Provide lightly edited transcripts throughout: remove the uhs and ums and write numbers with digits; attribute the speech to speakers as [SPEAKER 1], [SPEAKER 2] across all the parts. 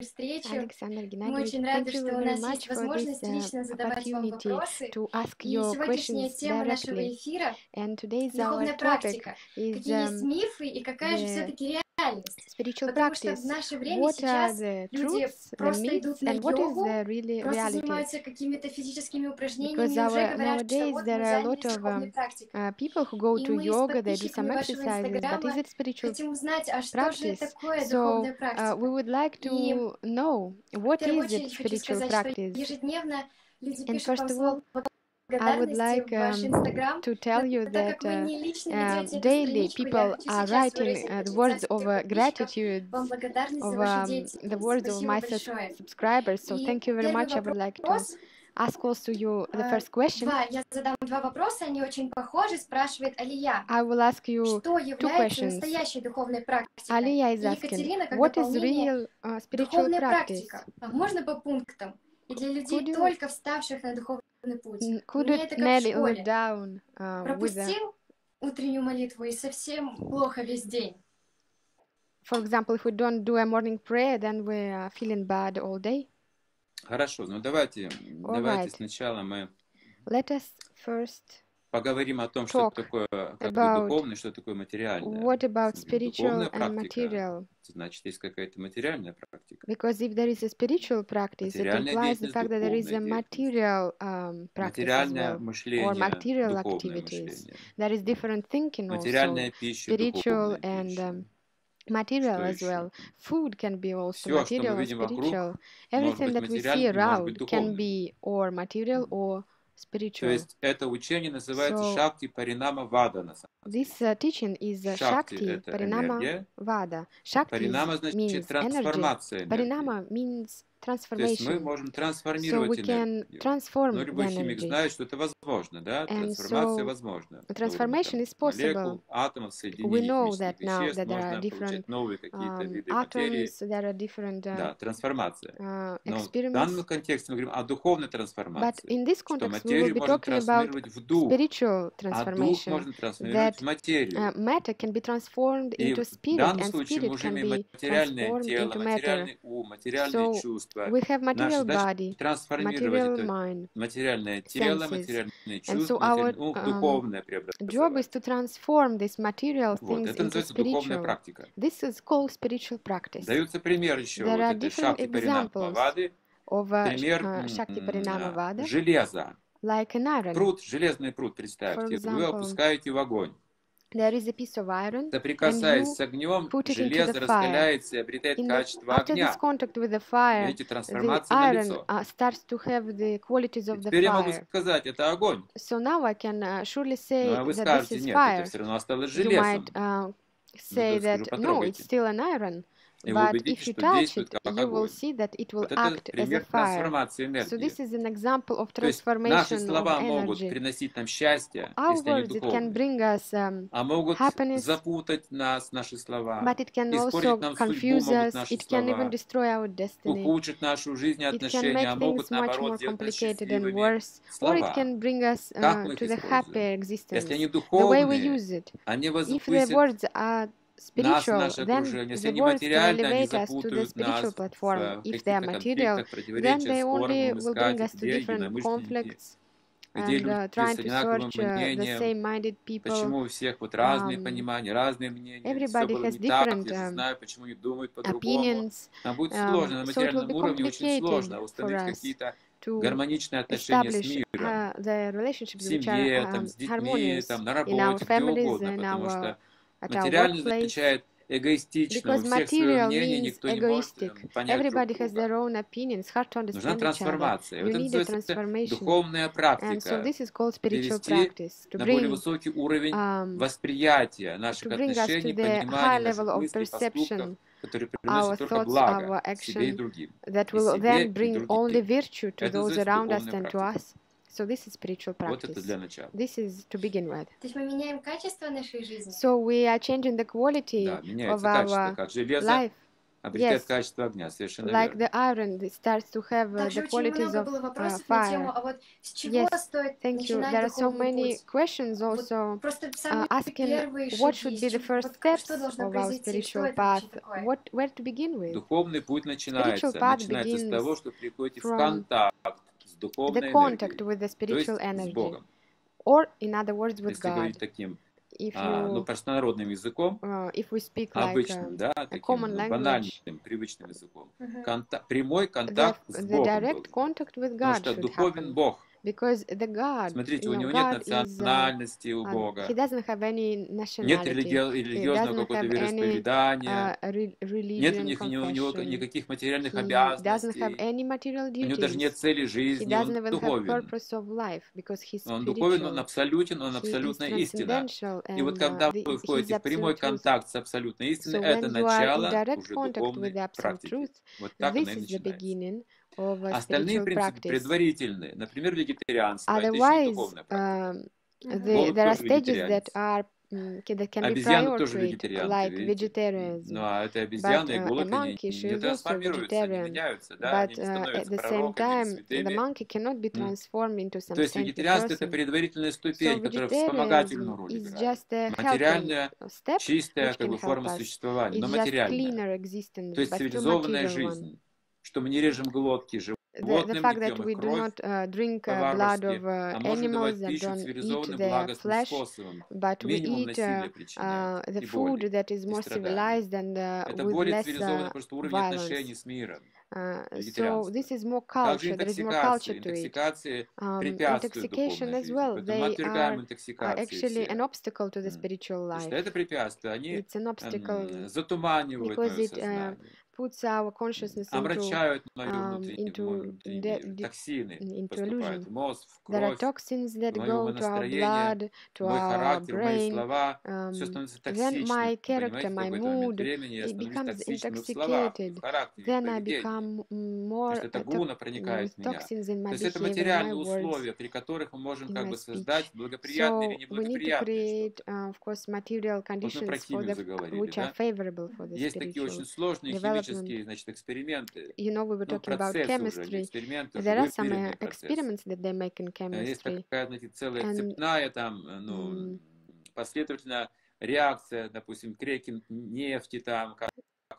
[SPEAKER 1] встречу.
[SPEAKER 2] Alexander
[SPEAKER 1] Мы
[SPEAKER 2] Gennadievich,
[SPEAKER 1] очень
[SPEAKER 2] thank
[SPEAKER 1] рады,
[SPEAKER 2] you
[SPEAKER 1] что у
[SPEAKER 2] very
[SPEAKER 1] нас есть
[SPEAKER 2] much for this
[SPEAKER 1] возможность лично задавать вам
[SPEAKER 2] opportunity
[SPEAKER 1] вопросы.
[SPEAKER 2] to ask
[SPEAKER 1] И
[SPEAKER 2] your
[SPEAKER 1] сегодняшняя
[SPEAKER 2] questions
[SPEAKER 1] тема нашего
[SPEAKER 2] directly.
[SPEAKER 1] эфира
[SPEAKER 2] And today's
[SPEAKER 1] —
[SPEAKER 2] our
[SPEAKER 1] духовная
[SPEAKER 2] topic
[SPEAKER 1] практика.
[SPEAKER 2] is
[SPEAKER 1] Какие есть мифы и какая же
[SPEAKER 2] the
[SPEAKER 1] все-таки реальность?
[SPEAKER 2] spiritual
[SPEAKER 1] Потому что в
[SPEAKER 2] practice.
[SPEAKER 1] наше время
[SPEAKER 2] What are
[SPEAKER 1] сейчас
[SPEAKER 2] the
[SPEAKER 1] люди
[SPEAKER 2] truths, the
[SPEAKER 1] просто идут
[SPEAKER 2] myths,
[SPEAKER 1] на
[SPEAKER 2] and what is
[SPEAKER 1] йогу,
[SPEAKER 2] the really
[SPEAKER 1] просто
[SPEAKER 2] reality?
[SPEAKER 1] занимаются какими-то физическими
[SPEAKER 2] Because
[SPEAKER 1] упражнениями и уже говорят, что
[SPEAKER 2] nowadays
[SPEAKER 1] вот
[SPEAKER 2] there
[SPEAKER 1] мы
[SPEAKER 2] are a lot
[SPEAKER 1] занялись
[SPEAKER 2] of
[SPEAKER 1] духовной практикой.
[SPEAKER 2] people who go
[SPEAKER 1] И
[SPEAKER 2] to
[SPEAKER 1] мы с
[SPEAKER 2] yoga, they do some
[SPEAKER 1] подписчиками вашего
[SPEAKER 2] exercises, but is
[SPEAKER 1] инстаграма
[SPEAKER 2] it spiritual
[SPEAKER 1] хотим узнать, а что же
[SPEAKER 2] practice?
[SPEAKER 1] такое
[SPEAKER 2] So
[SPEAKER 1] духовная
[SPEAKER 2] we
[SPEAKER 1] практика?
[SPEAKER 2] would like
[SPEAKER 1] И
[SPEAKER 2] to know
[SPEAKER 1] в
[SPEAKER 2] what
[SPEAKER 1] первую
[SPEAKER 2] is it
[SPEAKER 1] очередь хочу
[SPEAKER 2] spiritual
[SPEAKER 1] сказать, что
[SPEAKER 2] practice.
[SPEAKER 1] ежедневно люди
[SPEAKER 2] And
[SPEAKER 1] пишут
[SPEAKER 2] first
[SPEAKER 1] вам
[SPEAKER 2] of all,
[SPEAKER 1] слова
[SPEAKER 2] I would
[SPEAKER 1] благодарности
[SPEAKER 2] like
[SPEAKER 1] в ваш инстаграм,
[SPEAKER 2] to tell you
[SPEAKER 1] но так
[SPEAKER 2] that
[SPEAKER 1] как вы не лично ведете эту
[SPEAKER 2] daily
[SPEAKER 1] страничку, я
[SPEAKER 2] people
[SPEAKER 1] хочу
[SPEAKER 2] are
[SPEAKER 1] сейчас
[SPEAKER 2] writing
[SPEAKER 1] выразить
[SPEAKER 2] the
[SPEAKER 1] от
[SPEAKER 2] words
[SPEAKER 1] лица
[SPEAKER 2] of
[SPEAKER 1] всех подписчиков
[SPEAKER 2] gratitude
[SPEAKER 1] вам благодарность
[SPEAKER 2] of
[SPEAKER 1] за вашу
[SPEAKER 2] the
[SPEAKER 1] деятельность.
[SPEAKER 2] words of
[SPEAKER 1] Спасибо
[SPEAKER 2] my
[SPEAKER 1] большое.
[SPEAKER 2] subscribers. So
[SPEAKER 1] И
[SPEAKER 2] thank you very
[SPEAKER 1] первый
[SPEAKER 2] much. I would like to
[SPEAKER 1] вопрос.
[SPEAKER 2] ask also you the first question.
[SPEAKER 1] Я задам два вопроса, они очень похожи. Спрашивает Алия.
[SPEAKER 2] I will ask you
[SPEAKER 1] Что
[SPEAKER 2] two
[SPEAKER 1] является
[SPEAKER 2] questions.
[SPEAKER 1] настоящей духовной практикой?
[SPEAKER 2] Aliyah is
[SPEAKER 1] И
[SPEAKER 2] asking,
[SPEAKER 1] Екатерина, как
[SPEAKER 2] what is
[SPEAKER 1] дополнение,
[SPEAKER 2] real spiritual
[SPEAKER 1] духовная
[SPEAKER 2] practice?
[SPEAKER 1] практика. А можно по пунктам? И для людей,
[SPEAKER 2] Could you
[SPEAKER 1] только вставших на духовный путь. У
[SPEAKER 2] could
[SPEAKER 1] меня
[SPEAKER 2] you
[SPEAKER 1] это как в
[SPEAKER 2] nail it
[SPEAKER 1] школе.
[SPEAKER 2] down with
[SPEAKER 1] Пропустил утреннюю молитву и совсем плохо весь день.
[SPEAKER 2] for example, if we don't do a morning prayer, then we are feeling bad all day?
[SPEAKER 3] Хорошо, ну давайте
[SPEAKER 2] right.
[SPEAKER 3] сначала мы
[SPEAKER 2] Let us first
[SPEAKER 3] поговорим о том, что
[SPEAKER 2] talk
[SPEAKER 3] такое как бы
[SPEAKER 2] about
[SPEAKER 3] духовное, что такое материальное.
[SPEAKER 2] what about
[SPEAKER 3] Если
[SPEAKER 2] spiritual
[SPEAKER 3] духовная
[SPEAKER 2] and
[SPEAKER 3] практика,
[SPEAKER 2] material.
[SPEAKER 3] значит, есть какая-то материальная практика.
[SPEAKER 2] Because if there is a spiritual practice, it
[SPEAKER 3] Материальная
[SPEAKER 2] implies the
[SPEAKER 3] деятельность,
[SPEAKER 2] fact that there is a
[SPEAKER 3] духовная деятельность.
[SPEAKER 2] material practice as
[SPEAKER 3] Материальное
[SPEAKER 2] well, or
[SPEAKER 3] мышление,
[SPEAKER 2] material
[SPEAKER 3] духовное
[SPEAKER 2] activities.
[SPEAKER 3] мышление.
[SPEAKER 2] There is different thinking also,
[SPEAKER 3] Материальная пища,
[SPEAKER 2] spiritual
[SPEAKER 3] духовная
[SPEAKER 2] and
[SPEAKER 3] пища.
[SPEAKER 2] material
[SPEAKER 3] Что
[SPEAKER 2] as
[SPEAKER 3] еще?
[SPEAKER 2] well. Food can be also
[SPEAKER 3] Все, что мы
[SPEAKER 2] material or
[SPEAKER 3] видим вокруг,
[SPEAKER 2] spiritual.
[SPEAKER 3] может
[SPEAKER 2] Everything
[SPEAKER 3] быть
[SPEAKER 2] that we see
[SPEAKER 3] материальным и может быть
[SPEAKER 2] around can
[SPEAKER 3] духовным.
[SPEAKER 2] be or material or
[SPEAKER 3] То
[SPEAKER 2] spiritual.
[SPEAKER 3] есть это учение называется
[SPEAKER 2] So
[SPEAKER 3] Шакти Паринама Вада на самом деле.
[SPEAKER 2] this teaching is
[SPEAKER 3] Шакти
[SPEAKER 2] Shakti
[SPEAKER 3] это
[SPEAKER 2] Parinama
[SPEAKER 3] энергия,
[SPEAKER 2] Vada. Shakti
[SPEAKER 3] Паринама значит
[SPEAKER 2] means energy.
[SPEAKER 3] трансформация энергии.
[SPEAKER 2] Parinama means
[SPEAKER 3] То есть мы
[SPEAKER 2] transformation.
[SPEAKER 3] можем
[SPEAKER 2] So
[SPEAKER 3] трансформировать
[SPEAKER 2] we can
[SPEAKER 3] энергию.
[SPEAKER 2] transform
[SPEAKER 3] Но
[SPEAKER 2] the
[SPEAKER 3] любой химик
[SPEAKER 2] energy.
[SPEAKER 3] знает, что это возможно, да?
[SPEAKER 2] And
[SPEAKER 3] Трансформация
[SPEAKER 2] so
[SPEAKER 3] возможна. На уровне
[SPEAKER 2] transformation
[SPEAKER 3] там,
[SPEAKER 2] is possible.
[SPEAKER 3] молекул, атомов,
[SPEAKER 2] We
[SPEAKER 3] соединений
[SPEAKER 2] know
[SPEAKER 3] химических
[SPEAKER 2] that now
[SPEAKER 3] веществ
[SPEAKER 2] that there are
[SPEAKER 3] можно
[SPEAKER 2] different
[SPEAKER 3] получать новые какие-то виды материи.
[SPEAKER 2] atoms, there are different
[SPEAKER 3] Да, трансформация. Но в
[SPEAKER 2] experiments.
[SPEAKER 3] данном контексте мы говорим о духовной
[SPEAKER 2] But
[SPEAKER 3] трансформации.
[SPEAKER 2] in this
[SPEAKER 3] Что
[SPEAKER 2] context, we will
[SPEAKER 3] материю
[SPEAKER 2] be
[SPEAKER 3] можно
[SPEAKER 2] talking about
[SPEAKER 3] трансформировать в дух,
[SPEAKER 2] spiritual
[SPEAKER 3] а дух
[SPEAKER 2] transformation,
[SPEAKER 3] можно трансформировать в
[SPEAKER 2] that
[SPEAKER 3] материю.
[SPEAKER 2] matter can be transformed
[SPEAKER 3] И
[SPEAKER 2] into
[SPEAKER 3] в
[SPEAKER 2] spirit,
[SPEAKER 3] данном
[SPEAKER 2] and
[SPEAKER 3] случае мы
[SPEAKER 2] spirit
[SPEAKER 3] уже
[SPEAKER 2] can
[SPEAKER 3] имеем
[SPEAKER 2] be
[SPEAKER 3] материальное
[SPEAKER 2] transformed
[SPEAKER 3] тело,
[SPEAKER 2] into matter.
[SPEAKER 3] материальный ум, материальные
[SPEAKER 2] So
[SPEAKER 3] чувства.
[SPEAKER 2] we have
[SPEAKER 3] Наша
[SPEAKER 2] material
[SPEAKER 3] задача
[SPEAKER 2] body,
[SPEAKER 3] трансформировать
[SPEAKER 2] material
[SPEAKER 3] это
[SPEAKER 2] mind,
[SPEAKER 3] материальное тело,
[SPEAKER 2] senses.
[SPEAKER 3] материальные
[SPEAKER 2] And so
[SPEAKER 3] чувства,
[SPEAKER 2] our
[SPEAKER 3] материальный ум в духовное
[SPEAKER 2] job is
[SPEAKER 3] преобразовать.
[SPEAKER 2] to transform these material
[SPEAKER 3] Вот,
[SPEAKER 2] things
[SPEAKER 3] это
[SPEAKER 2] into
[SPEAKER 3] называется духовная
[SPEAKER 2] spiritual.
[SPEAKER 3] практика.
[SPEAKER 2] This is called spiritual practice.
[SPEAKER 3] Дается пример еще
[SPEAKER 2] There
[SPEAKER 3] вот
[SPEAKER 2] are
[SPEAKER 3] этой
[SPEAKER 2] different
[SPEAKER 3] Шакти Паринама
[SPEAKER 2] examples
[SPEAKER 3] Вады.
[SPEAKER 2] of
[SPEAKER 3] Пример
[SPEAKER 2] Shakti Parinama Vada,
[SPEAKER 3] железа.
[SPEAKER 2] like an iron.
[SPEAKER 3] Пруд, железный пруд,
[SPEAKER 2] For
[SPEAKER 3] представьте. Вы
[SPEAKER 2] example,
[SPEAKER 3] опускаете в огонь.
[SPEAKER 2] there is a piece of iron, and
[SPEAKER 3] Соприкасаясь
[SPEAKER 2] you
[SPEAKER 3] с огнем,
[SPEAKER 2] put it into
[SPEAKER 3] железо
[SPEAKER 2] the fire.
[SPEAKER 3] раскаляется и обретает качество
[SPEAKER 2] After this
[SPEAKER 3] огня.
[SPEAKER 2] contact with the fire,
[SPEAKER 3] Видите,
[SPEAKER 2] the
[SPEAKER 3] трансформация
[SPEAKER 2] iron
[SPEAKER 3] налицо.
[SPEAKER 2] starts to have the qualities
[SPEAKER 3] И
[SPEAKER 2] of the
[SPEAKER 3] теперь я могу
[SPEAKER 2] fire.
[SPEAKER 3] сказать, это огонь.
[SPEAKER 2] So now I can surely
[SPEAKER 3] Ну,
[SPEAKER 2] say
[SPEAKER 3] а вы
[SPEAKER 2] that this
[SPEAKER 3] скажете,
[SPEAKER 2] is
[SPEAKER 3] нет, это
[SPEAKER 2] fire.
[SPEAKER 3] все равно осталось
[SPEAKER 2] You might
[SPEAKER 3] железом.
[SPEAKER 2] say
[SPEAKER 3] Я скажу,
[SPEAKER 2] that no, it's
[SPEAKER 3] потрогайте.
[SPEAKER 2] still an iron.
[SPEAKER 3] И вы
[SPEAKER 2] But
[SPEAKER 3] убедитесь,
[SPEAKER 2] if you
[SPEAKER 3] что
[SPEAKER 2] touch
[SPEAKER 3] действует
[SPEAKER 2] it,
[SPEAKER 3] как
[SPEAKER 2] you will
[SPEAKER 3] огонь.
[SPEAKER 2] see that it will
[SPEAKER 3] Вот это
[SPEAKER 2] act as a
[SPEAKER 3] пример
[SPEAKER 2] fire.
[SPEAKER 3] трансформации
[SPEAKER 2] So
[SPEAKER 3] энергии.
[SPEAKER 2] this is an example of
[SPEAKER 3] То есть наши
[SPEAKER 2] transformation of
[SPEAKER 3] слова могут
[SPEAKER 2] energy.
[SPEAKER 3] приносить нам счастье,
[SPEAKER 2] Our
[SPEAKER 3] если они
[SPEAKER 2] words, it can
[SPEAKER 3] духовные.
[SPEAKER 2] bring us
[SPEAKER 3] А могут
[SPEAKER 2] happiness,
[SPEAKER 3] запутать нас, наши слова.
[SPEAKER 2] but it can
[SPEAKER 3] Испортить
[SPEAKER 2] also
[SPEAKER 3] нам судьбу
[SPEAKER 2] confuse
[SPEAKER 3] могут
[SPEAKER 2] us.
[SPEAKER 3] наши
[SPEAKER 2] It can even
[SPEAKER 3] слова.
[SPEAKER 2] destroy our destiny.
[SPEAKER 3] Ухудшить нашу жизнь и
[SPEAKER 2] It can
[SPEAKER 3] отношения, а
[SPEAKER 2] make
[SPEAKER 3] могут,
[SPEAKER 2] things much more
[SPEAKER 3] наоборот, сделать нас
[SPEAKER 2] complicated and
[SPEAKER 3] счастливыми.
[SPEAKER 2] worse, or it
[SPEAKER 3] Слова.
[SPEAKER 2] can bring us
[SPEAKER 3] Как мы их
[SPEAKER 2] to the
[SPEAKER 3] используем?
[SPEAKER 2] happier
[SPEAKER 3] Если они
[SPEAKER 2] existence. The way we
[SPEAKER 3] духовные,
[SPEAKER 2] use it.
[SPEAKER 3] они
[SPEAKER 2] If the
[SPEAKER 3] возвысят
[SPEAKER 2] words are
[SPEAKER 3] нас,
[SPEAKER 2] spiritual,
[SPEAKER 3] наше
[SPEAKER 2] then
[SPEAKER 3] окружение. Если
[SPEAKER 2] the
[SPEAKER 3] они
[SPEAKER 2] words can
[SPEAKER 3] материальны, они
[SPEAKER 2] elevate us to the
[SPEAKER 3] запутают
[SPEAKER 2] spiritual
[SPEAKER 3] нас
[SPEAKER 2] platform.
[SPEAKER 3] в
[SPEAKER 2] If they are
[SPEAKER 3] каких-то
[SPEAKER 2] material,
[SPEAKER 3] конфликтах,
[SPEAKER 2] then
[SPEAKER 3] противоречиях,
[SPEAKER 2] they
[SPEAKER 3] спорах,
[SPEAKER 2] only
[SPEAKER 3] будем
[SPEAKER 2] will bring
[SPEAKER 3] искать,
[SPEAKER 2] us to
[SPEAKER 3] где
[SPEAKER 2] different
[SPEAKER 3] единомышленники,
[SPEAKER 2] conflicts
[SPEAKER 3] где
[SPEAKER 2] and
[SPEAKER 3] люди
[SPEAKER 2] trying
[SPEAKER 3] с
[SPEAKER 2] to
[SPEAKER 3] одинаковым
[SPEAKER 2] search the
[SPEAKER 3] мнением.
[SPEAKER 2] same-minded people.
[SPEAKER 3] Почему у всех вот разные
[SPEAKER 2] Um,
[SPEAKER 3] понимания, разные мнения, все
[SPEAKER 2] everybody
[SPEAKER 3] было
[SPEAKER 2] has
[SPEAKER 3] не так,
[SPEAKER 2] different
[SPEAKER 3] я же знаю, почему они думают по-другому.
[SPEAKER 2] opinions,
[SPEAKER 3] Нам будет сложно, на
[SPEAKER 2] so it will
[SPEAKER 3] материальном
[SPEAKER 2] be
[SPEAKER 3] уровне очень сложно
[SPEAKER 2] complicated for
[SPEAKER 3] установить
[SPEAKER 2] us
[SPEAKER 3] какие-то
[SPEAKER 2] to
[SPEAKER 3] гармоничные отношения с
[SPEAKER 2] establish
[SPEAKER 3] миром,
[SPEAKER 2] the
[SPEAKER 3] в
[SPEAKER 2] relationships which are
[SPEAKER 3] семье, там, с детьми,
[SPEAKER 2] harmonious
[SPEAKER 3] там, на
[SPEAKER 2] in our
[SPEAKER 3] работе, где
[SPEAKER 2] families,
[SPEAKER 3] угодно,
[SPEAKER 2] in
[SPEAKER 3] потому что
[SPEAKER 2] at our
[SPEAKER 3] материальность
[SPEAKER 2] workplace.
[SPEAKER 3] означает эгоистично,
[SPEAKER 2] Because
[SPEAKER 3] у всех свое
[SPEAKER 2] material
[SPEAKER 3] мнение,
[SPEAKER 2] means
[SPEAKER 3] никто не может
[SPEAKER 2] egoistic.
[SPEAKER 3] понять друг
[SPEAKER 2] Everybody has their
[SPEAKER 3] друга.
[SPEAKER 2] own opinions. Hard to
[SPEAKER 3] Нужна
[SPEAKER 2] understand each other.
[SPEAKER 3] трансформация.
[SPEAKER 2] You
[SPEAKER 3] Вот это
[SPEAKER 2] need a
[SPEAKER 3] называется
[SPEAKER 2] transformation.
[SPEAKER 3] духовная
[SPEAKER 2] And so
[SPEAKER 3] практика.
[SPEAKER 2] this is called spiritual
[SPEAKER 3] Привести
[SPEAKER 2] practice. To
[SPEAKER 3] на более
[SPEAKER 2] bring
[SPEAKER 3] высокий уровень
[SPEAKER 2] to
[SPEAKER 3] восприятия наших
[SPEAKER 2] bring us to
[SPEAKER 3] отношений,
[SPEAKER 2] the high
[SPEAKER 3] понимания
[SPEAKER 2] level
[SPEAKER 3] наших
[SPEAKER 2] of
[SPEAKER 3] мыслей, поступков,
[SPEAKER 2] perception,
[SPEAKER 3] которые
[SPEAKER 2] our
[SPEAKER 3] приносят только
[SPEAKER 2] thoughts,
[SPEAKER 3] благо
[SPEAKER 2] our
[SPEAKER 3] себе и
[SPEAKER 2] action,
[SPEAKER 3] другим.
[SPEAKER 2] that
[SPEAKER 3] И
[SPEAKER 2] will
[SPEAKER 3] себе,
[SPEAKER 2] then
[SPEAKER 3] и
[SPEAKER 2] bring only
[SPEAKER 3] другим.
[SPEAKER 2] virtue to
[SPEAKER 3] Это
[SPEAKER 2] those
[SPEAKER 3] называется
[SPEAKER 2] around us
[SPEAKER 3] духовная
[SPEAKER 2] and to
[SPEAKER 3] практика.
[SPEAKER 2] us. So this is spiritual
[SPEAKER 3] Вот это
[SPEAKER 2] practice.
[SPEAKER 3] для начала.
[SPEAKER 2] This is to begin with.
[SPEAKER 1] То есть мы меняем качество нашей жизни.
[SPEAKER 2] So we are changing the quality
[SPEAKER 3] Да,
[SPEAKER 2] of
[SPEAKER 3] меняется качество,
[SPEAKER 2] our
[SPEAKER 3] как железо
[SPEAKER 2] life.
[SPEAKER 3] обретает
[SPEAKER 2] Yes,
[SPEAKER 3] качество огня. Совершенно
[SPEAKER 2] like
[SPEAKER 3] верно.
[SPEAKER 2] the iron, it starts to have
[SPEAKER 1] Также
[SPEAKER 2] the
[SPEAKER 1] очень
[SPEAKER 2] qualities
[SPEAKER 1] много
[SPEAKER 2] of
[SPEAKER 1] было вопросов на тему,
[SPEAKER 2] fire.
[SPEAKER 1] а вот с чего
[SPEAKER 2] Yes,
[SPEAKER 1] стоит
[SPEAKER 2] thank you.
[SPEAKER 1] начинать
[SPEAKER 2] There are so
[SPEAKER 1] духовный
[SPEAKER 2] many
[SPEAKER 1] путь?
[SPEAKER 2] questions
[SPEAKER 1] Вот
[SPEAKER 2] also
[SPEAKER 1] просто самые
[SPEAKER 2] asking
[SPEAKER 1] первые
[SPEAKER 2] what
[SPEAKER 1] шаги,
[SPEAKER 2] should be the first
[SPEAKER 1] вот что
[SPEAKER 2] steps
[SPEAKER 1] должно
[SPEAKER 2] of our
[SPEAKER 1] произойти, что
[SPEAKER 2] spiritual
[SPEAKER 1] это вообще
[SPEAKER 2] path,
[SPEAKER 1] такое?
[SPEAKER 2] where to begin with.
[SPEAKER 3] Духовный путь
[SPEAKER 2] Spiritual
[SPEAKER 3] начинается.
[SPEAKER 2] path
[SPEAKER 3] Начинается с того,
[SPEAKER 2] begins
[SPEAKER 3] что приходите в
[SPEAKER 2] from
[SPEAKER 3] контакт с
[SPEAKER 2] the
[SPEAKER 3] духовной
[SPEAKER 2] contact
[SPEAKER 3] энергией,
[SPEAKER 2] with the
[SPEAKER 3] то есть
[SPEAKER 2] spiritual
[SPEAKER 3] с
[SPEAKER 2] energy,
[SPEAKER 3] Богом.
[SPEAKER 2] or in other words, with
[SPEAKER 3] Если
[SPEAKER 2] God.
[SPEAKER 3] говорить таким,
[SPEAKER 2] If
[SPEAKER 3] простонародным языком,
[SPEAKER 2] if we speak like
[SPEAKER 3] обычным, да,
[SPEAKER 2] a
[SPEAKER 3] таким
[SPEAKER 2] common language,
[SPEAKER 3] банальным, привычным языком,
[SPEAKER 1] Мгм.
[SPEAKER 3] прямой контакт с
[SPEAKER 2] the
[SPEAKER 3] Богом
[SPEAKER 2] direct
[SPEAKER 3] должен быть.
[SPEAKER 2] contact with
[SPEAKER 3] Потому
[SPEAKER 2] God
[SPEAKER 3] что
[SPEAKER 2] should
[SPEAKER 3] духовен
[SPEAKER 2] happen.
[SPEAKER 3] Бог.
[SPEAKER 2] Because the God,
[SPEAKER 3] Смотрите,
[SPEAKER 2] you
[SPEAKER 3] у
[SPEAKER 2] know,
[SPEAKER 3] него нет
[SPEAKER 2] God is,
[SPEAKER 3] национальности у
[SPEAKER 2] he
[SPEAKER 3] Бога,
[SPEAKER 2] doesn't have any
[SPEAKER 3] нет
[SPEAKER 2] nationality, he
[SPEAKER 3] религиозного
[SPEAKER 2] doesn't
[SPEAKER 3] какого-то
[SPEAKER 2] have any
[SPEAKER 3] вероисповедания, нет у
[SPEAKER 2] religion,
[SPEAKER 3] них у него
[SPEAKER 2] confession,
[SPEAKER 3] никаких материальных
[SPEAKER 2] he doesn't have
[SPEAKER 3] обязанностей,
[SPEAKER 2] any material
[SPEAKER 3] у него даже нет
[SPEAKER 2] duties,
[SPEAKER 3] цели
[SPEAKER 2] he
[SPEAKER 3] жизни,
[SPEAKER 2] doesn't
[SPEAKER 3] он
[SPEAKER 2] even have
[SPEAKER 3] духовен.
[SPEAKER 2] purpose of life, because he's
[SPEAKER 3] Он духовен, он
[SPEAKER 2] spiritual,
[SPEAKER 3] абсолютен, он
[SPEAKER 2] he is
[SPEAKER 3] абсолютная истина.
[SPEAKER 2] transcendental,
[SPEAKER 3] И вот
[SPEAKER 2] and
[SPEAKER 3] когда вы
[SPEAKER 2] he's
[SPEAKER 3] входите в прямой
[SPEAKER 2] absolute truth.
[SPEAKER 3] контакт с абсолютной истиной,
[SPEAKER 2] So
[SPEAKER 3] это
[SPEAKER 2] when you are in
[SPEAKER 3] начало
[SPEAKER 2] direct
[SPEAKER 3] уже
[SPEAKER 2] contact with
[SPEAKER 3] духовной
[SPEAKER 2] the absolute
[SPEAKER 3] практики.
[SPEAKER 2] truth,
[SPEAKER 3] Вот так она
[SPEAKER 2] this
[SPEAKER 3] и
[SPEAKER 2] is the
[SPEAKER 3] начинается.
[SPEAKER 2] beginning of a
[SPEAKER 3] Остальные
[SPEAKER 2] spiritual
[SPEAKER 3] принципы
[SPEAKER 2] practice.
[SPEAKER 3] предварительные. Например, вегетарианство. Это еще не
[SPEAKER 2] Otherwise,
[SPEAKER 3] духовная практика.
[SPEAKER 1] Мгм.
[SPEAKER 3] Бог
[SPEAKER 2] there are
[SPEAKER 3] тоже
[SPEAKER 2] stages that
[SPEAKER 3] вегетарианец.
[SPEAKER 2] are that can be
[SPEAKER 3] Обезьяны тоже
[SPEAKER 2] prioritized,
[SPEAKER 3] вегетарианцы,
[SPEAKER 2] like
[SPEAKER 3] видите?
[SPEAKER 2] vegetarianism.
[SPEAKER 3] Ну, а это
[SPEAKER 2] But
[SPEAKER 3] обезьяны и
[SPEAKER 2] a
[SPEAKER 3] голубь, они
[SPEAKER 2] monkey, she
[SPEAKER 3] не
[SPEAKER 2] is also
[SPEAKER 3] трансформируются, не
[SPEAKER 2] vegetarian.
[SPEAKER 3] меняются, да? Они
[SPEAKER 2] But
[SPEAKER 3] не
[SPEAKER 2] at
[SPEAKER 3] становятся
[SPEAKER 2] the same
[SPEAKER 3] пророками или
[SPEAKER 2] time, the
[SPEAKER 3] святыми.
[SPEAKER 2] monkey cannot be
[SPEAKER 3] М.
[SPEAKER 2] transformed into some
[SPEAKER 3] То есть
[SPEAKER 2] saintly
[SPEAKER 3] вегетарианство — это
[SPEAKER 2] person.
[SPEAKER 3] предварительная
[SPEAKER 2] So
[SPEAKER 3] ступень, которая
[SPEAKER 2] vegetarianism
[SPEAKER 3] вспомогательную роль
[SPEAKER 2] is
[SPEAKER 3] играет.
[SPEAKER 2] just a helping
[SPEAKER 3] Материальная,
[SPEAKER 2] step
[SPEAKER 3] чистая
[SPEAKER 2] which
[SPEAKER 3] как
[SPEAKER 2] can
[SPEAKER 3] бы
[SPEAKER 2] help
[SPEAKER 3] форма
[SPEAKER 2] us.
[SPEAKER 3] существования, но
[SPEAKER 2] It's just
[SPEAKER 3] материальная.
[SPEAKER 2] cleaner
[SPEAKER 3] То
[SPEAKER 2] existence,
[SPEAKER 3] есть
[SPEAKER 2] but still
[SPEAKER 3] цивилизованная
[SPEAKER 2] material one.
[SPEAKER 3] жизнь, что мы не режем глотки
[SPEAKER 2] The
[SPEAKER 3] животным, не
[SPEAKER 2] fact that
[SPEAKER 3] пьем их
[SPEAKER 2] we do
[SPEAKER 3] кровь
[SPEAKER 2] not drink blood of
[SPEAKER 3] по-варварски, а можем
[SPEAKER 2] animals
[SPEAKER 3] давать
[SPEAKER 2] and
[SPEAKER 3] пищу
[SPEAKER 2] don't eat
[SPEAKER 3] цивилизованным,
[SPEAKER 2] their
[SPEAKER 3] благостным
[SPEAKER 2] flesh,
[SPEAKER 3] способом,
[SPEAKER 2] but we
[SPEAKER 3] минимум
[SPEAKER 2] eat
[SPEAKER 3] насилия причиняя,
[SPEAKER 2] the
[SPEAKER 3] и
[SPEAKER 2] food
[SPEAKER 3] боли,
[SPEAKER 2] that is
[SPEAKER 3] и
[SPEAKER 2] more
[SPEAKER 3] страданий.
[SPEAKER 2] civilized and
[SPEAKER 3] Это
[SPEAKER 2] with
[SPEAKER 3] более
[SPEAKER 2] less
[SPEAKER 3] цивилизованный просто уровень отношений
[SPEAKER 2] violence.
[SPEAKER 3] с миром,
[SPEAKER 2] So
[SPEAKER 3] вегетарианство.
[SPEAKER 2] this is more
[SPEAKER 3] Также
[SPEAKER 2] culture. There is more culture
[SPEAKER 3] интоксикации.
[SPEAKER 2] to it.
[SPEAKER 3] Интоксикации препятствуют
[SPEAKER 2] Intoxication
[SPEAKER 3] духовной
[SPEAKER 2] as
[SPEAKER 3] жизни,
[SPEAKER 2] well.
[SPEAKER 3] поэтому мы
[SPEAKER 2] They
[SPEAKER 3] отвергаем
[SPEAKER 2] are
[SPEAKER 3] интоксикации
[SPEAKER 2] actually an
[SPEAKER 3] все.
[SPEAKER 2] obstacle to the spiritual
[SPEAKER 3] Потому что
[SPEAKER 2] life.
[SPEAKER 3] это препятствие, они
[SPEAKER 2] It's an obstacle
[SPEAKER 3] затуманивают
[SPEAKER 2] because
[SPEAKER 3] мое
[SPEAKER 2] it
[SPEAKER 3] сознание,
[SPEAKER 2] puts our consciousness
[SPEAKER 3] омрачают мое
[SPEAKER 2] into
[SPEAKER 3] внутренний мир. Токсины
[SPEAKER 2] into
[SPEAKER 3] поступают
[SPEAKER 2] illusion.
[SPEAKER 3] в мозг, в
[SPEAKER 2] There are
[SPEAKER 3] кровь,
[SPEAKER 2] toxins that
[SPEAKER 3] в мое
[SPEAKER 2] go to our
[SPEAKER 3] умонастроение,
[SPEAKER 2] blood, to
[SPEAKER 3] в мой
[SPEAKER 2] our
[SPEAKER 3] характер, в мои
[SPEAKER 2] brain.
[SPEAKER 3] слова. Все становится
[SPEAKER 2] Then
[SPEAKER 3] токсичным,
[SPEAKER 2] my character,
[SPEAKER 3] понимаете, в
[SPEAKER 2] my
[SPEAKER 3] какой-то момент
[SPEAKER 2] mood,
[SPEAKER 3] времени я
[SPEAKER 2] it
[SPEAKER 3] становлюсь
[SPEAKER 2] becomes
[SPEAKER 3] токсичным и в словах, и в
[SPEAKER 2] intoxicated.
[SPEAKER 3] характере, и в
[SPEAKER 2] Then I
[SPEAKER 3] поведении.
[SPEAKER 2] become
[SPEAKER 3] Потому
[SPEAKER 2] more
[SPEAKER 3] что эта гуна проникает
[SPEAKER 2] with
[SPEAKER 3] в меня.
[SPEAKER 2] toxins in
[SPEAKER 3] То
[SPEAKER 2] my
[SPEAKER 3] есть это
[SPEAKER 2] behavior, in my
[SPEAKER 3] материальные
[SPEAKER 2] words,
[SPEAKER 3] условия, при которых мы можем
[SPEAKER 2] in
[SPEAKER 3] как
[SPEAKER 2] my
[SPEAKER 3] бы
[SPEAKER 2] speech.
[SPEAKER 3] создать благоприятное или
[SPEAKER 2] So we need to
[SPEAKER 3] неблагоприятное
[SPEAKER 2] create,
[SPEAKER 3] что-то.
[SPEAKER 2] of course, material
[SPEAKER 3] Вот мы про
[SPEAKER 2] conditions for
[SPEAKER 3] химию заговорили,
[SPEAKER 2] which are
[SPEAKER 3] да?
[SPEAKER 2] favorable for the
[SPEAKER 3] Есть такие
[SPEAKER 2] spiritual
[SPEAKER 3] очень сложные
[SPEAKER 2] development.
[SPEAKER 3] химические, значит, эксперименты.
[SPEAKER 2] You know, we were
[SPEAKER 3] Ну,
[SPEAKER 2] talking about
[SPEAKER 3] процессы уже, не
[SPEAKER 2] chemistry.
[SPEAKER 3] эксперименты, уже
[SPEAKER 2] There are some
[SPEAKER 3] выверенные процессы.
[SPEAKER 2] experiments that they make in
[SPEAKER 3] Есть
[SPEAKER 2] chemistry.
[SPEAKER 3] такая, знаете, целая
[SPEAKER 2] And
[SPEAKER 3] цепная там, ну, последовательная реакция, допустим, к реке нефти, там, как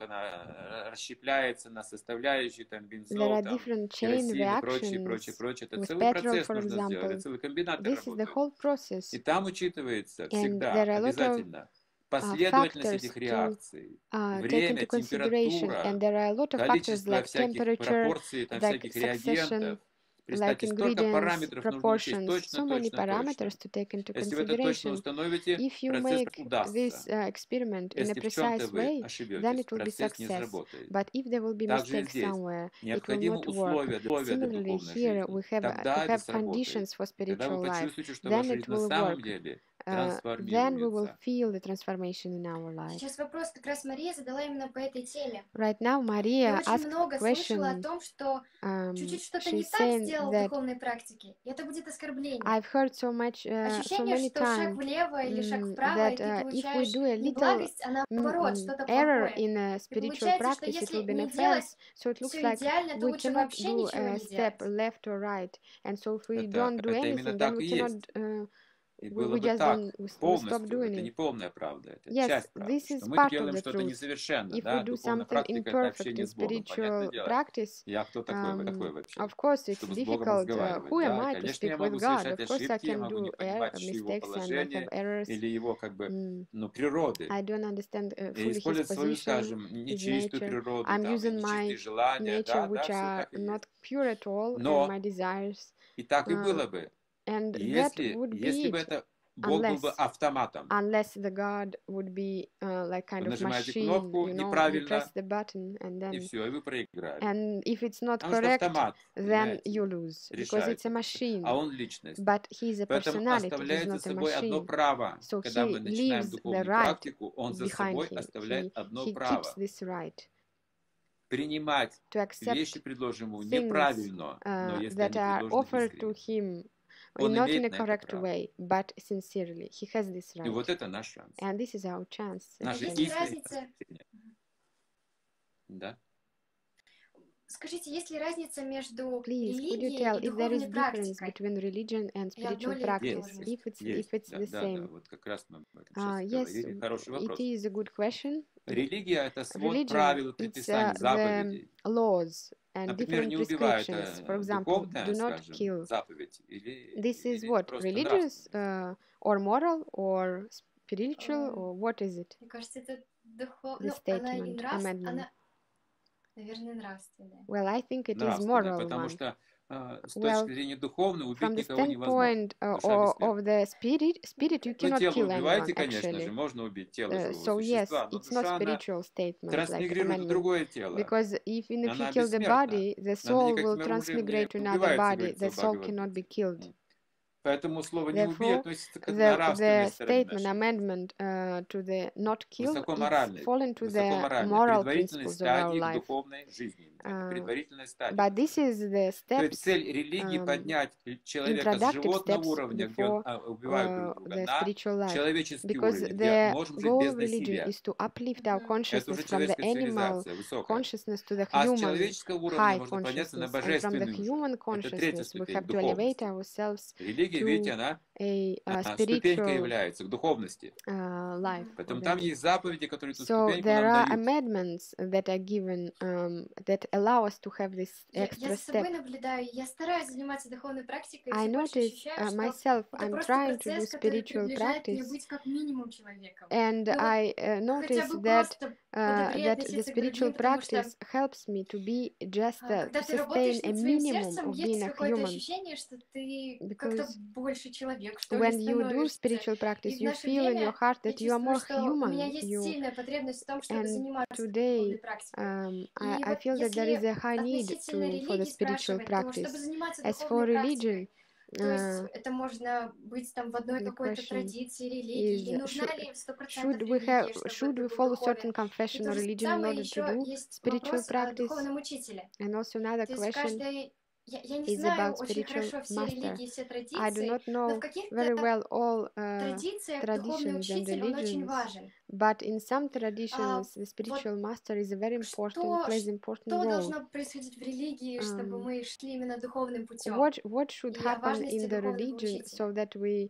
[SPEAKER 3] она расщепляется на составляющие, там,
[SPEAKER 2] there
[SPEAKER 3] бензол,
[SPEAKER 2] are
[SPEAKER 3] там,
[SPEAKER 2] different chain
[SPEAKER 3] керосин и прочее, прочее,
[SPEAKER 2] reactions
[SPEAKER 3] прочее. Это
[SPEAKER 2] with
[SPEAKER 3] целый
[SPEAKER 2] petrol,
[SPEAKER 3] процесс
[SPEAKER 2] for
[SPEAKER 3] нужно сделать, это
[SPEAKER 2] example.
[SPEAKER 3] целый комбинат
[SPEAKER 2] This is the
[SPEAKER 3] работает.
[SPEAKER 2] whole process.
[SPEAKER 3] И там учитывается
[SPEAKER 2] And
[SPEAKER 3] всегда,
[SPEAKER 2] there are a lot of
[SPEAKER 3] обязательно, последовательность
[SPEAKER 2] factors
[SPEAKER 3] этих
[SPEAKER 2] to
[SPEAKER 3] реакций,
[SPEAKER 2] take
[SPEAKER 3] время,
[SPEAKER 2] into consideration.
[SPEAKER 3] температура,
[SPEAKER 2] And there are a lot of factors
[SPEAKER 3] количество
[SPEAKER 2] like
[SPEAKER 3] всяких
[SPEAKER 2] temperature,
[SPEAKER 3] пропорций, там,
[SPEAKER 2] like
[SPEAKER 3] всяких
[SPEAKER 2] succession,
[SPEAKER 3] реагентов.
[SPEAKER 2] like
[SPEAKER 3] Представьте, столько
[SPEAKER 2] ingredients,
[SPEAKER 3] параметров нужно учесть
[SPEAKER 2] proportions,
[SPEAKER 3] точно,
[SPEAKER 2] so many
[SPEAKER 3] точно,
[SPEAKER 2] parameters
[SPEAKER 3] точно.
[SPEAKER 2] to take into
[SPEAKER 3] Если вы это точно
[SPEAKER 2] consideration.
[SPEAKER 3] установите,
[SPEAKER 2] If you
[SPEAKER 3] процесс
[SPEAKER 2] make this
[SPEAKER 3] удастся.
[SPEAKER 2] experiment in a
[SPEAKER 3] Если в чем-то
[SPEAKER 2] precise
[SPEAKER 3] вы
[SPEAKER 2] way, then
[SPEAKER 3] ошибетесь,
[SPEAKER 2] it will be
[SPEAKER 3] процесс не
[SPEAKER 2] success.
[SPEAKER 3] сработает.
[SPEAKER 2] But if there will be
[SPEAKER 3] Также и
[SPEAKER 2] mistakes
[SPEAKER 3] здесь.
[SPEAKER 2] somewhere, it will
[SPEAKER 3] Необходимы
[SPEAKER 2] not work.
[SPEAKER 3] условия для
[SPEAKER 2] Similarly,
[SPEAKER 3] духовной
[SPEAKER 2] here
[SPEAKER 3] жизни.
[SPEAKER 2] we have
[SPEAKER 3] Тогда
[SPEAKER 2] to
[SPEAKER 3] это
[SPEAKER 2] have
[SPEAKER 3] сработает.
[SPEAKER 2] conditions for
[SPEAKER 3] Когда вы
[SPEAKER 2] spiritual life.
[SPEAKER 3] почувствуете, что
[SPEAKER 2] Then
[SPEAKER 3] ваша
[SPEAKER 2] it
[SPEAKER 3] жизнь на
[SPEAKER 2] will
[SPEAKER 3] самом
[SPEAKER 2] work.
[SPEAKER 3] деле
[SPEAKER 2] Then we will
[SPEAKER 3] трансформируется.
[SPEAKER 2] feel the transformation in our life.
[SPEAKER 1] Сейчас вопрос как раз Мария задала именно по этой теме.
[SPEAKER 2] Right now,
[SPEAKER 1] Я
[SPEAKER 2] Maria
[SPEAKER 1] очень
[SPEAKER 2] asked
[SPEAKER 1] много слышала о
[SPEAKER 2] question.
[SPEAKER 1] том, что чуть-чуть что-то не
[SPEAKER 2] She's
[SPEAKER 1] так
[SPEAKER 2] saying
[SPEAKER 1] сделал в
[SPEAKER 2] that
[SPEAKER 1] духовной практике, и это будет оскорбление.
[SPEAKER 2] I've heard so
[SPEAKER 1] Ощущение,
[SPEAKER 2] many
[SPEAKER 1] что шаг
[SPEAKER 2] times
[SPEAKER 1] влево или шаг вправо,
[SPEAKER 2] that
[SPEAKER 1] и ты
[SPEAKER 2] if we
[SPEAKER 1] получаешь
[SPEAKER 2] do a
[SPEAKER 1] не
[SPEAKER 2] little
[SPEAKER 1] благость, а наоборот, что-то
[SPEAKER 2] error
[SPEAKER 1] плохое.
[SPEAKER 2] in a
[SPEAKER 1] И
[SPEAKER 2] spiritual
[SPEAKER 1] получается, что
[SPEAKER 2] practice, it will
[SPEAKER 1] если
[SPEAKER 2] be an
[SPEAKER 1] не
[SPEAKER 2] offense.
[SPEAKER 1] делать
[SPEAKER 2] So it looks
[SPEAKER 1] все
[SPEAKER 2] like
[SPEAKER 1] идеально, то
[SPEAKER 2] we
[SPEAKER 1] лучше
[SPEAKER 2] cannot
[SPEAKER 1] вообще
[SPEAKER 2] do
[SPEAKER 1] ничего
[SPEAKER 2] a
[SPEAKER 1] не
[SPEAKER 2] step
[SPEAKER 1] делать.
[SPEAKER 2] left or right. And so if we
[SPEAKER 3] Это
[SPEAKER 2] don't do
[SPEAKER 3] именно
[SPEAKER 2] anything, then
[SPEAKER 3] так
[SPEAKER 2] we
[SPEAKER 3] и
[SPEAKER 2] cannot,
[SPEAKER 3] есть. И
[SPEAKER 2] we
[SPEAKER 3] было бы
[SPEAKER 2] just
[SPEAKER 3] так
[SPEAKER 2] don't, we stop
[SPEAKER 3] полностью.
[SPEAKER 2] doing
[SPEAKER 3] Это не
[SPEAKER 2] it.
[SPEAKER 3] полная правда, это
[SPEAKER 2] Yes,
[SPEAKER 3] часть правды.
[SPEAKER 2] this is
[SPEAKER 3] Что мы
[SPEAKER 2] part of
[SPEAKER 3] делаем
[SPEAKER 2] the
[SPEAKER 3] что-то
[SPEAKER 2] truth.
[SPEAKER 3] несовершенно,
[SPEAKER 2] If we
[SPEAKER 3] да?
[SPEAKER 2] do
[SPEAKER 3] Духовная
[SPEAKER 2] something
[SPEAKER 3] практика — это
[SPEAKER 2] imperfect
[SPEAKER 3] общение
[SPEAKER 2] in
[SPEAKER 3] с Богом, понятное
[SPEAKER 2] spiritual
[SPEAKER 3] дело.
[SPEAKER 2] practice,
[SPEAKER 3] Я кто такой, такой вообще?
[SPEAKER 2] of course, it's
[SPEAKER 3] Чтобы с Богом
[SPEAKER 2] difficult.
[SPEAKER 3] разговаривать,
[SPEAKER 2] Who am
[SPEAKER 3] да?
[SPEAKER 2] I to
[SPEAKER 3] Конечно, я
[SPEAKER 2] speak with
[SPEAKER 3] могу
[SPEAKER 2] God?
[SPEAKER 3] совершать
[SPEAKER 2] Of course, I
[SPEAKER 3] ошибки, я
[SPEAKER 2] can
[SPEAKER 3] могу не
[SPEAKER 2] do
[SPEAKER 3] понимать его
[SPEAKER 2] mistakes and I have
[SPEAKER 3] положение
[SPEAKER 2] errors.
[SPEAKER 3] или его, как бы,
[SPEAKER 2] Mm,
[SPEAKER 3] ну, природы.
[SPEAKER 2] I don't understand
[SPEAKER 3] И
[SPEAKER 2] fully his
[SPEAKER 3] использовать свою,
[SPEAKER 2] position,
[SPEAKER 3] скажем,
[SPEAKER 2] his
[SPEAKER 3] нечистую
[SPEAKER 2] nature.
[SPEAKER 3] природу,
[SPEAKER 2] I'm
[SPEAKER 3] там, и
[SPEAKER 2] using
[SPEAKER 3] нечистые
[SPEAKER 2] my
[SPEAKER 3] желания,
[SPEAKER 2] nature,
[SPEAKER 3] да,
[SPEAKER 2] which
[SPEAKER 3] все
[SPEAKER 2] are
[SPEAKER 3] так и
[SPEAKER 2] not
[SPEAKER 3] есть.
[SPEAKER 2] pure at all, and
[SPEAKER 3] Но
[SPEAKER 2] my desires.
[SPEAKER 3] и так и
[SPEAKER 2] Uh,
[SPEAKER 3] было бы,
[SPEAKER 2] and that
[SPEAKER 3] если
[SPEAKER 2] would be
[SPEAKER 3] бы
[SPEAKER 2] it,
[SPEAKER 3] это Бог был бы
[SPEAKER 2] unless
[SPEAKER 3] автоматом.
[SPEAKER 2] the God would be like kind
[SPEAKER 3] Вы
[SPEAKER 2] of
[SPEAKER 3] нажимаете
[SPEAKER 2] machine,
[SPEAKER 3] кнопку
[SPEAKER 2] you know, you
[SPEAKER 3] неправильно,
[SPEAKER 2] press the button and
[SPEAKER 3] и
[SPEAKER 2] then,
[SPEAKER 3] все, и вы проиграли.
[SPEAKER 2] and if it's not
[SPEAKER 3] Потому что
[SPEAKER 2] correct,
[SPEAKER 3] автомат,
[SPEAKER 2] then
[SPEAKER 3] понимаете,
[SPEAKER 2] you lose, because
[SPEAKER 3] решает
[SPEAKER 2] it's a
[SPEAKER 3] это все. А
[SPEAKER 2] machine.
[SPEAKER 3] он личность.
[SPEAKER 2] But he is a
[SPEAKER 3] Поэтому
[SPEAKER 2] personality, he's
[SPEAKER 3] оставляет за
[SPEAKER 2] not a
[SPEAKER 3] собой одно
[SPEAKER 2] machine.
[SPEAKER 3] право.
[SPEAKER 2] So
[SPEAKER 3] Когда мы
[SPEAKER 2] he
[SPEAKER 3] начинаем
[SPEAKER 2] leaves the
[SPEAKER 3] духовную
[SPEAKER 2] right
[SPEAKER 3] практику, он за
[SPEAKER 2] behind
[SPEAKER 3] собой
[SPEAKER 2] him.
[SPEAKER 3] оставляет одно
[SPEAKER 2] He keeps
[SPEAKER 3] право.
[SPEAKER 2] this right
[SPEAKER 3] Принимать
[SPEAKER 2] to accept
[SPEAKER 3] вещи, предложенные ему,
[SPEAKER 2] things
[SPEAKER 3] неправильно, но если
[SPEAKER 2] that
[SPEAKER 3] они
[SPEAKER 2] are
[SPEAKER 3] предложены
[SPEAKER 2] offered to
[SPEAKER 3] искренне.
[SPEAKER 2] him,
[SPEAKER 3] Он
[SPEAKER 2] not in
[SPEAKER 3] имеет
[SPEAKER 2] a
[SPEAKER 3] на это
[SPEAKER 2] correct
[SPEAKER 3] право.
[SPEAKER 2] way, but sincerely. He has this
[SPEAKER 3] И
[SPEAKER 2] right.
[SPEAKER 3] вот это наш шанс.
[SPEAKER 2] And this is our chance,
[SPEAKER 3] Наше
[SPEAKER 1] Есть
[SPEAKER 2] actually.
[SPEAKER 1] ли
[SPEAKER 3] истинное
[SPEAKER 1] разница?
[SPEAKER 3] спасение. Да?
[SPEAKER 1] Скажите, есть ли разница между
[SPEAKER 2] Please, could you
[SPEAKER 1] религией
[SPEAKER 2] tell
[SPEAKER 1] и
[SPEAKER 2] if there is
[SPEAKER 1] духовной
[SPEAKER 2] difference
[SPEAKER 1] практикой?
[SPEAKER 2] between religion and
[SPEAKER 1] И одно
[SPEAKER 2] spiritual
[SPEAKER 1] ли это
[SPEAKER 2] practice,
[SPEAKER 1] может быть?
[SPEAKER 2] if it's
[SPEAKER 3] Да,
[SPEAKER 2] the
[SPEAKER 3] да,
[SPEAKER 2] same?
[SPEAKER 3] вот как раз мы об этом сейчас и
[SPEAKER 2] Yes,
[SPEAKER 3] говорили. Хороший
[SPEAKER 2] it
[SPEAKER 3] вопрос.
[SPEAKER 2] is a good question.
[SPEAKER 3] Религия – это свод
[SPEAKER 2] Religion,
[SPEAKER 3] правил и
[SPEAKER 2] it's
[SPEAKER 3] предписаний,
[SPEAKER 2] the
[SPEAKER 3] заповедей.
[SPEAKER 2] laws and
[SPEAKER 3] Например,
[SPEAKER 2] different
[SPEAKER 3] не убивай –
[SPEAKER 2] prescriptions. For
[SPEAKER 3] это
[SPEAKER 2] example,
[SPEAKER 3] духовная,
[SPEAKER 2] do not
[SPEAKER 3] скажем,
[SPEAKER 2] kill.
[SPEAKER 3] заповедь
[SPEAKER 2] This is
[SPEAKER 3] или
[SPEAKER 2] what?
[SPEAKER 3] просто
[SPEAKER 2] Religious
[SPEAKER 3] нравственная.
[SPEAKER 2] or moral or spiritual or what is it?
[SPEAKER 1] Мне кажется, это
[SPEAKER 2] The
[SPEAKER 1] ну, она и
[SPEAKER 2] amendment.
[SPEAKER 1] она, наверное, нравственная.
[SPEAKER 2] Well, I think it is
[SPEAKER 3] Нравственная,
[SPEAKER 2] moral
[SPEAKER 3] потому
[SPEAKER 2] one.
[SPEAKER 3] что с
[SPEAKER 2] Well,
[SPEAKER 3] точки зрения духовной
[SPEAKER 2] from
[SPEAKER 3] убить
[SPEAKER 2] the
[SPEAKER 3] никого невозможно.
[SPEAKER 2] standpoint
[SPEAKER 3] Душа бессмертна.
[SPEAKER 2] of the spirit, you
[SPEAKER 3] Ну,
[SPEAKER 2] cannot
[SPEAKER 3] тело
[SPEAKER 2] kill
[SPEAKER 3] убиваете,
[SPEAKER 2] anyone,
[SPEAKER 3] конечно же,
[SPEAKER 2] actually.
[SPEAKER 3] можно убить тело живого
[SPEAKER 2] So yes,
[SPEAKER 3] существа, но
[SPEAKER 2] it's not
[SPEAKER 3] душа, она
[SPEAKER 2] spiritual statement like
[SPEAKER 3] трансмигрирует в
[SPEAKER 2] amendment.
[SPEAKER 3] другое тело.
[SPEAKER 2] Because even if you
[SPEAKER 3] Она
[SPEAKER 2] kill the
[SPEAKER 3] бессмертна.
[SPEAKER 2] body, the
[SPEAKER 3] Она
[SPEAKER 2] soul will
[SPEAKER 3] никаким оружием не
[SPEAKER 2] transmigrate to another
[SPEAKER 3] убивается,
[SPEAKER 2] body.
[SPEAKER 3] говорится
[SPEAKER 2] The
[SPEAKER 3] в
[SPEAKER 2] soul cannot be
[SPEAKER 3] Бхагавад-гите.
[SPEAKER 2] killed.
[SPEAKER 3] Поэтому слово «не убий»
[SPEAKER 2] Therefore,
[SPEAKER 3] относится к нравственной
[SPEAKER 2] the
[SPEAKER 3] стороне
[SPEAKER 2] statement
[SPEAKER 3] нашей жизни.
[SPEAKER 2] amendment to the not kill, it's
[SPEAKER 3] Высокоморальной,
[SPEAKER 2] fallen to the
[SPEAKER 3] высокоморальной,
[SPEAKER 2] moral
[SPEAKER 3] предварительной
[SPEAKER 2] principles of our
[SPEAKER 3] стадии к
[SPEAKER 2] life.
[SPEAKER 3] духовной жизни. Это предварительная стадия.
[SPEAKER 2] But this is the
[SPEAKER 3] То есть
[SPEAKER 2] steps,
[SPEAKER 3] цель религии поднять человека с
[SPEAKER 2] introductive
[SPEAKER 3] животного
[SPEAKER 2] steps
[SPEAKER 3] уровня, где он
[SPEAKER 2] before
[SPEAKER 3] убивает друг друга,
[SPEAKER 2] the
[SPEAKER 3] на
[SPEAKER 2] spiritual life.
[SPEAKER 3] человеческий
[SPEAKER 2] Because
[SPEAKER 3] уровень, где
[SPEAKER 2] the
[SPEAKER 3] можем жить
[SPEAKER 2] goal
[SPEAKER 3] без
[SPEAKER 2] of religion
[SPEAKER 3] насилия.
[SPEAKER 2] is to uplift our
[SPEAKER 3] Это
[SPEAKER 2] consciousness
[SPEAKER 3] уже
[SPEAKER 2] from the
[SPEAKER 3] человеческая
[SPEAKER 2] animal
[SPEAKER 3] цивилизация, высокая.
[SPEAKER 2] consciousness to the
[SPEAKER 3] А с
[SPEAKER 2] human
[SPEAKER 3] человеческого уровня
[SPEAKER 2] high
[SPEAKER 3] можно подняться на
[SPEAKER 2] consciousness. And from the
[SPEAKER 3] божественный уровень.
[SPEAKER 2] human
[SPEAKER 3] Это третья
[SPEAKER 2] consciousness, we
[SPEAKER 3] ступень
[SPEAKER 2] have to elevate
[SPEAKER 3] духовности.
[SPEAKER 2] ourselves
[SPEAKER 3] Религия,
[SPEAKER 2] to
[SPEAKER 3] видите, она
[SPEAKER 2] a
[SPEAKER 3] ступенька
[SPEAKER 2] spiritual
[SPEAKER 3] является к духовности.
[SPEAKER 2] life.
[SPEAKER 3] Поэтому
[SPEAKER 2] for
[SPEAKER 3] там
[SPEAKER 2] that.
[SPEAKER 3] есть заповеди, которые эту
[SPEAKER 2] So
[SPEAKER 3] ступеньку
[SPEAKER 2] there
[SPEAKER 3] нам
[SPEAKER 2] are
[SPEAKER 3] дают.
[SPEAKER 2] amendments that are given that allow us to have this
[SPEAKER 1] Я
[SPEAKER 2] extra
[SPEAKER 1] за собой
[SPEAKER 2] step.
[SPEAKER 1] наблюдаю, я стараюсь заниматься духовной практикой, и
[SPEAKER 2] I
[SPEAKER 1] все больше
[SPEAKER 2] notice
[SPEAKER 1] ощущаю, что
[SPEAKER 2] myself,
[SPEAKER 1] это
[SPEAKER 2] I'm
[SPEAKER 1] просто
[SPEAKER 2] trying to do
[SPEAKER 1] процесс, который
[SPEAKER 2] spiritual
[SPEAKER 1] приближает меня
[SPEAKER 2] practice,
[SPEAKER 1] быть как минимум человеком.
[SPEAKER 2] and
[SPEAKER 1] Ну вот
[SPEAKER 2] I
[SPEAKER 1] хотя
[SPEAKER 2] notice
[SPEAKER 1] бы
[SPEAKER 2] that
[SPEAKER 1] просто подобрее
[SPEAKER 2] that the
[SPEAKER 1] относиться к
[SPEAKER 2] spiritual
[SPEAKER 1] другим, потому что
[SPEAKER 2] practice helps me to be just
[SPEAKER 1] когда
[SPEAKER 2] to
[SPEAKER 1] ты работаешь
[SPEAKER 2] sustain a
[SPEAKER 1] над своим
[SPEAKER 2] minimum
[SPEAKER 1] сердцем,
[SPEAKER 2] of
[SPEAKER 1] есть
[SPEAKER 2] being a
[SPEAKER 1] какое-то
[SPEAKER 2] human.
[SPEAKER 1] ощущение, что ты как-то
[SPEAKER 2] Because
[SPEAKER 1] больше человек, что ли,
[SPEAKER 2] when you do
[SPEAKER 1] становишься.
[SPEAKER 2] spiritual
[SPEAKER 1] И
[SPEAKER 2] practice,
[SPEAKER 1] в
[SPEAKER 2] you
[SPEAKER 1] наше
[SPEAKER 2] feel in your
[SPEAKER 1] время
[SPEAKER 2] heart
[SPEAKER 1] я
[SPEAKER 2] that you are
[SPEAKER 1] чувствую,
[SPEAKER 2] more
[SPEAKER 1] что у меня
[SPEAKER 2] human.
[SPEAKER 1] есть
[SPEAKER 2] You
[SPEAKER 1] сильная потребность в том, чтобы
[SPEAKER 2] and
[SPEAKER 1] заниматься
[SPEAKER 2] today
[SPEAKER 1] духовной практикой.
[SPEAKER 2] I
[SPEAKER 1] И вот
[SPEAKER 2] feel that there is
[SPEAKER 1] если
[SPEAKER 2] a high need
[SPEAKER 1] относительно
[SPEAKER 2] for the
[SPEAKER 1] религии
[SPEAKER 2] spiritual
[SPEAKER 1] спрашивать, то чтобы
[SPEAKER 2] practice.
[SPEAKER 1] заниматься
[SPEAKER 2] As for
[SPEAKER 1] духовной
[SPEAKER 2] religion,
[SPEAKER 1] практикой, то есть это можно быть там в одной
[SPEAKER 2] the
[SPEAKER 1] какой-то
[SPEAKER 2] question
[SPEAKER 1] традиции, религии, и
[SPEAKER 2] is
[SPEAKER 1] нужна ли 100%
[SPEAKER 2] should
[SPEAKER 1] религия, чтобы
[SPEAKER 2] should
[SPEAKER 1] ты
[SPEAKER 2] we
[SPEAKER 1] был
[SPEAKER 2] follow
[SPEAKER 1] духовен.
[SPEAKER 2] certain
[SPEAKER 1] И
[SPEAKER 2] confession
[SPEAKER 1] то
[SPEAKER 2] or
[SPEAKER 1] же
[SPEAKER 2] religion in
[SPEAKER 1] самое
[SPEAKER 2] order to
[SPEAKER 1] еще
[SPEAKER 2] do
[SPEAKER 1] есть
[SPEAKER 2] spiritual
[SPEAKER 1] вопрос о
[SPEAKER 2] practice?
[SPEAKER 1] духовном учителе.
[SPEAKER 2] And also another
[SPEAKER 1] То есть в
[SPEAKER 2] question
[SPEAKER 1] каждой... Я не
[SPEAKER 2] is
[SPEAKER 1] знаю
[SPEAKER 2] about
[SPEAKER 1] очень
[SPEAKER 2] spiritual
[SPEAKER 1] хорошо все
[SPEAKER 2] master.
[SPEAKER 1] религии, все
[SPEAKER 2] I do
[SPEAKER 1] традиции,
[SPEAKER 2] not
[SPEAKER 1] но в
[SPEAKER 2] know
[SPEAKER 1] каких-то
[SPEAKER 2] very well all
[SPEAKER 1] традициях духовный
[SPEAKER 2] traditions and
[SPEAKER 1] учитель, он очень
[SPEAKER 2] religions,
[SPEAKER 1] важен.
[SPEAKER 2] but in some traditions, the
[SPEAKER 1] Вот
[SPEAKER 2] spiritual master is a very important,
[SPEAKER 1] что
[SPEAKER 2] plays important
[SPEAKER 1] что
[SPEAKER 2] role.
[SPEAKER 1] должно происходить в религии, чтобы мы шли именно духовным путем?
[SPEAKER 2] What should
[SPEAKER 1] И о
[SPEAKER 2] happen
[SPEAKER 1] важности
[SPEAKER 2] in the
[SPEAKER 1] духовного
[SPEAKER 2] religion
[SPEAKER 1] учителя.
[SPEAKER 2] so that we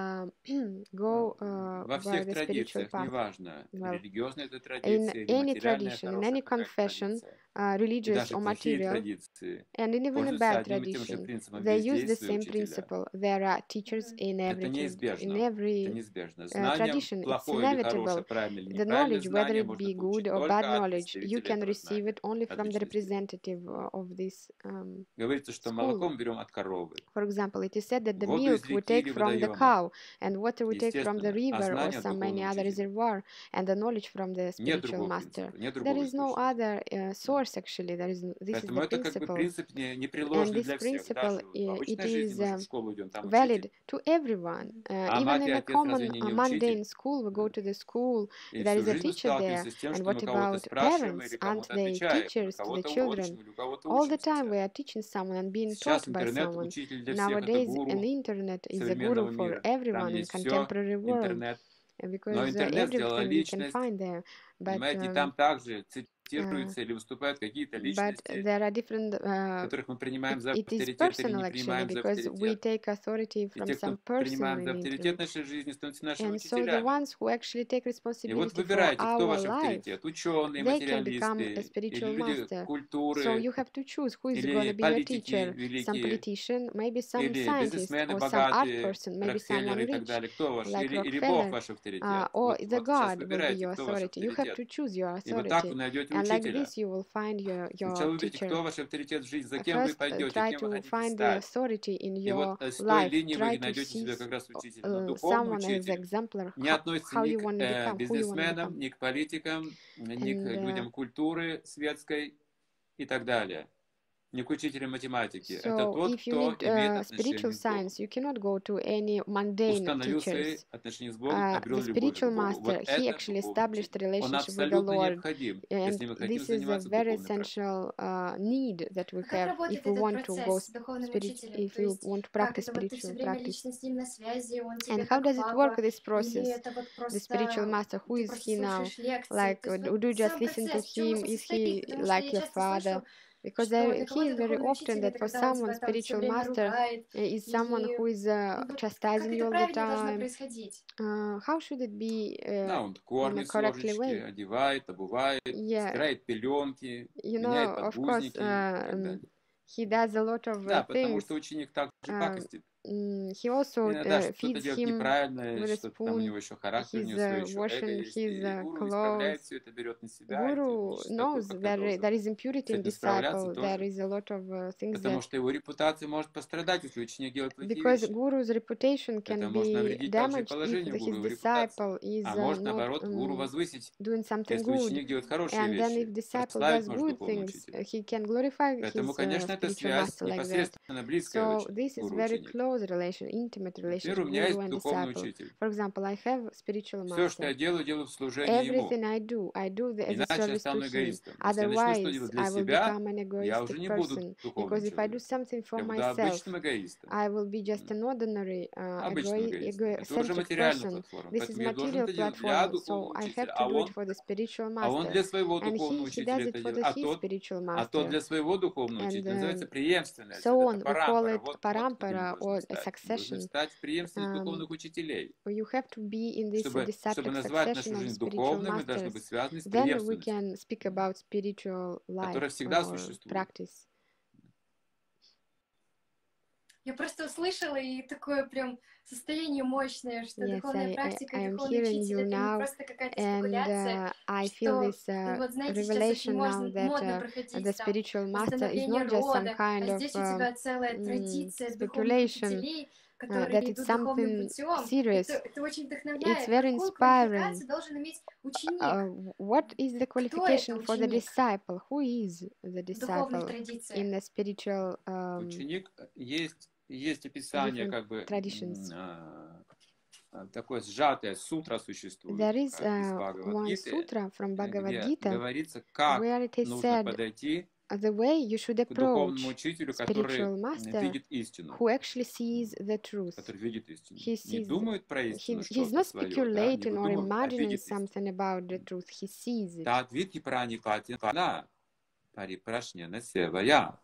[SPEAKER 2] go
[SPEAKER 3] Во
[SPEAKER 2] by
[SPEAKER 3] всех
[SPEAKER 2] the spiritual
[SPEAKER 3] традициях,
[SPEAKER 2] path?
[SPEAKER 3] неважно,
[SPEAKER 2] Well,
[SPEAKER 3] религиозная это
[SPEAKER 2] in
[SPEAKER 3] традиция или
[SPEAKER 2] any
[SPEAKER 3] материальная
[SPEAKER 2] tradition, in
[SPEAKER 3] хорошая
[SPEAKER 2] any
[SPEAKER 3] какая-то
[SPEAKER 2] confession,
[SPEAKER 3] традиция, и
[SPEAKER 2] religious
[SPEAKER 3] даже
[SPEAKER 2] or
[SPEAKER 3] плохие
[SPEAKER 2] material,
[SPEAKER 3] традиции,
[SPEAKER 2] and even a
[SPEAKER 3] пользуются
[SPEAKER 2] bad
[SPEAKER 3] одним и тем же
[SPEAKER 2] tradition,
[SPEAKER 3] принципом
[SPEAKER 2] they
[SPEAKER 3] везде
[SPEAKER 2] use
[SPEAKER 3] есть
[SPEAKER 2] the
[SPEAKER 3] свои
[SPEAKER 2] same
[SPEAKER 3] учителя.
[SPEAKER 2] principle. There are teachers in
[SPEAKER 3] Это
[SPEAKER 2] everything, in
[SPEAKER 3] неизбежно, это
[SPEAKER 2] every
[SPEAKER 3] неизбежно. Знание,
[SPEAKER 2] tradition. It's
[SPEAKER 3] плохое или хорошее,
[SPEAKER 2] inevitable.
[SPEAKER 3] правильное или
[SPEAKER 2] The
[SPEAKER 3] неправильное
[SPEAKER 2] knowledge, whether
[SPEAKER 3] знание,
[SPEAKER 2] it
[SPEAKER 3] можно
[SPEAKER 2] be good
[SPEAKER 3] получить
[SPEAKER 2] or bad
[SPEAKER 3] только от
[SPEAKER 2] knowledge, you
[SPEAKER 3] представителя
[SPEAKER 2] can
[SPEAKER 3] этого
[SPEAKER 2] receive
[SPEAKER 3] знания,
[SPEAKER 2] it only
[SPEAKER 3] от
[SPEAKER 2] from the
[SPEAKER 3] личности.
[SPEAKER 2] representative of this
[SPEAKER 3] Говорится, что
[SPEAKER 2] school.
[SPEAKER 3] молоко мы берем от коровы,
[SPEAKER 2] For example, it is said that the
[SPEAKER 3] воду
[SPEAKER 2] milk
[SPEAKER 3] из
[SPEAKER 2] we
[SPEAKER 3] реки
[SPEAKER 2] take
[SPEAKER 3] или
[SPEAKER 2] from the
[SPEAKER 3] водоема,
[SPEAKER 2] cow, and water we take from the
[SPEAKER 3] естественно, а
[SPEAKER 2] river or
[SPEAKER 3] знание от
[SPEAKER 2] some any
[SPEAKER 3] духовного
[SPEAKER 2] other
[SPEAKER 3] учителя.
[SPEAKER 2] reservoir, and the knowledge from the
[SPEAKER 3] Нет
[SPEAKER 2] spiritual
[SPEAKER 3] другого
[SPEAKER 2] master.
[SPEAKER 3] принципа, нет
[SPEAKER 2] There
[SPEAKER 3] другого
[SPEAKER 2] is no
[SPEAKER 3] источника.
[SPEAKER 2] other source actually. This is
[SPEAKER 3] Поэтому
[SPEAKER 2] the
[SPEAKER 3] это как бы
[SPEAKER 2] principle,
[SPEAKER 3] принцип
[SPEAKER 2] and
[SPEAKER 3] непреложный
[SPEAKER 2] this
[SPEAKER 3] для всех.
[SPEAKER 2] principle
[SPEAKER 3] Даже вот в
[SPEAKER 2] it
[SPEAKER 3] обычной жизни
[SPEAKER 2] is
[SPEAKER 3] мы же в школу идем, там
[SPEAKER 2] valid
[SPEAKER 3] учитель.
[SPEAKER 2] to everyone.
[SPEAKER 3] А
[SPEAKER 2] Even
[SPEAKER 3] мать и
[SPEAKER 2] in a
[SPEAKER 3] отец разве
[SPEAKER 2] common
[SPEAKER 3] они не
[SPEAKER 2] mundane
[SPEAKER 3] учитель?
[SPEAKER 2] school, we go to the school,
[SPEAKER 3] И
[SPEAKER 2] there
[SPEAKER 3] всю
[SPEAKER 2] is a
[SPEAKER 3] жизнь мы
[SPEAKER 2] teacher there.
[SPEAKER 3] сталкиваемся с тем,
[SPEAKER 2] And
[SPEAKER 3] что
[SPEAKER 2] what
[SPEAKER 3] мы кого-то
[SPEAKER 2] about
[SPEAKER 3] спрашиваем
[SPEAKER 2] parents?
[SPEAKER 3] или
[SPEAKER 2] Aren't
[SPEAKER 3] кому-то
[SPEAKER 2] they
[SPEAKER 3] отвечаем, мы
[SPEAKER 2] teachers to the
[SPEAKER 3] кого-то
[SPEAKER 2] children?
[SPEAKER 3] учим или у кого-то
[SPEAKER 2] All the time
[SPEAKER 3] учимся.
[SPEAKER 2] we are teaching someone and being
[SPEAKER 3] Сейчас
[SPEAKER 2] taught by
[SPEAKER 3] интернет
[SPEAKER 2] someone.
[SPEAKER 3] учитель для всех, это
[SPEAKER 2] Nowadays, an
[SPEAKER 3] гуру
[SPEAKER 2] internet is a
[SPEAKER 3] современного
[SPEAKER 2] guru for
[SPEAKER 3] мира. Там
[SPEAKER 2] everyone in
[SPEAKER 3] есть все,
[SPEAKER 2] contemporary world
[SPEAKER 3] интернет. Но
[SPEAKER 2] because
[SPEAKER 3] интернет сделала
[SPEAKER 2] everything you can
[SPEAKER 3] личность,
[SPEAKER 2] find there. But
[SPEAKER 3] понимаете, и там также цитируются или выступают какие-то
[SPEAKER 2] but
[SPEAKER 3] личности,
[SPEAKER 2] there are different.
[SPEAKER 3] которых мы принимаем за
[SPEAKER 2] It is
[SPEAKER 3] авторитет или
[SPEAKER 2] personal
[SPEAKER 3] не
[SPEAKER 2] actually
[SPEAKER 3] принимаем за
[SPEAKER 2] because we
[SPEAKER 3] авторитет.
[SPEAKER 2] take authority
[SPEAKER 3] И
[SPEAKER 2] from
[SPEAKER 3] те,
[SPEAKER 2] some
[SPEAKER 3] кто
[SPEAKER 2] person
[SPEAKER 3] принимаем за
[SPEAKER 2] in
[SPEAKER 3] авторитет
[SPEAKER 2] internet.
[SPEAKER 3] нашей жизни, становятся нашими
[SPEAKER 2] And so the
[SPEAKER 3] учителями.
[SPEAKER 2] ones who actually take
[SPEAKER 3] И вот
[SPEAKER 2] responsibility for
[SPEAKER 3] выбирайте, кто
[SPEAKER 2] our
[SPEAKER 3] ваш
[SPEAKER 2] life,
[SPEAKER 3] авторитет. Ученые,
[SPEAKER 2] they can become a
[SPEAKER 3] материалисты,
[SPEAKER 2] spiritual
[SPEAKER 3] или люди
[SPEAKER 2] master. So
[SPEAKER 3] культуры,
[SPEAKER 2] you have to choose who is
[SPEAKER 3] или
[SPEAKER 2] going to be your
[SPEAKER 3] политики
[SPEAKER 2] teacher. Some
[SPEAKER 3] великие,
[SPEAKER 2] politician, maybe some
[SPEAKER 3] или
[SPEAKER 2] scientist
[SPEAKER 3] бизнесмены
[SPEAKER 2] or some art
[SPEAKER 3] богатые,
[SPEAKER 2] person, maybe someone
[SPEAKER 3] Рокфеллеры и так
[SPEAKER 2] rich,
[SPEAKER 3] далее. Кто ваш?
[SPEAKER 2] like
[SPEAKER 3] Или Бог
[SPEAKER 2] Rockefeller,
[SPEAKER 3] ваш авторитет?
[SPEAKER 2] or
[SPEAKER 3] Вот,
[SPEAKER 2] the
[SPEAKER 3] вот сейчас
[SPEAKER 2] God will be
[SPEAKER 3] выбирайте,
[SPEAKER 2] your
[SPEAKER 3] кто ваш
[SPEAKER 2] authority. You have
[SPEAKER 3] авторитет.
[SPEAKER 2] to choose your
[SPEAKER 3] И вот так вы
[SPEAKER 2] authority.
[SPEAKER 3] найдете
[SPEAKER 2] And like
[SPEAKER 3] учителя.
[SPEAKER 2] this you will find your
[SPEAKER 3] Сначала выберите,
[SPEAKER 2] teacher.
[SPEAKER 3] кто ваш авторитет в жизни, за кем вы
[SPEAKER 2] First,
[SPEAKER 3] пойдете,
[SPEAKER 2] try
[SPEAKER 3] кем вы
[SPEAKER 2] to
[SPEAKER 3] хотите
[SPEAKER 2] find the
[SPEAKER 3] стать.
[SPEAKER 2] authority in
[SPEAKER 3] И вот
[SPEAKER 2] your
[SPEAKER 3] с той
[SPEAKER 2] life.
[SPEAKER 3] линии
[SPEAKER 2] Try
[SPEAKER 3] вы
[SPEAKER 2] to
[SPEAKER 3] найдете себе
[SPEAKER 2] see
[SPEAKER 3] как раз учителя. Но духовный
[SPEAKER 2] someone as
[SPEAKER 3] учитель
[SPEAKER 2] exemplar,
[SPEAKER 3] не относится
[SPEAKER 2] how
[SPEAKER 3] ни
[SPEAKER 2] you
[SPEAKER 3] к
[SPEAKER 2] want to become, who you want to
[SPEAKER 3] бизнесменам,
[SPEAKER 2] become.
[SPEAKER 3] ни к политикам, ни к
[SPEAKER 2] And
[SPEAKER 3] людям культуры светской и так далее. не к учителю математики. Это
[SPEAKER 2] So
[SPEAKER 3] тот,
[SPEAKER 2] if you
[SPEAKER 3] кто
[SPEAKER 2] need
[SPEAKER 3] имеет
[SPEAKER 2] spiritual
[SPEAKER 3] отношение с Богом.
[SPEAKER 2] science, you cannot go to any mundane
[SPEAKER 3] Установил свои
[SPEAKER 2] teachers.
[SPEAKER 3] отношения с Богом, обрел
[SPEAKER 2] The
[SPEAKER 3] любовь к
[SPEAKER 2] spiritual
[SPEAKER 3] Богу. Вот
[SPEAKER 2] master, he
[SPEAKER 3] это
[SPEAKER 2] actually
[SPEAKER 3] духовный
[SPEAKER 2] established a
[SPEAKER 3] учитель. Он
[SPEAKER 2] relationship with the
[SPEAKER 3] абсолютно
[SPEAKER 2] Lord,
[SPEAKER 3] необходим,
[SPEAKER 2] and
[SPEAKER 3] если мы хотим
[SPEAKER 2] this is a
[SPEAKER 3] заниматься
[SPEAKER 2] very
[SPEAKER 3] духовной практикой.
[SPEAKER 2] essential need that we
[SPEAKER 1] А как
[SPEAKER 2] have
[SPEAKER 1] работает
[SPEAKER 2] if we
[SPEAKER 1] этот
[SPEAKER 2] want to go
[SPEAKER 1] процесс с духовным учителем?
[SPEAKER 2] if
[SPEAKER 1] То
[SPEAKER 2] you
[SPEAKER 1] есть,
[SPEAKER 2] want to
[SPEAKER 1] как
[SPEAKER 2] practice
[SPEAKER 1] это вот ты все
[SPEAKER 2] spiritual
[SPEAKER 1] время
[SPEAKER 2] practice.
[SPEAKER 1] лично с ним на связи, он тебе
[SPEAKER 2] And how
[SPEAKER 1] как
[SPEAKER 2] does it work,
[SPEAKER 1] папа,
[SPEAKER 2] this
[SPEAKER 1] или
[SPEAKER 2] process?
[SPEAKER 1] это вот
[SPEAKER 2] The spiritual
[SPEAKER 1] просто
[SPEAKER 2] master, who
[SPEAKER 1] ты
[SPEAKER 2] is
[SPEAKER 1] просто
[SPEAKER 2] he now?
[SPEAKER 1] слушаешь лекции?
[SPEAKER 2] Like,
[SPEAKER 1] То есть
[SPEAKER 2] do
[SPEAKER 1] вот
[SPEAKER 2] you just
[SPEAKER 1] сам
[SPEAKER 2] listen to
[SPEAKER 1] процесс, в чем он
[SPEAKER 2] him? Is
[SPEAKER 1] состоит?
[SPEAKER 2] he
[SPEAKER 1] Потому что
[SPEAKER 2] like
[SPEAKER 1] я
[SPEAKER 2] your
[SPEAKER 1] часто
[SPEAKER 2] father?
[SPEAKER 1] слышу,
[SPEAKER 2] Because
[SPEAKER 1] что для
[SPEAKER 2] hear
[SPEAKER 1] кого-то
[SPEAKER 2] very
[SPEAKER 1] духовный
[SPEAKER 2] often
[SPEAKER 1] учитель
[SPEAKER 2] that
[SPEAKER 1] это
[SPEAKER 2] for
[SPEAKER 1] когда он
[SPEAKER 2] someone,
[SPEAKER 1] тебя там все
[SPEAKER 2] spiritual
[SPEAKER 1] время
[SPEAKER 2] master
[SPEAKER 1] ругает,
[SPEAKER 2] is someone who
[SPEAKER 1] или
[SPEAKER 2] is
[SPEAKER 1] ну вот как
[SPEAKER 2] chastising you
[SPEAKER 1] это
[SPEAKER 2] all the
[SPEAKER 1] правильно должно
[SPEAKER 2] time.
[SPEAKER 1] происходить?
[SPEAKER 2] How should it be
[SPEAKER 3] Да, он
[SPEAKER 2] in a
[SPEAKER 3] кормит с
[SPEAKER 2] correctly
[SPEAKER 3] ложечки,
[SPEAKER 2] way?
[SPEAKER 3] одевает, обувает,
[SPEAKER 2] Yeah,
[SPEAKER 3] стирает пеленки,
[SPEAKER 2] you
[SPEAKER 3] меняет
[SPEAKER 2] know, of course,
[SPEAKER 3] подгузники и так далее.
[SPEAKER 2] he does a lot of
[SPEAKER 3] Да, потому
[SPEAKER 2] things.
[SPEAKER 3] что ученик так же пакостит.
[SPEAKER 2] He also
[SPEAKER 3] Иногда что-то
[SPEAKER 2] feeds
[SPEAKER 3] делает
[SPEAKER 2] him
[SPEAKER 3] неправильно,
[SPEAKER 2] with a
[SPEAKER 3] что-то там у
[SPEAKER 2] spoon.
[SPEAKER 3] него еще характер, у
[SPEAKER 2] He's
[SPEAKER 3] него свое еще эго
[SPEAKER 2] washing
[SPEAKER 3] есть.
[SPEAKER 2] his
[SPEAKER 3] И гуру
[SPEAKER 2] clothes.
[SPEAKER 3] исправляет все это, берет на себя и делает
[SPEAKER 2] Guru
[SPEAKER 3] нечистоту,
[SPEAKER 2] knows
[SPEAKER 3] как
[SPEAKER 2] that
[SPEAKER 3] должен.
[SPEAKER 2] there is impurity
[SPEAKER 3] С
[SPEAKER 2] in
[SPEAKER 3] этим справляться
[SPEAKER 2] disciple. There
[SPEAKER 3] тоже.
[SPEAKER 2] is a lot of things
[SPEAKER 3] Потому
[SPEAKER 2] that
[SPEAKER 3] что его репутация может пострадать, если ученик делает плохие
[SPEAKER 2] because
[SPEAKER 3] вещи.
[SPEAKER 2] guru's reputation
[SPEAKER 3] Это
[SPEAKER 2] can
[SPEAKER 3] может
[SPEAKER 2] be
[SPEAKER 3] навредить также и
[SPEAKER 2] damaged if
[SPEAKER 3] положению гуру,
[SPEAKER 2] his
[SPEAKER 3] его репутации.
[SPEAKER 2] disciple is
[SPEAKER 3] А может,
[SPEAKER 2] not
[SPEAKER 3] наоборот, гуру возвысить,
[SPEAKER 2] doing something
[SPEAKER 3] если
[SPEAKER 2] good.
[SPEAKER 3] ученик делает хорошие
[SPEAKER 2] And then if
[SPEAKER 3] вещи.
[SPEAKER 2] disciple
[SPEAKER 3] Прославить
[SPEAKER 2] does
[SPEAKER 3] может
[SPEAKER 2] good
[SPEAKER 3] духовного
[SPEAKER 2] things,
[SPEAKER 3] учителя.
[SPEAKER 2] he can glorify
[SPEAKER 3] Поэтому,
[SPEAKER 2] his
[SPEAKER 3] конечно, эта
[SPEAKER 2] spiritual
[SPEAKER 3] связь
[SPEAKER 2] master like that.
[SPEAKER 3] непосредственно близкая
[SPEAKER 2] So
[SPEAKER 3] очень,
[SPEAKER 2] this is very
[SPEAKER 3] гуру-ученик.
[SPEAKER 2] close relation, intimate
[SPEAKER 3] Например,
[SPEAKER 2] relationship,
[SPEAKER 3] у меня
[SPEAKER 2] guru
[SPEAKER 3] есть
[SPEAKER 2] and
[SPEAKER 3] духовный
[SPEAKER 2] disciple.
[SPEAKER 3] учитель.
[SPEAKER 2] For example, I have spiritual
[SPEAKER 3] Все, что
[SPEAKER 2] master.
[SPEAKER 3] я делаю в служении ему.
[SPEAKER 2] Everything I do as a
[SPEAKER 3] Иначе я
[SPEAKER 2] service to
[SPEAKER 3] стану
[SPEAKER 2] him.
[SPEAKER 3] эгоистом. Если я начну что
[SPEAKER 2] Otherwise,
[SPEAKER 3] делать для
[SPEAKER 2] I will
[SPEAKER 3] себя,
[SPEAKER 2] become an
[SPEAKER 3] я уже
[SPEAKER 2] egoistic
[SPEAKER 3] не буду
[SPEAKER 2] person.
[SPEAKER 3] духовным
[SPEAKER 2] Because if I do
[SPEAKER 3] человеком.
[SPEAKER 2] something for
[SPEAKER 3] Я буду
[SPEAKER 2] myself,
[SPEAKER 3] обычным эгоистом.
[SPEAKER 2] I will be just an ordinary,
[SPEAKER 3] Обычным эгоистом. Это уже
[SPEAKER 2] egocentric
[SPEAKER 3] материальная
[SPEAKER 2] person.
[SPEAKER 3] платформа.
[SPEAKER 2] This is
[SPEAKER 3] Поэтому я должен
[SPEAKER 2] material
[SPEAKER 3] это делать для
[SPEAKER 2] platform, so
[SPEAKER 3] духовного
[SPEAKER 2] I have
[SPEAKER 3] учителя.
[SPEAKER 2] to do it for the spiritual
[SPEAKER 3] А он
[SPEAKER 2] master.
[SPEAKER 3] для своего
[SPEAKER 2] And
[SPEAKER 3] духовного
[SPEAKER 2] he
[SPEAKER 3] учителя
[SPEAKER 2] does
[SPEAKER 3] это
[SPEAKER 2] it for
[SPEAKER 3] делает.
[SPEAKER 2] his spiritual
[SPEAKER 3] А тот
[SPEAKER 2] master.
[SPEAKER 3] для своего духовного
[SPEAKER 2] And
[SPEAKER 3] учителя называется преемственность.
[SPEAKER 2] so
[SPEAKER 3] Это
[SPEAKER 2] on. We call
[SPEAKER 3] парампара.
[SPEAKER 2] it
[SPEAKER 3] Вот где мы
[SPEAKER 2] parampara
[SPEAKER 3] должны
[SPEAKER 2] or a
[SPEAKER 3] стать. Мы должны
[SPEAKER 2] succession.
[SPEAKER 3] встать в преемственность духовных учителей.
[SPEAKER 2] You have to be in this
[SPEAKER 3] Чтобы
[SPEAKER 2] disciplic
[SPEAKER 3] назвать
[SPEAKER 2] succession
[SPEAKER 3] нашу
[SPEAKER 2] of
[SPEAKER 3] жизнь
[SPEAKER 2] spiritual
[SPEAKER 3] духовной, мы должны
[SPEAKER 2] masters.
[SPEAKER 3] быть связаны с
[SPEAKER 2] Then we
[SPEAKER 3] преемственностью,
[SPEAKER 2] can speak about spiritual
[SPEAKER 3] которая
[SPEAKER 2] life
[SPEAKER 3] всегда
[SPEAKER 2] or
[SPEAKER 3] существует.
[SPEAKER 2] practice.
[SPEAKER 1] Я просто услышала, и такое прям состояние мощное, что
[SPEAKER 2] Yes,
[SPEAKER 1] духовная практика
[SPEAKER 2] I
[SPEAKER 1] и
[SPEAKER 2] am
[SPEAKER 1] духовный
[SPEAKER 2] hearing
[SPEAKER 1] учитель
[SPEAKER 2] you
[SPEAKER 1] это не
[SPEAKER 2] now,
[SPEAKER 1] просто какая-то
[SPEAKER 2] and
[SPEAKER 1] спекуляция,
[SPEAKER 2] I feel
[SPEAKER 1] что
[SPEAKER 2] this
[SPEAKER 1] вот знаете, сейчас очень
[SPEAKER 2] revelation now that
[SPEAKER 1] модно
[SPEAKER 2] the
[SPEAKER 1] проходить там
[SPEAKER 2] spiritual master is
[SPEAKER 1] восстановление
[SPEAKER 2] not just some
[SPEAKER 1] рода,
[SPEAKER 2] kind
[SPEAKER 1] а
[SPEAKER 2] of
[SPEAKER 1] здесь у тебя целая традиция духовных
[SPEAKER 2] speculation,
[SPEAKER 1] учителей, которые
[SPEAKER 2] that it's
[SPEAKER 1] идут духовным
[SPEAKER 2] something
[SPEAKER 1] путем.
[SPEAKER 2] serious.
[SPEAKER 1] Это очень
[SPEAKER 2] It's
[SPEAKER 1] вдохновляет.
[SPEAKER 2] very
[SPEAKER 1] Какую
[SPEAKER 2] inspiring.
[SPEAKER 1] квалификацию должен иметь ученик?
[SPEAKER 2] What is the
[SPEAKER 1] Кто это
[SPEAKER 2] qualification for the
[SPEAKER 1] ученик
[SPEAKER 2] disciple? Who is the
[SPEAKER 1] в духовных
[SPEAKER 2] disciple
[SPEAKER 1] традициях?
[SPEAKER 2] in the spiritual
[SPEAKER 3] Ученик есть описание,
[SPEAKER 2] different
[SPEAKER 3] как бы
[SPEAKER 2] traditions?
[SPEAKER 3] такое сжатое сутра существует
[SPEAKER 2] There is
[SPEAKER 3] из
[SPEAKER 2] one
[SPEAKER 3] Бхагавад-гиты,
[SPEAKER 2] sutra from Bhagavad
[SPEAKER 3] где
[SPEAKER 2] Gita
[SPEAKER 3] говорится, как
[SPEAKER 2] where it is
[SPEAKER 3] нужно
[SPEAKER 2] said
[SPEAKER 3] подойти
[SPEAKER 2] the way you should
[SPEAKER 3] к духовному
[SPEAKER 2] approach
[SPEAKER 3] учителю, который
[SPEAKER 2] spiritual master
[SPEAKER 3] видит истину,
[SPEAKER 2] who actually sees the truth.
[SPEAKER 3] который видит истину.
[SPEAKER 2] He
[SPEAKER 3] Не
[SPEAKER 2] sees,
[SPEAKER 3] думает про истину
[SPEAKER 2] he's
[SPEAKER 3] что-то
[SPEAKER 2] not
[SPEAKER 3] свое, да, не
[SPEAKER 2] speculating or
[SPEAKER 3] выдумывает, а
[SPEAKER 2] imagining
[SPEAKER 3] видит истину.
[SPEAKER 2] something about the truth. He sees it.
[SPEAKER 3] Тадвидхи пранипатина парипрашнена севая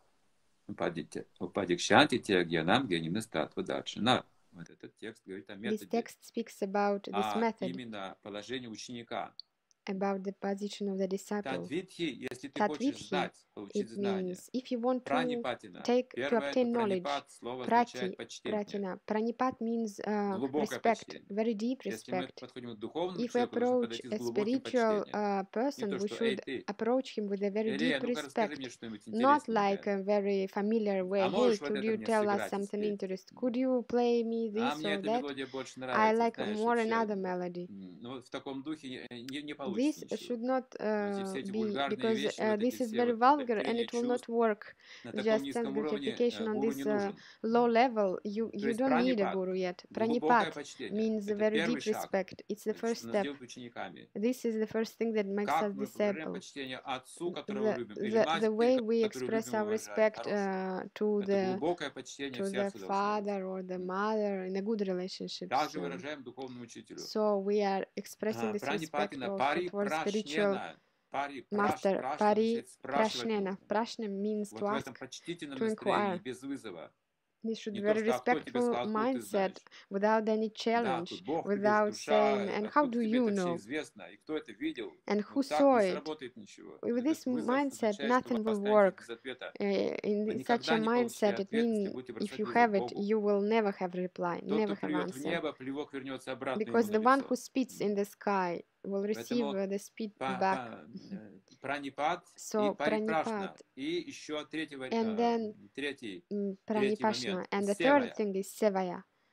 [SPEAKER 3] упадикшанти тягьянам генина статва дачина. Вот этот текст говорит о
[SPEAKER 2] This
[SPEAKER 3] методе,
[SPEAKER 2] text speaks about this method,
[SPEAKER 3] именно положении ученика.
[SPEAKER 2] about the position of the disciple.
[SPEAKER 3] Тадвидхи, если ты хочешь
[SPEAKER 2] Tadvidhi,
[SPEAKER 3] знать, получить
[SPEAKER 2] it
[SPEAKER 3] знания.
[SPEAKER 2] means if you want to
[SPEAKER 3] Пранипатина.
[SPEAKER 2] to
[SPEAKER 3] Первое это
[SPEAKER 2] obtain knowledge,
[SPEAKER 3] пранипат, слово
[SPEAKER 2] prati,
[SPEAKER 3] означает почтение.
[SPEAKER 2] pratina. Pranipat means
[SPEAKER 3] Глубокое
[SPEAKER 2] respect,
[SPEAKER 3] почтение.
[SPEAKER 2] very deep
[SPEAKER 3] Если мы
[SPEAKER 2] respect.
[SPEAKER 3] подходим к духовному
[SPEAKER 2] If we
[SPEAKER 3] человеку, нужно
[SPEAKER 2] approach
[SPEAKER 3] подойти с
[SPEAKER 2] a
[SPEAKER 3] глубоким
[SPEAKER 2] spiritual
[SPEAKER 3] почтением.
[SPEAKER 2] person,
[SPEAKER 3] Не то,
[SPEAKER 2] we
[SPEAKER 3] что, эй,
[SPEAKER 2] should
[SPEAKER 3] ты,
[SPEAKER 2] approach him with a very
[SPEAKER 3] Илья,
[SPEAKER 2] deep
[SPEAKER 3] ну-ка расскажи мне
[SPEAKER 2] respect,
[SPEAKER 3] что-нибудь
[SPEAKER 2] not
[SPEAKER 3] интересненькое.
[SPEAKER 2] like a very familiar way.
[SPEAKER 3] А
[SPEAKER 2] Hey,
[SPEAKER 3] можешь вот
[SPEAKER 2] could
[SPEAKER 3] это
[SPEAKER 2] you
[SPEAKER 3] мне
[SPEAKER 2] tell us
[SPEAKER 3] сыграть и
[SPEAKER 2] something
[SPEAKER 3] спеть?
[SPEAKER 2] interesting? Could you play me
[SPEAKER 3] А
[SPEAKER 2] this
[SPEAKER 3] мне
[SPEAKER 2] or
[SPEAKER 3] эта
[SPEAKER 2] that?
[SPEAKER 3] мелодия больше
[SPEAKER 2] I
[SPEAKER 3] нравится,
[SPEAKER 2] like
[SPEAKER 3] знаешь,
[SPEAKER 2] more
[SPEAKER 3] вообще.
[SPEAKER 2] another melody.
[SPEAKER 3] Ну вот в таком духе не
[SPEAKER 2] This
[SPEAKER 3] получится ничего.
[SPEAKER 2] should not
[SPEAKER 3] Все эти
[SPEAKER 2] be,
[SPEAKER 3] вульгарные
[SPEAKER 2] because
[SPEAKER 3] вещи, вот
[SPEAKER 2] this
[SPEAKER 3] эти
[SPEAKER 2] is
[SPEAKER 3] все
[SPEAKER 2] very
[SPEAKER 3] вот
[SPEAKER 2] vulgar and
[SPEAKER 3] удовлетворение
[SPEAKER 2] it will not
[SPEAKER 3] чувств,
[SPEAKER 2] work.
[SPEAKER 3] на таком
[SPEAKER 2] Just sense
[SPEAKER 3] низком уровне
[SPEAKER 2] gratification on
[SPEAKER 3] гуру
[SPEAKER 2] this
[SPEAKER 3] не нужен.
[SPEAKER 2] low level. You
[SPEAKER 3] То есть
[SPEAKER 2] don't need a
[SPEAKER 3] пранипат,
[SPEAKER 2] guru yet.
[SPEAKER 3] глубокое
[SPEAKER 2] Pranipat
[SPEAKER 3] почтение,
[SPEAKER 2] means a
[SPEAKER 3] это
[SPEAKER 2] very
[SPEAKER 3] первый
[SPEAKER 2] deep
[SPEAKER 3] шаг,
[SPEAKER 2] respect. It's the
[SPEAKER 3] что
[SPEAKER 2] first
[SPEAKER 3] нас
[SPEAKER 2] step.
[SPEAKER 3] делает учениками.
[SPEAKER 2] This is the first thing that makes
[SPEAKER 3] Как
[SPEAKER 2] us
[SPEAKER 3] мы проявляем
[SPEAKER 2] disciple.
[SPEAKER 3] почтение отцу, которого любим, или
[SPEAKER 2] The
[SPEAKER 3] матери,
[SPEAKER 2] way we
[SPEAKER 3] которую
[SPEAKER 2] express
[SPEAKER 3] любим и
[SPEAKER 2] our
[SPEAKER 3] уважаем,
[SPEAKER 2] respect
[SPEAKER 3] хорошую.
[SPEAKER 2] to
[SPEAKER 3] Это глубокое почтение в
[SPEAKER 2] the
[SPEAKER 3] сердце должно быть.
[SPEAKER 2] father or the mother in a good relationship.
[SPEAKER 3] Также выражаем духовному учителю.
[SPEAKER 2] So we are expressing this respect
[SPEAKER 3] Пранипатина
[SPEAKER 2] also
[SPEAKER 3] пари
[SPEAKER 2] towards spiritual
[SPEAKER 3] прашнена. Пари
[SPEAKER 2] master.
[SPEAKER 3] прашна
[SPEAKER 2] Pari
[SPEAKER 3] означает спрашивать.
[SPEAKER 2] prashnena. Prashna means
[SPEAKER 3] Вот
[SPEAKER 2] to
[SPEAKER 3] в
[SPEAKER 2] ask,
[SPEAKER 3] этом почтительном
[SPEAKER 2] to
[SPEAKER 3] настроении,
[SPEAKER 2] inquire.
[SPEAKER 3] без вызова.
[SPEAKER 2] This should
[SPEAKER 3] Не
[SPEAKER 2] be
[SPEAKER 3] то,
[SPEAKER 2] very
[SPEAKER 3] что кто тебе
[SPEAKER 2] respectful
[SPEAKER 3] сказал, откуда ты
[SPEAKER 2] mindset,
[SPEAKER 3] знаешь.
[SPEAKER 2] without any
[SPEAKER 3] Да,
[SPEAKER 2] challenge,
[SPEAKER 3] тут Бог, тебе же
[SPEAKER 2] without saying,
[SPEAKER 3] душа,
[SPEAKER 2] and how
[SPEAKER 3] откуда
[SPEAKER 2] do
[SPEAKER 3] тебе
[SPEAKER 2] you
[SPEAKER 3] это вообще
[SPEAKER 2] know,
[SPEAKER 3] известно, и кто это видел.
[SPEAKER 2] and who
[SPEAKER 3] Вот так
[SPEAKER 2] saw
[SPEAKER 3] не
[SPEAKER 2] it.
[SPEAKER 3] сработает ничего.
[SPEAKER 2] With
[SPEAKER 3] Этот
[SPEAKER 2] this
[SPEAKER 3] вызов
[SPEAKER 2] mindset,
[SPEAKER 3] означает, что
[SPEAKER 2] nothing
[SPEAKER 3] вы
[SPEAKER 2] will
[SPEAKER 3] останетесь
[SPEAKER 2] work.
[SPEAKER 3] без ответа.
[SPEAKER 2] In
[SPEAKER 3] Вы
[SPEAKER 2] such a
[SPEAKER 3] никогда не получите
[SPEAKER 2] mindset, it
[SPEAKER 3] ответ, если
[SPEAKER 2] means
[SPEAKER 3] будете
[SPEAKER 2] if
[SPEAKER 3] бросать
[SPEAKER 2] you
[SPEAKER 3] вызов
[SPEAKER 2] have it,
[SPEAKER 3] Богу.
[SPEAKER 2] you will never have reply,
[SPEAKER 3] Тот,
[SPEAKER 2] never
[SPEAKER 3] кто
[SPEAKER 2] have
[SPEAKER 3] плюет в
[SPEAKER 2] answer.
[SPEAKER 3] небо, плевок вернется обратно ему
[SPEAKER 2] Because
[SPEAKER 3] на
[SPEAKER 2] the one
[SPEAKER 3] лицо.
[SPEAKER 2] who spits in the sky will receive
[SPEAKER 3] Поэтому
[SPEAKER 2] the spit back.
[SPEAKER 3] пранипат и
[SPEAKER 2] So
[SPEAKER 3] парипрашна.
[SPEAKER 2] pranipat,
[SPEAKER 3] И еще
[SPEAKER 2] and then
[SPEAKER 3] третий
[SPEAKER 2] pranipashna,
[SPEAKER 3] момент.
[SPEAKER 2] and the
[SPEAKER 3] Севая.
[SPEAKER 2] third thing is sevaya.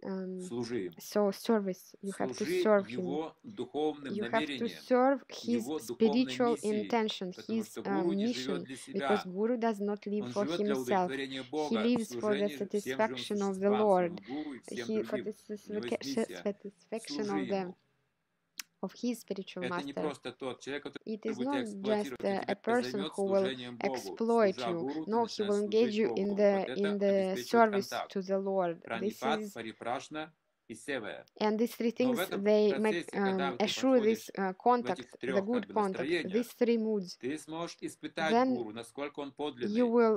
[SPEAKER 3] Служи ему.
[SPEAKER 2] So service, you have to
[SPEAKER 3] Служи
[SPEAKER 2] serve him.
[SPEAKER 3] его духовным
[SPEAKER 2] You have to
[SPEAKER 3] намерениям,
[SPEAKER 2] serve his
[SPEAKER 3] его духовной
[SPEAKER 2] spiritual
[SPEAKER 3] миссии,
[SPEAKER 2] intention,
[SPEAKER 3] потому
[SPEAKER 2] his
[SPEAKER 3] что гуру не живет
[SPEAKER 2] mission,
[SPEAKER 3] для
[SPEAKER 2] because
[SPEAKER 3] себя.
[SPEAKER 2] Guru does not live
[SPEAKER 3] Он
[SPEAKER 2] for
[SPEAKER 3] живет для
[SPEAKER 2] himself.
[SPEAKER 3] удовлетворения
[SPEAKER 2] He
[SPEAKER 3] Бога,
[SPEAKER 2] lives for the
[SPEAKER 3] служение всем живым
[SPEAKER 2] satisfaction of the
[SPEAKER 3] существам,
[SPEAKER 2] Lord.
[SPEAKER 3] своему гуру и всем
[SPEAKER 2] For
[SPEAKER 3] другим.
[SPEAKER 2] the
[SPEAKER 3] У него есть миссия.
[SPEAKER 2] satisfaction
[SPEAKER 3] Служи ему.
[SPEAKER 2] of his spiritual
[SPEAKER 3] Это не
[SPEAKER 2] master.
[SPEAKER 3] просто тот человек, который
[SPEAKER 2] It is
[SPEAKER 3] будет
[SPEAKER 2] not
[SPEAKER 3] тебя
[SPEAKER 2] just
[SPEAKER 3] эксплуатировать, он
[SPEAKER 2] a
[SPEAKER 3] тебя
[SPEAKER 2] person
[SPEAKER 3] займет
[SPEAKER 2] who will
[SPEAKER 3] служением Богу.
[SPEAKER 2] exploit
[SPEAKER 3] Служа
[SPEAKER 2] you.
[SPEAKER 3] гуру, ты
[SPEAKER 2] No, he will
[SPEAKER 3] начинаешь
[SPEAKER 2] engage
[SPEAKER 3] служить
[SPEAKER 2] you
[SPEAKER 3] Богу.
[SPEAKER 2] in
[SPEAKER 3] Вот
[SPEAKER 2] the
[SPEAKER 3] это обеспечивает
[SPEAKER 2] service
[SPEAKER 3] контакт.
[SPEAKER 2] to the Lord. This
[SPEAKER 3] Пранипат,
[SPEAKER 2] is
[SPEAKER 3] парипрашна и севая.
[SPEAKER 2] And these three
[SPEAKER 3] Но в
[SPEAKER 2] things,
[SPEAKER 3] этом
[SPEAKER 2] they make
[SPEAKER 3] процессе, когда ты
[SPEAKER 2] assure this
[SPEAKER 3] подходишь в
[SPEAKER 2] contact,
[SPEAKER 3] этих
[SPEAKER 2] the
[SPEAKER 3] трех
[SPEAKER 2] good contact,
[SPEAKER 3] настроениях,
[SPEAKER 2] these three moods.
[SPEAKER 3] ты сможешь испытать
[SPEAKER 2] Then
[SPEAKER 3] гуру, насколько он
[SPEAKER 2] you
[SPEAKER 3] подлинный,
[SPEAKER 2] will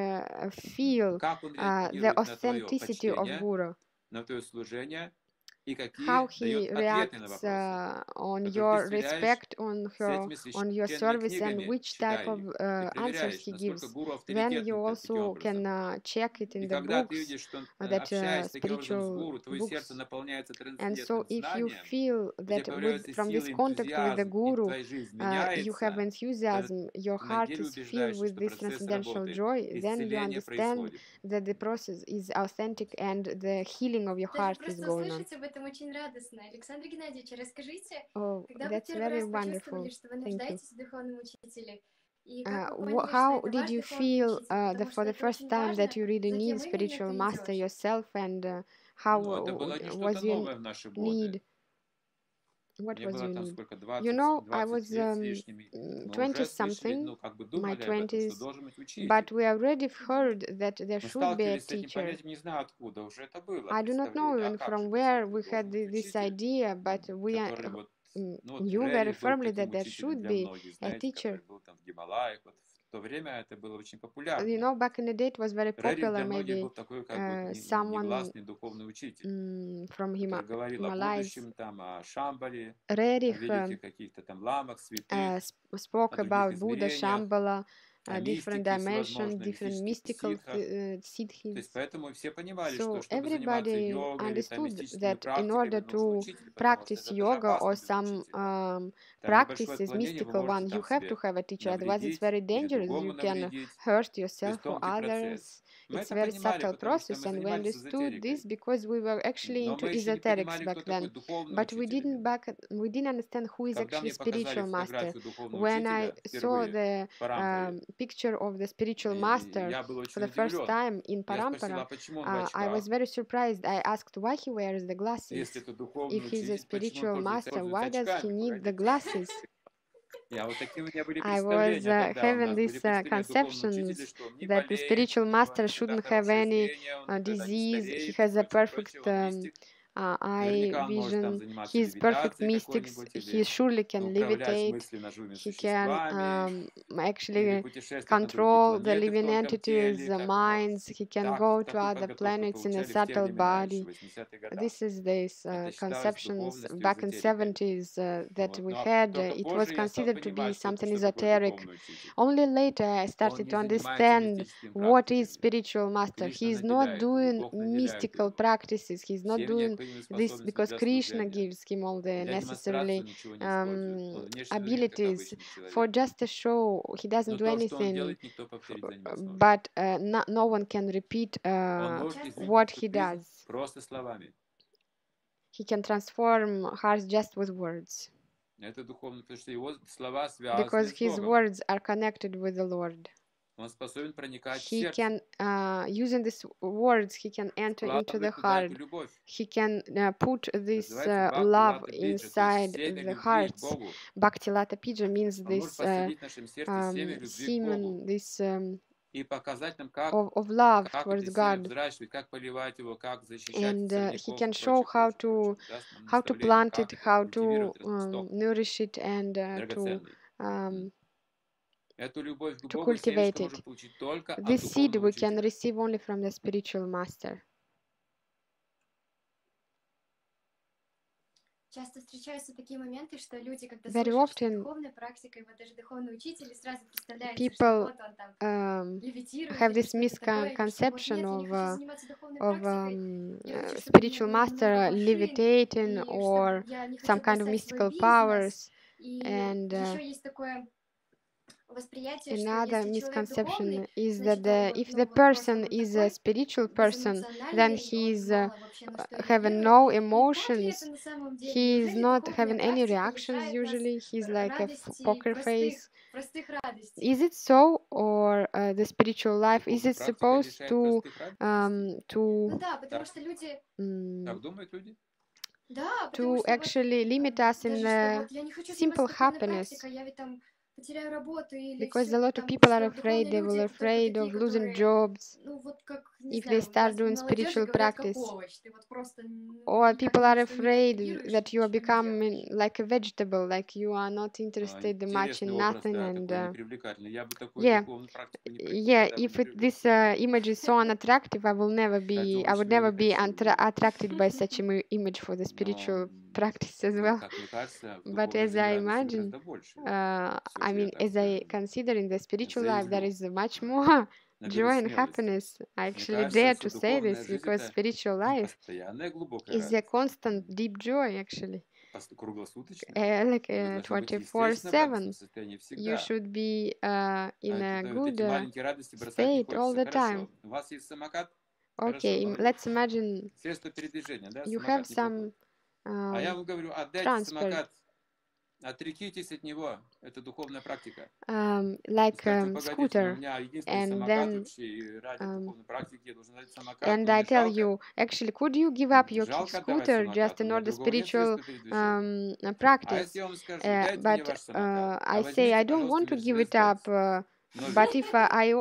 [SPEAKER 2] feel
[SPEAKER 3] как он
[SPEAKER 2] the
[SPEAKER 3] реагирует на твое
[SPEAKER 2] authenticity of
[SPEAKER 3] почтение,
[SPEAKER 2] Guru,
[SPEAKER 3] на твое служение и
[SPEAKER 2] how
[SPEAKER 3] какие
[SPEAKER 2] he
[SPEAKER 3] дает ответы на
[SPEAKER 2] reacts
[SPEAKER 3] вопросы,
[SPEAKER 2] on
[SPEAKER 3] которые ты
[SPEAKER 2] your
[SPEAKER 3] сверяешь
[SPEAKER 2] respect,
[SPEAKER 3] с этими
[SPEAKER 2] on your
[SPEAKER 3] священными
[SPEAKER 2] service, and
[SPEAKER 3] книгами,
[SPEAKER 2] which type
[SPEAKER 3] читая
[SPEAKER 2] of
[SPEAKER 3] их. Ты
[SPEAKER 2] answers
[SPEAKER 3] проверяешь,
[SPEAKER 2] he
[SPEAKER 3] насколько
[SPEAKER 2] gives.
[SPEAKER 3] гуру
[SPEAKER 2] Then you
[SPEAKER 3] авторитетный таким
[SPEAKER 2] also can
[SPEAKER 3] образом.
[SPEAKER 2] check it in
[SPEAKER 3] И
[SPEAKER 2] the
[SPEAKER 3] когда ты
[SPEAKER 2] books
[SPEAKER 3] видишь, что
[SPEAKER 2] that
[SPEAKER 3] общаясь таким образом с
[SPEAKER 2] spiritual
[SPEAKER 3] гуру, твое сердце
[SPEAKER 2] books.
[SPEAKER 3] наполняется
[SPEAKER 2] And so
[SPEAKER 3] трансцендентным
[SPEAKER 2] if you
[SPEAKER 3] знанием,
[SPEAKER 2] feel
[SPEAKER 3] у тебя
[SPEAKER 2] that
[SPEAKER 3] появляется
[SPEAKER 2] from this
[SPEAKER 3] сила,
[SPEAKER 2] contact with the
[SPEAKER 3] энтузиазм, и
[SPEAKER 2] Guru,
[SPEAKER 3] твоя жизнь
[SPEAKER 2] you have
[SPEAKER 3] меняется, то
[SPEAKER 2] enthusiasm, your
[SPEAKER 3] ты на
[SPEAKER 2] heart
[SPEAKER 3] деле
[SPEAKER 2] is filled
[SPEAKER 3] убеждаешься,
[SPEAKER 2] with
[SPEAKER 3] что
[SPEAKER 2] this
[SPEAKER 3] процесс
[SPEAKER 2] transcendental
[SPEAKER 3] работает,
[SPEAKER 2] joy, then you
[SPEAKER 3] исцеление
[SPEAKER 2] understand
[SPEAKER 3] происходит.
[SPEAKER 2] that the process is authentic and the healing of your
[SPEAKER 1] Даже
[SPEAKER 2] heart is
[SPEAKER 1] просто
[SPEAKER 2] going on.
[SPEAKER 1] услышать об этом очень радостно. Александр Геннадьевич, расскажите,
[SPEAKER 2] Oh,
[SPEAKER 1] когда вы
[SPEAKER 2] that's
[SPEAKER 1] первый
[SPEAKER 2] very
[SPEAKER 1] раз почувствовали,
[SPEAKER 2] wonderful.
[SPEAKER 1] что вы
[SPEAKER 2] Thank you.
[SPEAKER 1] нуждаетесь в духовном учителе, и как вы поняли, что
[SPEAKER 2] How
[SPEAKER 1] это
[SPEAKER 2] did
[SPEAKER 1] ваш
[SPEAKER 2] you
[SPEAKER 1] духовный
[SPEAKER 2] feel
[SPEAKER 1] учитель, потому
[SPEAKER 2] for
[SPEAKER 1] что
[SPEAKER 2] the
[SPEAKER 1] это
[SPEAKER 2] first
[SPEAKER 1] очень
[SPEAKER 2] time that
[SPEAKER 1] важно,
[SPEAKER 2] you really
[SPEAKER 1] за
[SPEAKER 2] need
[SPEAKER 1] кем именно
[SPEAKER 2] spiritual
[SPEAKER 1] ты
[SPEAKER 2] master
[SPEAKER 1] идешь.
[SPEAKER 2] yourself, and how
[SPEAKER 3] Ну, это было не что-то
[SPEAKER 2] was your
[SPEAKER 3] новое в наши
[SPEAKER 2] need?
[SPEAKER 3] годы.
[SPEAKER 2] What
[SPEAKER 3] Мне
[SPEAKER 2] was
[SPEAKER 3] было
[SPEAKER 2] your
[SPEAKER 3] там
[SPEAKER 2] need?
[SPEAKER 3] сколько,
[SPEAKER 2] You
[SPEAKER 3] 20,
[SPEAKER 2] know, I
[SPEAKER 3] 20
[SPEAKER 2] was
[SPEAKER 3] лет с лишним. Мы
[SPEAKER 2] 20
[SPEAKER 3] уже слышали,
[SPEAKER 2] something,
[SPEAKER 3] ну, как бы
[SPEAKER 2] my
[SPEAKER 3] думали об этом, что
[SPEAKER 2] 20s,
[SPEAKER 3] должен быть
[SPEAKER 2] but
[SPEAKER 3] учитель.
[SPEAKER 2] we already heard that there
[SPEAKER 3] Мы
[SPEAKER 2] should be a
[SPEAKER 3] сталкивались с этим
[SPEAKER 2] teacher.
[SPEAKER 3] понятием, не знаю откуда, уже это было
[SPEAKER 2] I do not know
[SPEAKER 3] представление. А
[SPEAKER 2] even
[SPEAKER 3] как же
[SPEAKER 2] from
[SPEAKER 3] без
[SPEAKER 2] where
[SPEAKER 3] этого?
[SPEAKER 2] we
[SPEAKER 3] Должен
[SPEAKER 2] had
[SPEAKER 3] быть
[SPEAKER 2] this
[SPEAKER 3] учитель,
[SPEAKER 2] idea, but we
[SPEAKER 3] который вот, ну вот
[SPEAKER 2] knew very
[SPEAKER 3] Прери был
[SPEAKER 2] firmly that
[SPEAKER 3] таким
[SPEAKER 2] there
[SPEAKER 3] учителем
[SPEAKER 2] should
[SPEAKER 3] для
[SPEAKER 2] be
[SPEAKER 3] многих,
[SPEAKER 2] a
[SPEAKER 3] знаете, который
[SPEAKER 2] teacher.
[SPEAKER 3] был там в Гималаях. Вот в то время это было очень
[SPEAKER 2] You
[SPEAKER 3] популярно.
[SPEAKER 2] know, back in the day it was very
[SPEAKER 3] Прери
[SPEAKER 2] popular,
[SPEAKER 3] для многих
[SPEAKER 2] maybe
[SPEAKER 3] был такой как бы
[SPEAKER 2] someone
[SPEAKER 3] негласный духовный учитель,
[SPEAKER 2] from
[SPEAKER 3] который говорил о
[SPEAKER 2] Himalayas.
[SPEAKER 3] будущем, там, о Шамбале, о
[SPEAKER 2] Rerich
[SPEAKER 3] великих каких-то там ламах, святых,
[SPEAKER 2] spoke
[SPEAKER 3] о других
[SPEAKER 2] about Buddha,
[SPEAKER 3] измерениях,
[SPEAKER 2] Shambhala,
[SPEAKER 3] о
[SPEAKER 2] different
[SPEAKER 3] мистике
[SPEAKER 2] dimensions,
[SPEAKER 3] всевозможных,
[SPEAKER 2] different
[SPEAKER 3] мистических
[SPEAKER 2] mystical
[SPEAKER 3] ситхах. То
[SPEAKER 2] siddhis.
[SPEAKER 3] есть поэтому все понимали, что
[SPEAKER 2] So
[SPEAKER 3] чтобы заниматься
[SPEAKER 2] everybody
[SPEAKER 3] йогой или там
[SPEAKER 2] understood
[SPEAKER 3] мистическими
[SPEAKER 2] that in order
[SPEAKER 3] практиками, нужен
[SPEAKER 2] to
[SPEAKER 3] учитель, потому что
[SPEAKER 2] practice
[SPEAKER 3] это даже
[SPEAKER 2] yoga or
[SPEAKER 3] опасно без
[SPEAKER 2] some
[SPEAKER 3] учителя. Там небольшое
[SPEAKER 2] practices,
[SPEAKER 3] отклонение, вы
[SPEAKER 2] mystical one,
[SPEAKER 3] можете
[SPEAKER 2] you
[SPEAKER 3] там
[SPEAKER 2] have to
[SPEAKER 3] себе
[SPEAKER 2] have a teacher, otherwise it's
[SPEAKER 3] навредить
[SPEAKER 2] very
[SPEAKER 3] или
[SPEAKER 2] dangerous.
[SPEAKER 3] другому
[SPEAKER 2] You can
[SPEAKER 3] навредить.
[SPEAKER 2] hurt
[SPEAKER 3] То
[SPEAKER 2] yourself
[SPEAKER 3] есть
[SPEAKER 2] or
[SPEAKER 3] тонкий процесс.
[SPEAKER 2] others.
[SPEAKER 3] Мы
[SPEAKER 2] It's
[SPEAKER 3] это
[SPEAKER 2] very
[SPEAKER 3] понимали,
[SPEAKER 2] subtle
[SPEAKER 3] потому что
[SPEAKER 2] process,
[SPEAKER 3] мы
[SPEAKER 2] and we
[SPEAKER 3] занимались
[SPEAKER 2] understood this
[SPEAKER 3] эзотерикой.
[SPEAKER 2] because we were actually
[SPEAKER 3] Но
[SPEAKER 2] into
[SPEAKER 3] мы еще не
[SPEAKER 2] esoterics
[SPEAKER 3] понимали,
[SPEAKER 2] back
[SPEAKER 3] кто такой
[SPEAKER 2] then.
[SPEAKER 3] духовный
[SPEAKER 2] But
[SPEAKER 3] учитель именно.
[SPEAKER 2] we didn't understand who is
[SPEAKER 3] Когда
[SPEAKER 2] actually
[SPEAKER 3] мне показали
[SPEAKER 2] spiritual master.
[SPEAKER 3] фотографию духовного
[SPEAKER 2] When I
[SPEAKER 3] учителя
[SPEAKER 2] saw
[SPEAKER 3] впервые
[SPEAKER 2] the
[SPEAKER 3] в Парампаре,
[SPEAKER 2] picture of the spiritual
[SPEAKER 3] и
[SPEAKER 2] master
[SPEAKER 3] я был
[SPEAKER 2] for
[SPEAKER 3] очень
[SPEAKER 2] the first
[SPEAKER 3] удивлен.
[SPEAKER 2] time in
[SPEAKER 3] Я спросил,
[SPEAKER 2] Parampara,
[SPEAKER 3] а почему он в
[SPEAKER 2] I was
[SPEAKER 3] очках?
[SPEAKER 2] very surprised. I asked why he wears the glasses.
[SPEAKER 3] Если это духовный
[SPEAKER 2] If he's a
[SPEAKER 3] учитель, почему он
[SPEAKER 2] spiritual master,
[SPEAKER 3] пользуется
[SPEAKER 2] why does he
[SPEAKER 3] очками?
[SPEAKER 2] need the
[SPEAKER 3] Погодите.
[SPEAKER 2] glasses?
[SPEAKER 3] Вот такие у меня были
[SPEAKER 2] I was
[SPEAKER 3] представления тогда. У
[SPEAKER 2] having
[SPEAKER 3] нас были
[SPEAKER 2] these
[SPEAKER 3] представления о духовном учителе,
[SPEAKER 2] conceptions
[SPEAKER 3] что он не
[SPEAKER 2] that the
[SPEAKER 3] болеет,
[SPEAKER 2] spiritual
[SPEAKER 3] у него
[SPEAKER 2] master
[SPEAKER 3] всегда
[SPEAKER 2] shouldn't have
[SPEAKER 3] хорошее
[SPEAKER 2] any
[SPEAKER 3] зрение, он никогда не
[SPEAKER 2] disease. He
[SPEAKER 3] стареет
[SPEAKER 2] has a
[SPEAKER 3] и прочее,
[SPEAKER 2] perfect
[SPEAKER 3] прочее. Он мистик.
[SPEAKER 2] eye
[SPEAKER 3] Наверняка он может там
[SPEAKER 2] vision.
[SPEAKER 3] заниматься
[SPEAKER 2] He is perfect
[SPEAKER 3] левитацией
[SPEAKER 2] mystic.
[SPEAKER 3] какой-нибудь,
[SPEAKER 2] He
[SPEAKER 3] или
[SPEAKER 2] surely can
[SPEAKER 3] управлять
[SPEAKER 2] levitate.
[SPEAKER 3] мыслью на живыми
[SPEAKER 2] He can
[SPEAKER 3] существами, или
[SPEAKER 2] actually
[SPEAKER 3] путешествовать на другие
[SPEAKER 2] control the
[SPEAKER 3] планеты в
[SPEAKER 2] living
[SPEAKER 3] тонком
[SPEAKER 2] entities'
[SPEAKER 3] теле, как бы, но
[SPEAKER 2] minds. He can
[SPEAKER 3] так,
[SPEAKER 2] go to
[SPEAKER 3] такую
[SPEAKER 2] other
[SPEAKER 3] подготовку
[SPEAKER 2] planets in a
[SPEAKER 3] получали в те
[SPEAKER 2] subtle
[SPEAKER 3] времена, еще
[SPEAKER 2] body.
[SPEAKER 3] 80-х годах.
[SPEAKER 2] This is these
[SPEAKER 3] Это считалось
[SPEAKER 2] conceptions
[SPEAKER 3] духовностью,
[SPEAKER 2] back in
[SPEAKER 3] эзотерикой.
[SPEAKER 2] 70s that
[SPEAKER 3] Вот.
[SPEAKER 2] we
[SPEAKER 3] Ну, а
[SPEAKER 2] had.
[SPEAKER 3] только
[SPEAKER 2] It was
[SPEAKER 3] позже я стал
[SPEAKER 2] considered to be
[SPEAKER 3] понимать, что
[SPEAKER 2] something
[SPEAKER 3] такое
[SPEAKER 2] esoteric.
[SPEAKER 3] духовный учитель.
[SPEAKER 2] Only later I
[SPEAKER 3] Он
[SPEAKER 2] started
[SPEAKER 3] не
[SPEAKER 2] to
[SPEAKER 3] занимается
[SPEAKER 2] understand
[SPEAKER 3] мистическими
[SPEAKER 2] what is
[SPEAKER 3] практиками.
[SPEAKER 2] spiritual master.
[SPEAKER 3] Кришна
[SPEAKER 2] He is not
[SPEAKER 3] наделяет его,
[SPEAKER 2] doing
[SPEAKER 3] Бог наделяет
[SPEAKER 2] mystical
[SPEAKER 3] его
[SPEAKER 2] practices. He's not
[SPEAKER 3] всеми
[SPEAKER 2] doing
[SPEAKER 3] необходимыми
[SPEAKER 2] this
[SPEAKER 3] способностями
[SPEAKER 2] because
[SPEAKER 3] для
[SPEAKER 2] Krishna
[SPEAKER 3] служения.
[SPEAKER 2] gives him all the
[SPEAKER 3] Для
[SPEAKER 2] necessarily
[SPEAKER 3] демонстрации ничего не использует. Он внешне выглядит как
[SPEAKER 2] abilities
[SPEAKER 3] обычный
[SPEAKER 2] for
[SPEAKER 3] человек.
[SPEAKER 2] just a show. He doesn't
[SPEAKER 3] Но
[SPEAKER 2] do
[SPEAKER 3] то, что он
[SPEAKER 2] anything,
[SPEAKER 3] делает, никто повторить за ним не сможет.
[SPEAKER 2] but no one can repeat
[SPEAKER 3] Он может изменить
[SPEAKER 2] what
[SPEAKER 3] эту
[SPEAKER 2] he
[SPEAKER 3] жизнь
[SPEAKER 2] does.
[SPEAKER 3] просто словами.
[SPEAKER 2] He can transform hearts just with words
[SPEAKER 3] Это духовно, потому что его слова связаны
[SPEAKER 2] because
[SPEAKER 3] с
[SPEAKER 2] his
[SPEAKER 3] Богом.
[SPEAKER 2] words are connected with the Lord.
[SPEAKER 3] Он способен проникать в
[SPEAKER 2] He
[SPEAKER 3] сердце,
[SPEAKER 2] can, using these words, he can enter into the
[SPEAKER 3] вкладывать туда
[SPEAKER 2] heart.
[SPEAKER 3] эту любовь.
[SPEAKER 2] He can put this
[SPEAKER 3] Называется
[SPEAKER 2] love
[SPEAKER 3] Бхакти-лата Биджа, то есть
[SPEAKER 2] inside
[SPEAKER 3] семя
[SPEAKER 2] the
[SPEAKER 3] любви к
[SPEAKER 2] hearts.
[SPEAKER 3] Богу.
[SPEAKER 2] Bhakti Lata Pija means
[SPEAKER 3] Он может
[SPEAKER 2] this
[SPEAKER 3] посадить в нашем сердце семя любви к Богу
[SPEAKER 2] semen, this
[SPEAKER 3] и показать нам, как
[SPEAKER 2] of love
[SPEAKER 3] это
[SPEAKER 2] towards
[SPEAKER 3] семя
[SPEAKER 2] God.
[SPEAKER 3] взращивать, как поливать его, как защищать
[SPEAKER 2] And
[SPEAKER 3] от
[SPEAKER 2] he
[SPEAKER 3] сорняков
[SPEAKER 2] can
[SPEAKER 3] и
[SPEAKER 2] show
[SPEAKER 3] прочее, прочее. Даст нам
[SPEAKER 2] how to
[SPEAKER 3] наставление,
[SPEAKER 2] plant
[SPEAKER 3] как
[SPEAKER 2] it,
[SPEAKER 3] это
[SPEAKER 2] how to
[SPEAKER 3] культивировать этот росток
[SPEAKER 2] nourish it, and to
[SPEAKER 3] драгоценный. Эту любовь к
[SPEAKER 2] to
[SPEAKER 3] Богу семечко
[SPEAKER 2] cultivate it.
[SPEAKER 3] можно получить только от
[SPEAKER 2] This seed
[SPEAKER 3] духовного
[SPEAKER 2] we can
[SPEAKER 3] учителя.
[SPEAKER 2] receive only from the spiritual master.
[SPEAKER 1] Часто встречаются такие моменты, что люди, когда
[SPEAKER 2] Very
[SPEAKER 1] слышат, что
[SPEAKER 2] often
[SPEAKER 1] духовная практика, и вот даже духовный учитель, и сразу представляется, что
[SPEAKER 2] people
[SPEAKER 1] вот он там левитирует
[SPEAKER 2] have
[SPEAKER 1] или
[SPEAKER 2] this
[SPEAKER 1] что-то такое, или что вот
[SPEAKER 2] misconception
[SPEAKER 1] нет, я не хочу заниматься духовной
[SPEAKER 2] of
[SPEAKER 1] практикой, я хочу, чтобы у меня
[SPEAKER 2] spiritual
[SPEAKER 1] было
[SPEAKER 2] master
[SPEAKER 1] много машин,
[SPEAKER 2] levitating
[SPEAKER 1] и чтобы
[SPEAKER 2] or
[SPEAKER 1] я не
[SPEAKER 2] some
[SPEAKER 1] хочу
[SPEAKER 2] kind of
[SPEAKER 1] бросать свой
[SPEAKER 2] mystical
[SPEAKER 1] бизнес.
[SPEAKER 2] powers.
[SPEAKER 1] И
[SPEAKER 2] And
[SPEAKER 1] еще есть такое восприятие, что
[SPEAKER 2] Another
[SPEAKER 1] если человек
[SPEAKER 2] misconception
[SPEAKER 1] духовный,
[SPEAKER 2] is
[SPEAKER 1] значит,
[SPEAKER 2] that
[SPEAKER 1] он вот,
[SPEAKER 2] if
[SPEAKER 1] ну,
[SPEAKER 2] the
[SPEAKER 1] вот просто
[SPEAKER 2] person
[SPEAKER 1] вот
[SPEAKER 2] is a
[SPEAKER 1] такой,
[SPEAKER 2] spiritual person, then
[SPEAKER 1] безэмоциональный, он
[SPEAKER 2] he's
[SPEAKER 1] мало вообще на что
[SPEAKER 2] having
[SPEAKER 1] реагирует.
[SPEAKER 2] no
[SPEAKER 1] И так ли это
[SPEAKER 2] emotions.
[SPEAKER 1] на самом деле?
[SPEAKER 2] He is
[SPEAKER 1] Неужели
[SPEAKER 2] not
[SPEAKER 1] духовная
[SPEAKER 2] having any
[SPEAKER 1] практика
[SPEAKER 2] reactions
[SPEAKER 1] лишает нас
[SPEAKER 2] usually. He's like a
[SPEAKER 1] радостей,
[SPEAKER 2] poker face.
[SPEAKER 1] простых радостей?
[SPEAKER 2] Is it so, or the spiritual life is
[SPEAKER 3] Духовная
[SPEAKER 2] it
[SPEAKER 3] практика
[SPEAKER 2] supposed
[SPEAKER 3] лишает
[SPEAKER 2] to
[SPEAKER 3] простых радостей.
[SPEAKER 1] Ну да, потому
[SPEAKER 3] Так,
[SPEAKER 1] что люди,
[SPEAKER 3] так думают люди?
[SPEAKER 1] да, потому
[SPEAKER 2] to
[SPEAKER 1] что вот
[SPEAKER 2] actually limit us in
[SPEAKER 1] даже что
[SPEAKER 2] the
[SPEAKER 1] вот я не хочу
[SPEAKER 2] simple
[SPEAKER 1] заниматься духовной
[SPEAKER 2] happiness,
[SPEAKER 1] практикой, я ведь там потеряю работу или
[SPEAKER 2] because
[SPEAKER 1] все
[SPEAKER 2] a lot of
[SPEAKER 1] там,
[SPEAKER 2] people are
[SPEAKER 1] что
[SPEAKER 2] afraid,
[SPEAKER 1] духовные
[SPEAKER 2] they
[SPEAKER 1] люди
[SPEAKER 2] will
[SPEAKER 1] это только
[SPEAKER 2] afraid
[SPEAKER 1] такие,
[SPEAKER 2] of losing
[SPEAKER 1] которые,
[SPEAKER 2] jobs
[SPEAKER 1] ну вот как, не
[SPEAKER 2] if they
[SPEAKER 1] знаю, у
[SPEAKER 2] start
[SPEAKER 1] нас в
[SPEAKER 2] doing
[SPEAKER 1] молодежи
[SPEAKER 2] spiritual
[SPEAKER 1] говорят, как
[SPEAKER 2] practice.
[SPEAKER 1] овощ, ты вот просто
[SPEAKER 2] Or
[SPEAKER 1] никак
[SPEAKER 2] people
[SPEAKER 1] ни
[SPEAKER 2] are
[SPEAKER 1] на что не
[SPEAKER 2] afraid
[SPEAKER 1] реагируешь,
[SPEAKER 2] that you are
[SPEAKER 1] ничего не делаешь.
[SPEAKER 2] becoming like a vegetable, like you are not interested much
[SPEAKER 3] Интересный
[SPEAKER 2] in
[SPEAKER 3] образ,
[SPEAKER 2] nothing,
[SPEAKER 3] да,
[SPEAKER 2] and
[SPEAKER 3] такой непривлекательный. Я бы такую
[SPEAKER 2] yeah,
[SPEAKER 3] духовную практику
[SPEAKER 2] yeah.
[SPEAKER 3] никогда бы
[SPEAKER 2] If
[SPEAKER 3] не привлек.
[SPEAKER 2] this image is so unattractive, I would
[SPEAKER 3] Так
[SPEAKER 2] never
[SPEAKER 3] думаешь,
[SPEAKER 2] be
[SPEAKER 3] я не хочу.
[SPEAKER 2] attracted by such image for the
[SPEAKER 3] Но,
[SPEAKER 2] spiritual practice as well.
[SPEAKER 3] как мне кажется, в
[SPEAKER 2] But
[SPEAKER 3] духовной
[SPEAKER 2] as
[SPEAKER 3] жизни
[SPEAKER 2] I
[SPEAKER 3] радости
[SPEAKER 2] imagine,
[SPEAKER 3] гораздо больше.
[SPEAKER 2] I
[SPEAKER 3] Все же я
[SPEAKER 2] mean,
[SPEAKER 3] так
[SPEAKER 2] as I
[SPEAKER 3] скажу.
[SPEAKER 2] consider in the spiritual life, there
[SPEAKER 3] Заявлю,
[SPEAKER 2] is much more
[SPEAKER 3] наберу
[SPEAKER 2] joy and
[SPEAKER 3] смелости.
[SPEAKER 2] happiness. I
[SPEAKER 3] Мне
[SPEAKER 2] actually
[SPEAKER 3] кажется,
[SPEAKER 2] dare
[SPEAKER 3] что
[SPEAKER 2] to say
[SPEAKER 3] духовная
[SPEAKER 2] this
[SPEAKER 3] жизнь
[SPEAKER 2] because
[SPEAKER 3] это
[SPEAKER 2] spiritual life
[SPEAKER 3] постоянная глубокая
[SPEAKER 2] is a
[SPEAKER 3] радость.
[SPEAKER 2] constant deep joy, actually.
[SPEAKER 3] Круглосуточная.
[SPEAKER 2] Like
[SPEAKER 3] И вы должны быть
[SPEAKER 2] 24/7.
[SPEAKER 3] естественно в радостном состоянии
[SPEAKER 2] You
[SPEAKER 3] всегда.
[SPEAKER 2] should be in a
[SPEAKER 3] Вот
[SPEAKER 2] good
[SPEAKER 3] эти маленькие радости бросать не
[SPEAKER 2] state all
[SPEAKER 3] хочется.
[SPEAKER 2] the time.
[SPEAKER 3] Хорошо. У вас есть самокат?
[SPEAKER 2] Okay,
[SPEAKER 3] Хорошо.
[SPEAKER 2] let's imagine
[SPEAKER 3] Средство передвижения, да?
[SPEAKER 2] you have
[SPEAKER 3] Самокат неплохой.
[SPEAKER 2] some
[SPEAKER 3] А я вам говорю, отдайте
[SPEAKER 2] transport,
[SPEAKER 3] самокат, отрекитесь от него. Это духовная практика.
[SPEAKER 2] like
[SPEAKER 3] Скажите, погодите, у
[SPEAKER 2] scooter,
[SPEAKER 3] меня единственный
[SPEAKER 2] and
[SPEAKER 3] самокат
[SPEAKER 2] then
[SPEAKER 3] вообще, и ради духовной практики я должен дать самокат,
[SPEAKER 2] and
[SPEAKER 3] но
[SPEAKER 2] I
[SPEAKER 3] мне
[SPEAKER 2] tell
[SPEAKER 3] жалко.
[SPEAKER 2] you, actually, could you give up your
[SPEAKER 3] Жалко отдавать
[SPEAKER 2] scooter just
[SPEAKER 3] самокат, у
[SPEAKER 2] in
[SPEAKER 3] меня
[SPEAKER 2] order
[SPEAKER 3] другого нет
[SPEAKER 2] spiritual
[SPEAKER 3] средства передвижения. А
[SPEAKER 2] practice?
[SPEAKER 3] если я вам скажу, дайте мне
[SPEAKER 2] But
[SPEAKER 3] ваш самокат,
[SPEAKER 2] I
[SPEAKER 3] а
[SPEAKER 2] say I
[SPEAKER 3] возьмите,
[SPEAKER 2] don't want
[SPEAKER 3] пожалуйста,
[SPEAKER 2] to give it up.
[SPEAKER 3] Мерседес-Бенц.
[SPEAKER 2] But if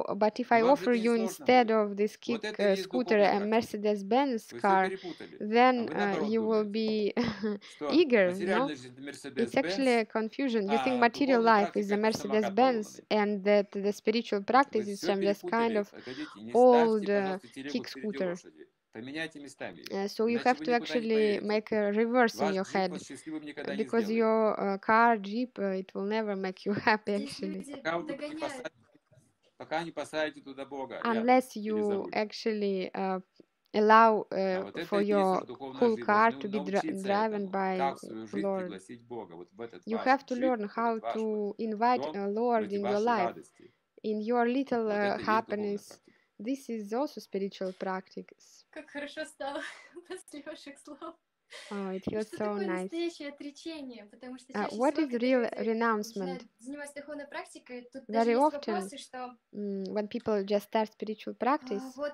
[SPEAKER 2] I
[SPEAKER 3] Вам же
[SPEAKER 2] offer
[SPEAKER 3] это
[SPEAKER 2] you
[SPEAKER 3] несложно
[SPEAKER 2] instead
[SPEAKER 3] будет.
[SPEAKER 2] of this
[SPEAKER 3] Вот
[SPEAKER 2] kick
[SPEAKER 3] это и есть
[SPEAKER 2] scooter
[SPEAKER 3] духовная
[SPEAKER 2] a
[SPEAKER 3] практика.
[SPEAKER 2] Mercedes-Benz
[SPEAKER 3] Вы все
[SPEAKER 2] car,
[SPEAKER 3] перепутали. А
[SPEAKER 2] then
[SPEAKER 3] вы наоборот
[SPEAKER 2] you will
[SPEAKER 3] думаете,
[SPEAKER 2] be
[SPEAKER 3] что
[SPEAKER 2] eager, no?
[SPEAKER 3] материальная жизнь это
[SPEAKER 2] It's actually
[SPEAKER 3] Мерседес-Бенц,
[SPEAKER 2] a confusion. You think
[SPEAKER 3] а
[SPEAKER 2] material
[SPEAKER 3] духовная
[SPEAKER 2] life is a
[SPEAKER 3] практика это самокат
[SPEAKER 2] Mercedes-Benz
[SPEAKER 3] поломанный.
[SPEAKER 2] and that the spiritual
[SPEAKER 3] Вы
[SPEAKER 2] practice is
[SPEAKER 3] все
[SPEAKER 2] some just kind
[SPEAKER 3] перепутали.
[SPEAKER 2] of
[SPEAKER 3] Погодите, не
[SPEAKER 2] old
[SPEAKER 3] ставьте, пожалуйста, телегу
[SPEAKER 2] kick
[SPEAKER 3] впереди
[SPEAKER 2] scooter.
[SPEAKER 3] лошади. Поменяйте местами ее.
[SPEAKER 2] So you
[SPEAKER 3] Иначе
[SPEAKER 2] have
[SPEAKER 3] вы
[SPEAKER 2] to
[SPEAKER 3] никуда не
[SPEAKER 2] actually
[SPEAKER 3] поедете.
[SPEAKER 2] make a reverse in
[SPEAKER 3] Ваш
[SPEAKER 2] your
[SPEAKER 3] джип
[SPEAKER 2] head
[SPEAKER 3] вас счастливым никогда не
[SPEAKER 2] because
[SPEAKER 3] сделает.
[SPEAKER 2] your car, Jeep, it will never make you happy
[SPEAKER 1] Здесь
[SPEAKER 2] actually.
[SPEAKER 1] люди
[SPEAKER 3] Пока вы туда не
[SPEAKER 1] догоняют.
[SPEAKER 3] посадите, пока не посадите туда Бога рядом
[SPEAKER 2] Unless
[SPEAKER 3] или за
[SPEAKER 2] you
[SPEAKER 3] руль.
[SPEAKER 2] actually allow
[SPEAKER 3] А вот это
[SPEAKER 2] for
[SPEAKER 3] и есть
[SPEAKER 2] your
[SPEAKER 3] уже духовная
[SPEAKER 2] whole
[SPEAKER 3] жизнь.
[SPEAKER 2] car
[SPEAKER 3] Должны
[SPEAKER 2] to be
[SPEAKER 3] научиться
[SPEAKER 2] driven
[SPEAKER 3] этому.
[SPEAKER 2] by
[SPEAKER 3] Как в свою жизнь
[SPEAKER 2] Lord.
[SPEAKER 3] пригласить Бога. Вот в этот
[SPEAKER 2] You
[SPEAKER 3] ваш
[SPEAKER 2] have to
[SPEAKER 3] джип,
[SPEAKER 2] learn
[SPEAKER 3] в
[SPEAKER 2] how
[SPEAKER 3] этот ваш
[SPEAKER 2] to
[SPEAKER 3] вот
[SPEAKER 2] invite
[SPEAKER 3] дом, в
[SPEAKER 2] Lord
[SPEAKER 3] эти
[SPEAKER 2] in your
[SPEAKER 3] ваши
[SPEAKER 2] life,
[SPEAKER 3] радости.
[SPEAKER 2] in your little
[SPEAKER 3] Вот это и есть духовная
[SPEAKER 2] happiness.
[SPEAKER 3] практика.
[SPEAKER 2] This is also spiritual practice.
[SPEAKER 1] Как хорошо стало после ваших слов.
[SPEAKER 2] Oh, it
[SPEAKER 1] И
[SPEAKER 2] feels
[SPEAKER 1] что
[SPEAKER 2] so
[SPEAKER 1] такое
[SPEAKER 2] nice.
[SPEAKER 1] настоящее отречение? Потому что чаще
[SPEAKER 2] What
[SPEAKER 1] всего,
[SPEAKER 2] is
[SPEAKER 1] когда
[SPEAKER 2] real
[SPEAKER 1] люди
[SPEAKER 2] renouncement?
[SPEAKER 1] начинают заниматься духовной практикой, тут даже
[SPEAKER 2] Very
[SPEAKER 1] есть
[SPEAKER 2] often,
[SPEAKER 1] вопросы, что
[SPEAKER 2] when people just start spiritual practice,
[SPEAKER 1] вот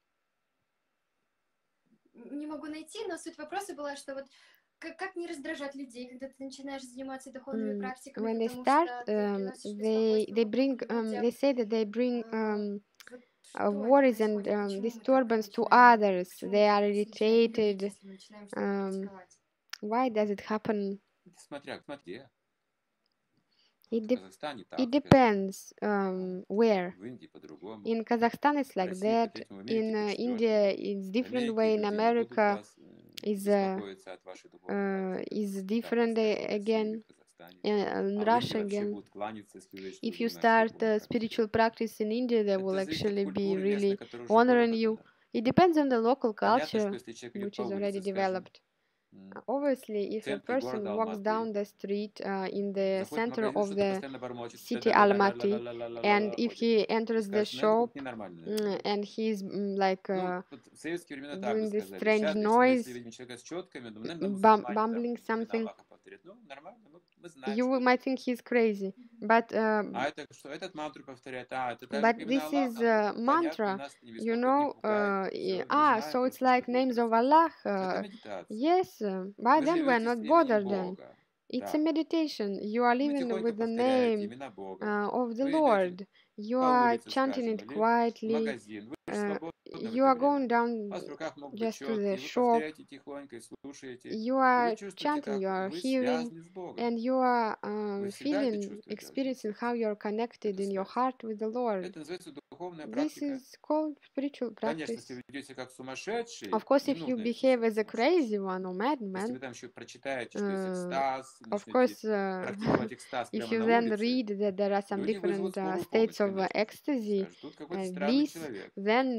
[SPEAKER 1] не могу найти, но суть вопроса была, что вот как не раздражать людей, когда ты начинаешь заниматься духовными практиками,
[SPEAKER 2] when they
[SPEAKER 1] потому
[SPEAKER 2] start,
[SPEAKER 1] что ты приносишь
[SPEAKER 2] they
[SPEAKER 1] беспокойство
[SPEAKER 2] bring
[SPEAKER 1] людям.
[SPEAKER 2] they say that they bring
[SPEAKER 1] Вот что это
[SPEAKER 2] worries and
[SPEAKER 1] происходит? Почему мы так
[SPEAKER 2] disturbance to
[SPEAKER 1] начинаем,
[SPEAKER 2] others.
[SPEAKER 1] почему
[SPEAKER 2] They
[SPEAKER 1] мы
[SPEAKER 2] are
[SPEAKER 1] так нас начинаем юрить,
[SPEAKER 2] irritated.
[SPEAKER 1] если мы начинаем что-то практиковать?
[SPEAKER 2] Why does it happen?
[SPEAKER 3] Смотря где.
[SPEAKER 2] It,
[SPEAKER 3] В
[SPEAKER 2] de-
[SPEAKER 3] Казахстане так,
[SPEAKER 2] it
[SPEAKER 3] скажем.
[SPEAKER 2] depends where.
[SPEAKER 3] В Индии по-другому.
[SPEAKER 2] In Kazakhstan, it's
[SPEAKER 3] В
[SPEAKER 2] like
[SPEAKER 3] России
[SPEAKER 2] that.
[SPEAKER 3] по-третьему, в
[SPEAKER 2] In
[SPEAKER 3] Америке
[SPEAKER 2] India,
[SPEAKER 3] по-четвертому.
[SPEAKER 2] it's
[SPEAKER 3] В
[SPEAKER 2] different
[SPEAKER 3] Америке
[SPEAKER 2] way. In
[SPEAKER 3] люди не будут
[SPEAKER 2] America,
[SPEAKER 3] вас
[SPEAKER 2] is
[SPEAKER 3] беспокоиться от вашей духовной практики.
[SPEAKER 2] is
[SPEAKER 3] Так
[SPEAKER 2] different
[SPEAKER 3] скажем, в России или
[SPEAKER 2] again.
[SPEAKER 3] в Казахстане.
[SPEAKER 2] In
[SPEAKER 3] А в Индии
[SPEAKER 2] Russia
[SPEAKER 3] вообще
[SPEAKER 2] again.
[SPEAKER 3] будут кланяться, если увидят, что вы
[SPEAKER 2] If you
[SPEAKER 3] занимаетесь
[SPEAKER 2] start
[SPEAKER 3] духовной практикой.
[SPEAKER 2] spiritual practice in India, they will
[SPEAKER 3] Это зависит от
[SPEAKER 2] actually be
[SPEAKER 3] культуры местной,
[SPEAKER 2] really
[SPEAKER 3] которая уже
[SPEAKER 2] honoring
[SPEAKER 3] выработана.
[SPEAKER 2] you. It depends on the local
[SPEAKER 3] Понятно, что
[SPEAKER 2] culture,
[SPEAKER 3] если человек идет
[SPEAKER 2] which
[SPEAKER 3] по
[SPEAKER 2] is already
[SPEAKER 3] улице, скажем,
[SPEAKER 2] developed. Obviously,
[SPEAKER 3] в
[SPEAKER 2] if a
[SPEAKER 3] центре
[SPEAKER 2] person
[SPEAKER 3] города
[SPEAKER 2] walks down
[SPEAKER 3] Алматы,
[SPEAKER 2] the street in the
[SPEAKER 3] заходит в
[SPEAKER 2] center
[SPEAKER 3] магазин,
[SPEAKER 2] of
[SPEAKER 3] что-то
[SPEAKER 2] the
[SPEAKER 3] постоянно бормочет,
[SPEAKER 2] city Almaty, and if
[SPEAKER 3] ходит.
[SPEAKER 2] he
[SPEAKER 3] И
[SPEAKER 2] enters the
[SPEAKER 3] скажешь, ну это
[SPEAKER 2] shop
[SPEAKER 3] будет ненормально, наверное.
[SPEAKER 2] and he's like
[SPEAKER 3] Ну, вот в советские времена так бы
[SPEAKER 2] doing this
[SPEAKER 3] сказали.
[SPEAKER 2] strange
[SPEAKER 3] Сейчас, если мы
[SPEAKER 2] noise,
[SPEAKER 3] видим человека с четками, ну, наверное, мусульманин там
[SPEAKER 2] bumbling
[SPEAKER 3] имена
[SPEAKER 2] something,
[SPEAKER 3] Аллаха повторяет. Ну, нормально, мы знаем,
[SPEAKER 2] you
[SPEAKER 3] что это.
[SPEAKER 2] might think he's crazy. But
[SPEAKER 3] А это что? Этот мантру повторяет. А, это даже
[SPEAKER 2] but
[SPEAKER 3] имена
[SPEAKER 2] this is
[SPEAKER 3] Аллаха. Ну, понятно,
[SPEAKER 2] mantra,
[SPEAKER 3] нас не
[SPEAKER 2] you
[SPEAKER 3] беспокоит, не
[SPEAKER 2] know.
[SPEAKER 3] пугает. Все, мы знаем
[SPEAKER 2] So it's
[SPEAKER 3] просто,
[SPEAKER 2] like
[SPEAKER 3] что будет
[SPEAKER 2] names of
[SPEAKER 3] происходить.
[SPEAKER 2] Allah.
[SPEAKER 3] Это медитация.
[SPEAKER 2] Yes, by
[SPEAKER 3] Вы
[SPEAKER 2] then we're
[SPEAKER 3] живете
[SPEAKER 2] not
[SPEAKER 3] с именем
[SPEAKER 2] bothered then.
[SPEAKER 3] Бога.
[SPEAKER 2] It's a
[SPEAKER 3] Так.
[SPEAKER 2] meditation. You are
[SPEAKER 3] Вы
[SPEAKER 2] living
[SPEAKER 3] тихонько
[SPEAKER 2] with the
[SPEAKER 3] повторяете
[SPEAKER 2] name
[SPEAKER 3] имена Бога.
[SPEAKER 2] of the
[SPEAKER 3] Вы идете
[SPEAKER 2] Lord. You
[SPEAKER 3] по
[SPEAKER 2] are
[SPEAKER 3] улице,
[SPEAKER 2] chanting
[SPEAKER 3] скажем,
[SPEAKER 2] it
[SPEAKER 3] или в
[SPEAKER 2] quietly.
[SPEAKER 3] магазин. Вы же свободны в
[SPEAKER 2] You
[SPEAKER 3] это
[SPEAKER 2] are
[SPEAKER 3] время.
[SPEAKER 2] going
[SPEAKER 3] У
[SPEAKER 2] down
[SPEAKER 3] вас в руках могут быть
[SPEAKER 2] just to the
[SPEAKER 3] четки, вы
[SPEAKER 2] shop.
[SPEAKER 3] повторяете тихонько и слушаете.
[SPEAKER 2] You
[SPEAKER 3] И вы
[SPEAKER 2] are
[SPEAKER 3] чувствуете,
[SPEAKER 2] chanting,
[SPEAKER 3] как
[SPEAKER 2] you are
[SPEAKER 3] вы
[SPEAKER 2] hearing,
[SPEAKER 3] связаны с Богом.
[SPEAKER 2] and you are
[SPEAKER 3] Вы всегда это
[SPEAKER 2] feeling,
[SPEAKER 3] чувствуете в своем
[SPEAKER 2] experiencing how
[SPEAKER 3] сердце.
[SPEAKER 2] you are connected
[SPEAKER 3] Эту
[SPEAKER 2] in your
[SPEAKER 3] связь.
[SPEAKER 2] heart with the Lord.
[SPEAKER 3] Это называется духовная
[SPEAKER 2] This
[SPEAKER 3] практика.
[SPEAKER 2] is called spiritual
[SPEAKER 3] Конечно,
[SPEAKER 2] practice.
[SPEAKER 3] если вы ведете как сумасшедший,
[SPEAKER 2] Of course,
[SPEAKER 3] не
[SPEAKER 2] if you
[SPEAKER 3] нужно вести
[SPEAKER 2] behave
[SPEAKER 3] себя
[SPEAKER 2] as a
[SPEAKER 3] как сумасшедший.
[SPEAKER 2] crazy one or
[SPEAKER 3] Если
[SPEAKER 2] madman,
[SPEAKER 3] вы там еще прочитаете, что есть экстаз,
[SPEAKER 2] of
[SPEAKER 3] начнете
[SPEAKER 2] course,
[SPEAKER 3] практиковать экстаз
[SPEAKER 2] if
[SPEAKER 3] прямо
[SPEAKER 2] you
[SPEAKER 3] на
[SPEAKER 2] then
[SPEAKER 3] улице,
[SPEAKER 2] read that there are some
[SPEAKER 3] люди вызовут
[SPEAKER 2] different
[SPEAKER 3] скорую
[SPEAKER 2] states
[SPEAKER 3] помощь,
[SPEAKER 2] of
[SPEAKER 3] конечно же.
[SPEAKER 2] ecstasy
[SPEAKER 3] Скажут, тут какой-то
[SPEAKER 2] and
[SPEAKER 3] странный
[SPEAKER 2] bliss,
[SPEAKER 3] человек.
[SPEAKER 2] then
[SPEAKER 3] Это
[SPEAKER 2] you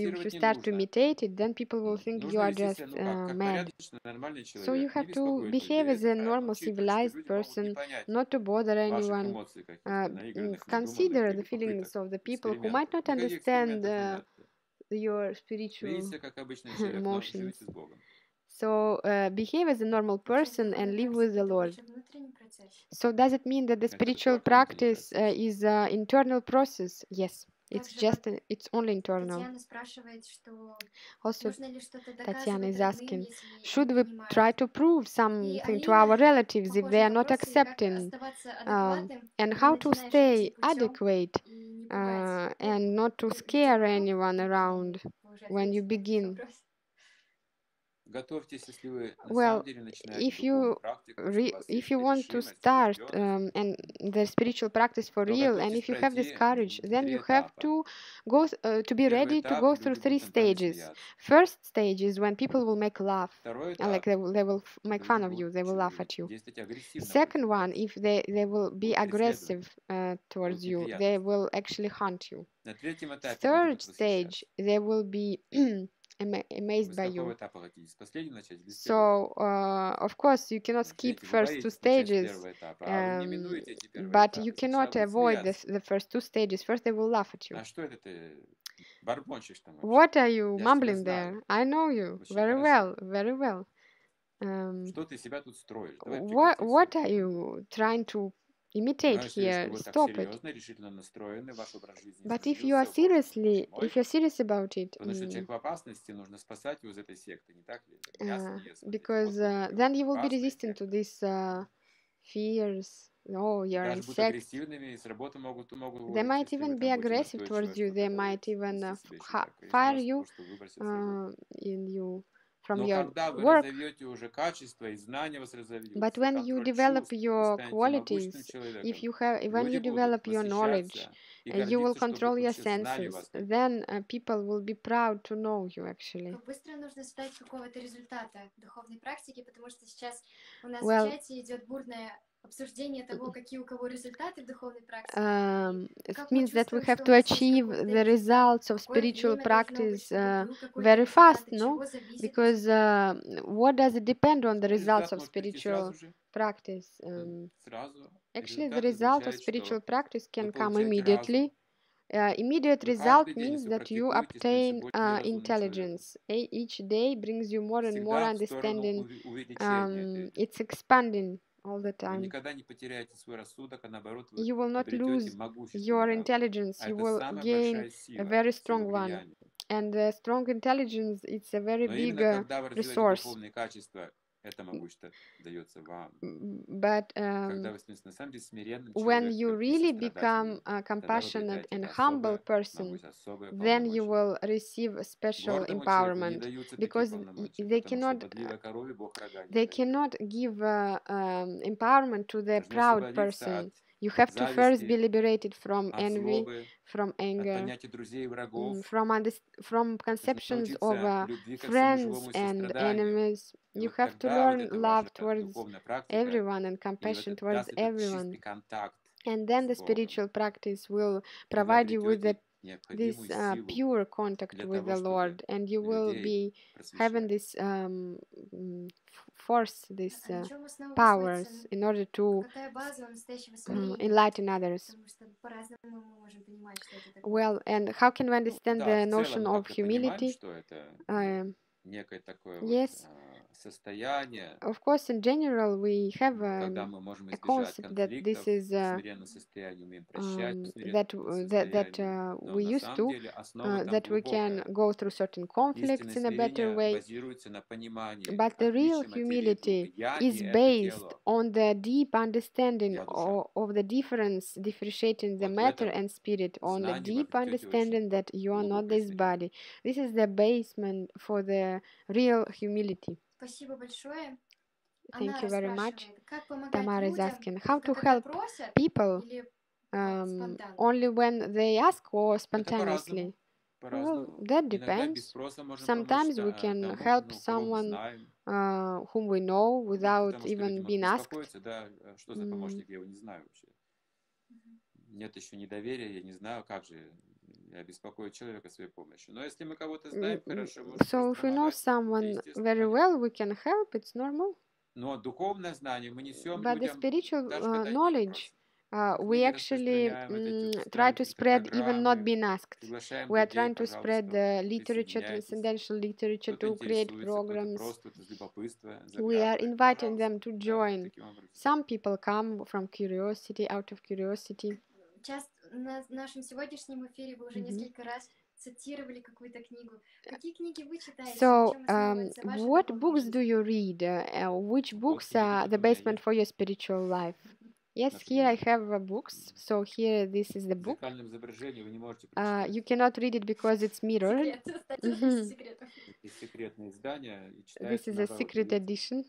[SPEAKER 2] you
[SPEAKER 3] Имитировать не
[SPEAKER 2] start to
[SPEAKER 3] нужно.
[SPEAKER 2] imitate it, then people will think you
[SPEAKER 3] Нужно
[SPEAKER 2] are
[SPEAKER 3] вести
[SPEAKER 2] just
[SPEAKER 3] себя, как
[SPEAKER 2] mad.
[SPEAKER 3] порядочный, нормальный
[SPEAKER 2] So you
[SPEAKER 3] человек. Не
[SPEAKER 2] have to
[SPEAKER 3] беспокоить
[SPEAKER 2] behave
[SPEAKER 3] людей.
[SPEAKER 2] as
[SPEAKER 3] Это
[SPEAKER 2] a
[SPEAKER 3] правильно.
[SPEAKER 2] normal,
[SPEAKER 3] Учитывать, что
[SPEAKER 2] civilized
[SPEAKER 3] люди могут не
[SPEAKER 2] person,
[SPEAKER 3] понять
[SPEAKER 2] not to bother
[SPEAKER 3] ваших
[SPEAKER 2] anyone.
[SPEAKER 3] эмоций каких-то, наигранных, надуманных
[SPEAKER 2] Consider the
[SPEAKER 3] или
[SPEAKER 2] feelings
[SPEAKER 3] попыток
[SPEAKER 2] of the people who
[SPEAKER 3] экспериментов.
[SPEAKER 2] might not
[SPEAKER 3] Никаких
[SPEAKER 2] understand
[SPEAKER 3] экспериментов не надо.
[SPEAKER 2] your spiritual
[SPEAKER 3] Ведите себя как обычный человек, но
[SPEAKER 2] emotions.
[SPEAKER 3] живите с Богом.
[SPEAKER 2] So behave as a normal person and live with the Lord.
[SPEAKER 1] Внутренний процесс.
[SPEAKER 2] So does it mean that the
[SPEAKER 3] Это
[SPEAKER 2] spiritual
[SPEAKER 3] только внутренний
[SPEAKER 2] practice
[SPEAKER 3] процесс.
[SPEAKER 2] is an internal process? Yes, it's
[SPEAKER 1] Также
[SPEAKER 2] just
[SPEAKER 1] вот
[SPEAKER 2] it's only internal.
[SPEAKER 1] Татьяна спрашивает, что
[SPEAKER 2] Also,
[SPEAKER 1] нужно ли что-то
[SPEAKER 2] Tatiana
[SPEAKER 1] доказывать
[SPEAKER 2] is
[SPEAKER 1] родным,
[SPEAKER 2] asking,
[SPEAKER 1] если они
[SPEAKER 2] should
[SPEAKER 1] не
[SPEAKER 2] we try
[SPEAKER 1] принимают.
[SPEAKER 2] to prove
[SPEAKER 1] И
[SPEAKER 2] something to
[SPEAKER 1] Алина,
[SPEAKER 2] our relatives if they
[SPEAKER 1] похожий
[SPEAKER 2] are not
[SPEAKER 1] вопрос, и как
[SPEAKER 2] accepting,
[SPEAKER 1] оставаться адекватным,
[SPEAKER 2] and
[SPEAKER 1] когда
[SPEAKER 2] how to
[SPEAKER 1] начинаешь
[SPEAKER 2] stay
[SPEAKER 1] идти путем
[SPEAKER 2] adequate
[SPEAKER 1] и не пугать. Ну,
[SPEAKER 2] and not to
[SPEAKER 1] вы
[SPEAKER 2] scare
[SPEAKER 1] помогу,
[SPEAKER 2] anyone
[SPEAKER 1] и
[SPEAKER 2] around
[SPEAKER 1] вы уже
[SPEAKER 2] when you
[SPEAKER 1] ответили на этот
[SPEAKER 2] begin?
[SPEAKER 1] вопрос.
[SPEAKER 3] Готовьтесь, если вы на
[SPEAKER 2] Well,
[SPEAKER 3] самом деле начинаете
[SPEAKER 2] if
[SPEAKER 3] духовную
[SPEAKER 2] you
[SPEAKER 3] практику, если у вас
[SPEAKER 2] if
[SPEAKER 3] есть
[SPEAKER 2] you want to
[SPEAKER 3] решимость,
[SPEAKER 2] start
[SPEAKER 3] убежденность,
[SPEAKER 2] and the spiritual practice for
[SPEAKER 3] то
[SPEAKER 2] real, and
[SPEAKER 3] готовьтесь
[SPEAKER 2] if you have this
[SPEAKER 3] пройти
[SPEAKER 2] courage, then
[SPEAKER 3] 3
[SPEAKER 2] you have
[SPEAKER 3] этапа.
[SPEAKER 2] to go to be
[SPEAKER 3] Первый
[SPEAKER 2] ready to
[SPEAKER 3] этап,
[SPEAKER 2] go through
[SPEAKER 3] люди
[SPEAKER 2] 3
[SPEAKER 3] будут над вами
[SPEAKER 2] stages.
[SPEAKER 3] смеяться.
[SPEAKER 2] First stage is when people will make laugh,
[SPEAKER 3] Второй
[SPEAKER 2] like
[SPEAKER 3] этап,
[SPEAKER 2] they will make
[SPEAKER 3] люди
[SPEAKER 2] fun of you,
[SPEAKER 3] будут
[SPEAKER 2] they will laugh at you.
[SPEAKER 3] действовать агрессивно
[SPEAKER 2] Second
[SPEAKER 3] против
[SPEAKER 2] one,
[SPEAKER 3] вас,
[SPEAKER 2] if they will be
[SPEAKER 3] будут
[SPEAKER 2] aggressive
[SPEAKER 3] преследовать,
[SPEAKER 2] towards
[SPEAKER 3] будут
[SPEAKER 2] you, they
[SPEAKER 3] неприятности.
[SPEAKER 2] will actually hunt you.
[SPEAKER 3] На третьем этапе люди
[SPEAKER 2] Third
[SPEAKER 3] будут
[SPEAKER 2] stage,
[SPEAKER 3] восхищаться.
[SPEAKER 2] they will be amazed
[SPEAKER 3] Вы с
[SPEAKER 2] by
[SPEAKER 3] какого
[SPEAKER 2] you.
[SPEAKER 3] этапа хотите? С последнего начать или с первого?
[SPEAKER 2] So, of course, you cannot skip
[SPEAKER 3] Видите, вы
[SPEAKER 2] first 2
[SPEAKER 3] боитесь начать с
[SPEAKER 2] stages,
[SPEAKER 3] первого этапа, а вы не минуете эти первые
[SPEAKER 2] but you
[SPEAKER 3] этапы. Сначала
[SPEAKER 2] cannot
[SPEAKER 3] будут
[SPEAKER 2] avoid
[SPEAKER 3] смеяться.
[SPEAKER 2] the first 2 stages. First, they will laugh at you.
[SPEAKER 3] А что это ты бормочешь там вообще?
[SPEAKER 2] What are you
[SPEAKER 3] Я ж тебя
[SPEAKER 2] mumbling
[SPEAKER 3] знаю.
[SPEAKER 2] there? I know you
[SPEAKER 3] Очень
[SPEAKER 2] very
[SPEAKER 3] хорошо.
[SPEAKER 2] well, very well.
[SPEAKER 3] Что ты себя тут строишь? Давай
[SPEAKER 2] What
[SPEAKER 3] прекрати
[SPEAKER 2] are
[SPEAKER 3] все.
[SPEAKER 2] you trying to imitate
[SPEAKER 3] Но если
[SPEAKER 2] here?
[SPEAKER 3] вы так
[SPEAKER 2] Stop it.
[SPEAKER 3] серьезно, решительно настроены, ваш образ жизни
[SPEAKER 2] But if you are
[SPEAKER 3] изменился,
[SPEAKER 2] seriously,
[SPEAKER 3] Боже
[SPEAKER 2] if
[SPEAKER 3] мой,
[SPEAKER 2] you're serious about it,
[SPEAKER 3] потому что человек в опасности, нужно спасать его из этой секты, не так ли? Мясо не ест, смотрите,
[SPEAKER 2] because
[SPEAKER 3] вот вы
[SPEAKER 2] then
[SPEAKER 3] какой.
[SPEAKER 2] you will be
[SPEAKER 3] Опасная
[SPEAKER 2] resistant to
[SPEAKER 3] секта.
[SPEAKER 2] these fears. Oh, you're
[SPEAKER 3] Даже будут
[SPEAKER 2] insect.
[SPEAKER 3] агрессивными, и с работы могут
[SPEAKER 2] They
[SPEAKER 3] уволить,
[SPEAKER 2] might
[SPEAKER 3] если
[SPEAKER 2] even
[SPEAKER 3] вы
[SPEAKER 2] be
[SPEAKER 3] там будете
[SPEAKER 2] aggressive
[SPEAKER 3] настойчиво
[SPEAKER 2] towards you. They
[SPEAKER 3] что-то
[SPEAKER 2] might even
[SPEAKER 3] вести себя очень так. Конечно,
[SPEAKER 2] fire
[SPEAKER 3] вас
[SPEAKER 2] you
[SPEAKER 3] просто выбросят с работы.
[SPEAKER 2] in you from
[SPEAKER 3] Но
[SPEAKER 2] your
[SPEAKER 3] когда вы
[SPEAKER 2] work.
[SPEAKER 3] разовьете уже качество и знания вас разовьются,
[SPEAKER 2] But when you
[SPEAKER 3] контроль
[SPEAKER 2] develop
[SPEAKER 3] чувств, вы
[SPEAKER 2] your
[SPEAKER 3] станете могущественным
[SPEAKER 2] qualities,
[SPEAKER 3] человеком.
[SPEAKER 2] when
[SPEAKER 3] Люди
[SPEAKER 2] you
[SPEAKER 3] будут
[SPEAKER 2] develop your knowledge,
[SPEAKER 3] восхищаться и
[SPEAKER 2] you will
[SPEAKER 3] гордиться, что
[SPEAKER 2] control your
[SPEAKER 3] вообще знали
[SPEAKER 2] senses,
[SPEAKER 3] вас. как
[SPEAKER 2] then people will be proud to know you actually.
[SPEAKER 1] Как быстро нужно ждать какого-то результата духовной практики, потому что сейчас у нас в
[SPEAKER 2] Well,
[SPEAKER 1] чате идет бурное обсуждение того, какие у кого результаты в духовной практике.
[SPEAKER 2] it
[SPEAKER 1] Как мы
[SPEAKER 2] means that we
[SPEAKER 1] чувствуем,
[SPEAKER 2] have
[SPEAKER 1] что у
[SPEAKER 2] to
[SPEAKER 1] нас есть
[SPEAKER 2] achieve
[SPEAKER 1] какой-то
[SPEAKER 2] the
[SPEAKER 1] результат,
[SPEAKER 2] results of
[SPEAKER 1] какое
[SPEAKER 2] spiritual
[SPEAKER 1] время должно быть,
[SPEAKER 2] practice
[SPEAKER 1] чтобы был какой-то
[SPEAKER 2] very
[SPEAKER 1] результат,
[SPEAKER 2] fast,
[SPEAKER 1] от
[SPEAKER 2] no?
[SPEAKER 1] чего зависит
[SPEAKER 2] Because
[SPEAKER 1] результат.
[SPEAKER 2] what does it depend on the results
[SPEAKER 3] Результат
[SPEAKER 2] of
[SPEAKER 3] может прийти
[SPEAKER 2] spiritual
[SPEAKER 3] сразу же,
[SPEAKER 2] practice?
[SPEAKER 3] сразу.
[SPEAKER 2] Actually, the
[SPEAKER 3] Результат
[SPEAKER 2] result of
[SPEAKER 3] означает,
[SPEAKER 2] spiritual
[SPEAKER 3] что
[SPEAKER 2] practice
[SPEAKER 3] вы
[SPEAKER 2] can come
[SPEAKER 3] получаете
[SPEAKER 2] immediately.
[SPEAKER 3] разум.
[SPEAKER 2] Immediate
[SPEAKER 3] Вы
[SPEAKER 2] result
[SPEAKER 3] каждый день,
[SPEAKER 2] means
[SPEAKER 3] если
[SPEAKER 2] that you
[SPEAKER 3] практикуете, становитесь
[SPEAKER 2] obtain
[SPEAKER 3] более разумным человеком.
[SPEAKER 2] intelligence. Each day brings you more and more
[SPEAKER 3] Всегда в сторону
[SPEAKER 2] understanding.
[SPEAKER 3] увеличения это идет.
[SPEAKER 2] It's expanding all the
[SPEAKER 3] Вы
[SPEAKER 2] time.
[SPEAKER 3] никогда не потеряете свой рассудок, а наоборот вы
[SPEAKER 2] You will not
[SPEAKER 3] обретете
[SPEAKER 2] lose
[SPEAKER 3] могущественный
[SPEAKER 2] your
[SPEAKER 3] разум.
[SPEAKER 2] intelligence.
[SPEAKER 3] А
[SPEAKER 2] You
[SPEAKER 3] это
[SPEAKER 2] will
[SPEAKER 3] самая
[SPEAKER 2] gain
[SPEAKER 3] большая
[SPEAKER 2] a
[SPEAKER 3] сила,
[SPEAKER 2] very
[SPEAKER 3] сила
[SPEAKER 2] strong one.
[SPEAKER 3] влияния.
[SPEAKER 2] And strong intelligence, it's a very
[SPEAKER 3] Но
[SPEAKER 2] big
[SPEAKER 3] именно когда вы развиваете
[SPEAKER 2] resource.
[SPEAKER 3] духовные качества, это могущество дается вам.
[SPEAKER 2] But
[SPEAKER 3] Когда вы становитесь на самом деле смиренным
[SPEAKER 2] when
[SPEAKER 3] человеком
[SPEAKER 2] you
[SPEAKER 3] и
[SPEAKER 2] really become
[SPEAKER 3] сострадательным,
[SPEAKER 2] a
[SPEAKER 3] тогда вы
[SPEAKER 2] compassionate
[SPEAKER 3] обретаете
[SPEAKER 2] and
[SPEAKER 3] это
[SPEAKER 2] humble
[SPEAKER 3] особое
[SPEAKER 2] person,
[SPEAKER 3] могущество, особое
[SPEAKER 2] then you
[SPEAKER 3] полномочия.
[SPEAKER 2] will receive a special
[SPEAKER 3] Гордому человеку не
[SPEAKER 2] empowerment
[SPEAKER 3] даются такие
[SPEAKER 2] because
[SPEAKER 3] полномочия,
[SPEAKER 2] they
[SPEAKER 3] потому что
[SPEAKER 2] cannot
[SPEAKER 3] бодливой корове Бог рога не
[SPEAKER 2] they
[SPEAKER 3] дает.
[SPEAKER 2] cannot give empowerment to the
[SPEAKER 3] Должны
[SPEAKER 2] proud
[SPEAKER 3] освободиться
[SPEAKER 2] person.
[SPEAKER 3] от
[SPEAKER 2] You have to first be
[SPEAKER 3] зависти,
[SPEAKER 2] liberated from
[SPEAKER 3] от
[SPEAKER 2] envy,
[SPEAKER 3] злобы,
[SPEAKER 2] from
[SPEAKER 3] от
[SPEAKER 2] anger,
[SPEAKER 3] понятия друзей и врагов.
[SPEAKER 2] from
[SPEAKER 3] Нужно
[SPEAKER 2] conceptions of
[SPEAKER 3] научиться любви ко всему
[SPEAKER 2] friends
[SPEAKER 3] живому и
[SPEAKER 2] and
[SPEAKER 3] состраданию.
[SPEAKER 2] enemies.
[SPEAKER 3] И
[SPEAKER 2] You
[SPEAKER 3] вот
[SPEAKER 2] have to
[SPEAKER 3] тогда вот
[SPEAKER 2] learn
[SPEAKER 3] эта
[SPEAKER 2] love
[SPEAKER 3] ваша
[SPEAKER 2] towards
[SPEAKER 3] духовная практика,
[SPEAKER 2] everyone and
[SPEAKER 3] и вот
[SPEAKER 2] compassion
[SPEAKER 3] это
[SPEAKER 2] towards
[SPEAKER 3] даст этот
[SPEAKER 2] everyone.
[SPEAKER 3] чистый контакт
[SPEAKER 2] And then
[SPEAKER 3] с
[SPEAKER 2] the
[SPEAKER 3] Богом.
[SPEAKER 2] spiritual practice will
[SPEAKER 3] И вы
[SPEAKER 2] provide you with
[SPEAKER 3] обретете
[SPEAKER 2] this
[SPEAKER 3] необходимую силу
[SPEAKER 2] pure contact
[SPEAKER 3] для
[SPEAKER 2] with
[SPEAKER 3] того,
[SPEAKER 2] the
[SPEAKER 3] чтобы
[SPEAKER 2] Lord, and you will
[SPEAKER 3] людей
[SPEAKER 2] be having
[SPEAKER 3] просвещать.
[SPEAKER 2] this force, this
[SPEAKER 1] А на чем основываться,
[SPEAKER 2] powers in order to
[SPEAKER 1] какая база у настоящего смирения?
[SPEAKER 2] enlighten others.
[SPEAKER 1] Потому что по-разному мы можем понимать, что это такое.
[SPEAKER 2] Well, and how can we
[SPEAKER 3] Ну,
[SPEAKER 2] understand
[SPEAKER 3] да,
[SPEAKER 2] the
[SPEAKER 3] в
[SPEAKER 2] notion
[SPEAKER 3] целом мы
[SPEAKER 2] of
[SPEAKER 3] как-то понимаем,
[SPEAKER 2] humility?
[SPEAKER 3] что это некое такое
[SPEAKER 2] Yes,
[SPEAKER 3] состояние,
[SPEAKER 2] of course, in general, we have
[SPEAKER 3] когда мы можем
[SPEAKER 2] a
[SPEAKER 3] избежать
[SPEAKER 2] concept that this
[SPEAKER 3] конфликтов,
[SPEAKER 2] is
[SPEAKER 3] в смиренном состоянии умеем прощать в
[SPEAKER 2] that
[SPEAKER 3] смиренном
[SPEAKER 2] that
[SPEAKER 3] состоянии. Но
[SPEAKER 2] we
[SPEAKER 3] на
[SPEAKER 2] used
[SPEAKER 3] самом
[SPEAKER 2] to
[SPEAKER 3] деле основа там
[SPEAKER 2] that we can
[SPEAKER 3] глубокая.
[SPEAKER 2] go through certain conflicts
[SPEAKER 3] Истинное
[SPEAKER 2] in a better
[SPEAKER 3] смирение
[SPEAKER 2] way.
[SPEAKER 3] базируется на понимании
[SPEAKER 2] But the real
[SPEAKER 3] отличия материи двух.
[SPEAKER 2] humility
[SPEAKER 3] Я
[SPEAKER 2] is
[SPEAKER 3] и это
[SPEAKER 2] based
[SPEAKER 3] тело,
[SPEAKER 2] on the deep understanding
[SPEAKER 3] я душа.
[SPEAKER 2] of the difference, differentiating the
[SPEAKER 3] Вот в
[SPEAKER 2] matter
[SPEAKER 3] этом
[SPEAKER 2] and spirit, on the
[SPEAKER 3] знании вы
[SPEAKER 2] deep
[SPEAKER 3] обретете
[SPEAKER 2] understanding
[SPEAKER 3] очень
[SPEAKER 2] that you are not
[SPEAKER 3] глубокое
[SPEAKER 2] this
[SPEAKER 3] смирение.
[SPEAKER 2] body. This is the basement for the real humility.
[SPEAKER 1] Спасибо большое.
[SPEAKER 2] Thank you very much.
[SPEAKER 1] Спрашивает, как помогать
[SPEAKER 2] Tamara is
[SPEAKER 1] людям,
[SPEAKER 2] asking how to
[SPEAKER 1] только когда
[SPEAKER 2] help
[SPEAKER 1] просят
[SPEAKER 2] people
[SPEAKER 1] или спонтанно?
[SPEAKER 2] only when they ask or
[SPEAKER 3] Это по-разному.
[SPEAKER 2] spontaneously. Well,
[SPEAKER 3] По-разному.
[SPEAKER 2] that
[SPEAKER 3] Иногда без
[SPEAKER 2] depends.
[SPEAKER 3] спроса можем
[SPEAKER 2] Sometimes we
[SPEAKER 3] помочь
[SPEAKER 2] can
[SPEAKER 3] тому,
[SPEAKER 2] help
[SPEAKER 3] кого мы
[SPEAKER 2] someone
[SPEAKER 3] знаем.
[SPEAKER 2] whom we know without
[SPEAKER 3] Потому что люди
[SPEAKER 2] even
[SPEAKER 3] могут
[SPEAKER 2] being asked.
[SPEAKER 3] беспокоиться, да, что за помощник, я его не знаю вообще. Нет еще недоверия, я не знаю, как же, беспокоить человека своей помощью. Но если мы кого-то знаем хорошо, можем
[SPEAKER 2] So if
[SPEAKER 3] просто
[SPEAKER 2] we know
[SPEAKER 3] помогать. Это
[SPEAKER 2] someone
[SPEAKER 3] естественно,
[SPEAKER 2] very
[SPEAKER 3] конечно.
[SPEAKER 2] well, we can help. It's normal.
[SPEAKER 3] Но духовное знание мы несем
[SPEAKER 2] But the
[SPEAKER 3] людям,
[SPEAKER 2] spiritual
[SPEAKER 3] даже когда они не
[SPEAKER 2] knowledge,
[SPEAKER 3] просят.
[SPEAKER 2] we
[SPEAKER 3] Книги
[SPEAKER 2] actually
[SPEAKER 3] распространяем, это
[SPEAKER 2] try
[SPEAKER 3] устраиваем
[SPEAKER 2] to
[SPEAKER 3] какие-то
[SPEAKER 2] spread even not
[SPEAKER 3] программы,
[SPEAKER 2] being asked.
[SPEAKER 3] приглашаем
[SPEAKER 2] We are
[SPEAKER 3] людей,
[SPEAKER 2] trying to spread
[SPEAKER 3] пожалуйста,
[SPEAKER 2] the literature,
[SPEAKER 3] присоединяйтесь.
[SPEAKER 2] transcendental literature,
[SPEAKER 3] Кто-то
[SPEAKER 2] to create
[SPEAKER 3] интересуется, кто-то
[SPEAKER 2] programs.
[SPEAKER 3] просто из любопытства
[SPEAKER 2] We are
[SPEAKER 3] заглядывает.
[SPEAKER 2] inviting them
[SPEAKER 3] Пожалуйста,
[SPEAKER 2] to
[SPEAKER 3] да,
[SPEAKER 2] join.
[SPEAKER 3] таким образом.
[SPEAKER 2] Some people come from curiosity, out of curiosity.
[SPEAKER 1] Часто на нашем сегодняшнем эфире вы уже несколько раз цитировали какую-то книгу. Какие книги вы читаете?
[SPEAKER 2] So,
[SPEAKER 1] Чем основывается ваша
[SPEAKER 2] what
[SPEAKER 1] духовная
[SPEAKER 2] books
[SPEAKER 1] жизнь?
[SPEAKER 2] do you read? Which
[SPEAKER 3] Вот
[SPEAKER 2] books
[SPEAKER 3] книги,
[SPEAKER 2] are the
[SPEAKER 3] которые у меня
[SPEAKER 2] basement
[SPEAKER 3] есть.
[SPEAKER 2] for your spiritual life? Yes, here I have books. So here, this is the
[SPEAKER 3] В
[SPEAKER 2] book.
[SPEAKER 3] зеркальном изображении вы не можете прочитать.
[SPEAKER 2] You cannot read it because it's mirrored.
[SPEAKER 1] Секрет. Остается секретом.
[SPEAKER 3] Это секретное издание, и
[SPEAKER 2] This
[SPEAKER 3] читается
[SPEAKER 2] is a
[SPEAKER 3] наоборот.
[SPEAKER 2] secret
[SPEAKER 3] Видите?
[SPEAKER 2] edition,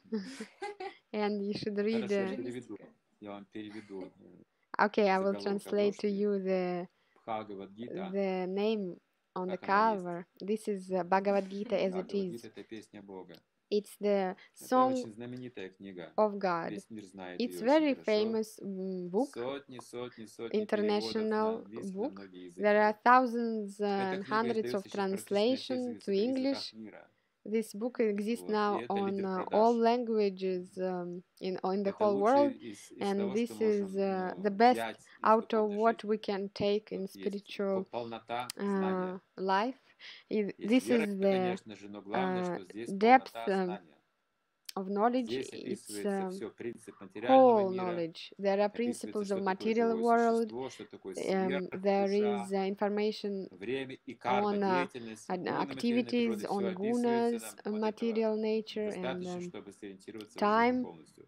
[SPEAKER 2] and you should read.
[SPEAKER 3] Хорошо, я переведу. Я вам переведу.
[SPEAKER 2] Okay, I will
[SPEAKER 3] Заголовок
[SPEAKER 2] translate to
[SPEAKER 3] обложки.
[SPEAKER 2] you the
[SPEAKER 3] Бхагавад-гита.
[SPEAKER 2] name on the
[SPEAKER 3] Как она есть.
[SPEAKER 2] cover. This is Bhagavad Gita as it is.
[SPEAKER 3] Бхагавад-гита — это песня Бога.
[SPEAKER 2] It's the
[SPEAKER 3] Это
[SPEAKER 2] song
[SPEAKER 3] очень знаменитая книга.
[SPEAKER 2] of God.
[SPEAKER 3] Весь мир знает
[SPEAKER 2] It's
[SPEAKER 3] ее
[SPEAKER 2] very
[SPEAKER 3] очень хорошо.
[SPEAKER 2] famous book,
[SPEAKER 3] Сотни переводов на
[SPEAKER 2] international
[SPEAKER 3] английский, на
[SPEAKER 2] book.
[SPEAKER 3] многие языки.
[SPEAKER 2] There are thousands
[SPEAKER 3] Эта
[SPEAKER 2] and
[SPEAKER 3] книга
[SPEAKER 2] hundreds of
[SPEAKER 3] издается сейчас практически на всех
[SPEAKER 2] translation to English.
[SPEAKER 3] языках мира.
[SPEAKER 2] This book exists
[SPEAKER 3] Вот. И
[SPEAKER 2] now
[SPEAKER 3] это
[SPEAKER 2] on
[SPEAKER 3] лидер
[SPEAKER 2] all
[SPEAKER 3] продаж.
[SPEAKER 2] languages in the
[SPEAKER 3] Это
[SPEAKER 2] whole world,
[SPEAKER 3] лучшее из
[SPEAKER 2] and
[SPEAKER 3] того,
[SPEAKER 2] this
[SPEAKER 3] что можем
[SPEAKER 2] is the best
[SPEAKER 3] взять из
[SPEAKER 2] out of
[SPEAKER 3] духовной
[SPEAKER 2] what
[SPEAKER 3] жизни.
[SPEAKER 2] we can take in
[SPEAKER 3] Тут есть
[SPEAKER 2] spiritual
[SPEAKER 3] полнота знания.
[SPEAKER 2] life.
[SPEAKER 3] Есть
[SPEAKER 2] This
[SPEAKER 3] вера,
[SPEAKER 2] is the
[SPEAKER 3] конечно же, но главное, что здесь
[SPEAKER 2] depth
[SPEAKER 3] полнота знания.
[SPEAKER 2] of knowledge.
[SPEAKER 3] Здесь
[SPEAKER 2] It's
[SPEAKER 3] описывается все, принцип материального
[SPEAKER 2] whole
[SPEAKER 3] мира,
[SPEAKER 2] knowledge. There are
[SPEAKER 3] описывается,
[SPEAKER 2] principles
[SPEAKER 3] что
[SPEAKER 2] of
[SPEAKER 3] такое
[SPEAKER 2] material
[SPEAKER 3] живое
[SPEAKER 2] world.
[SPEAKER 3] существо, что такое
[SPEAKER 2] There
[SPEAKER 3] сверхдуша,
[SPEAKER 2] is information
[SPEAKER 3] время и
[SPEAKER 2] on
[SPEAKER 3] карма, деятельность, гуны материальной
[SPEAKER 2] activities,
[SPEAKER 3] природы, все
[SPEAKER 2] on
[SPEAKER 3] описывается
[SPEAKER 2] gunas,
[SPEAKER 3] нам. Вот
[SPEAKER 2] material
[SPEAKER 3] этого
[SPEAKER 2] nature, and
[SPEAKER 3] достаточно, чтобы сориентироваться в жизни
[SPEAKER 2] time.
[SPEAKER 3] полностью.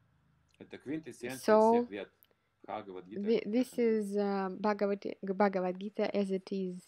[SPEAKER 3] Это квинтэссенция
[SPEAKER 2] So,
[SPEAKER 3] всех вед. Бхагавад-гита,
[SPEAKER 2] this is Bhagavad Gita as it is.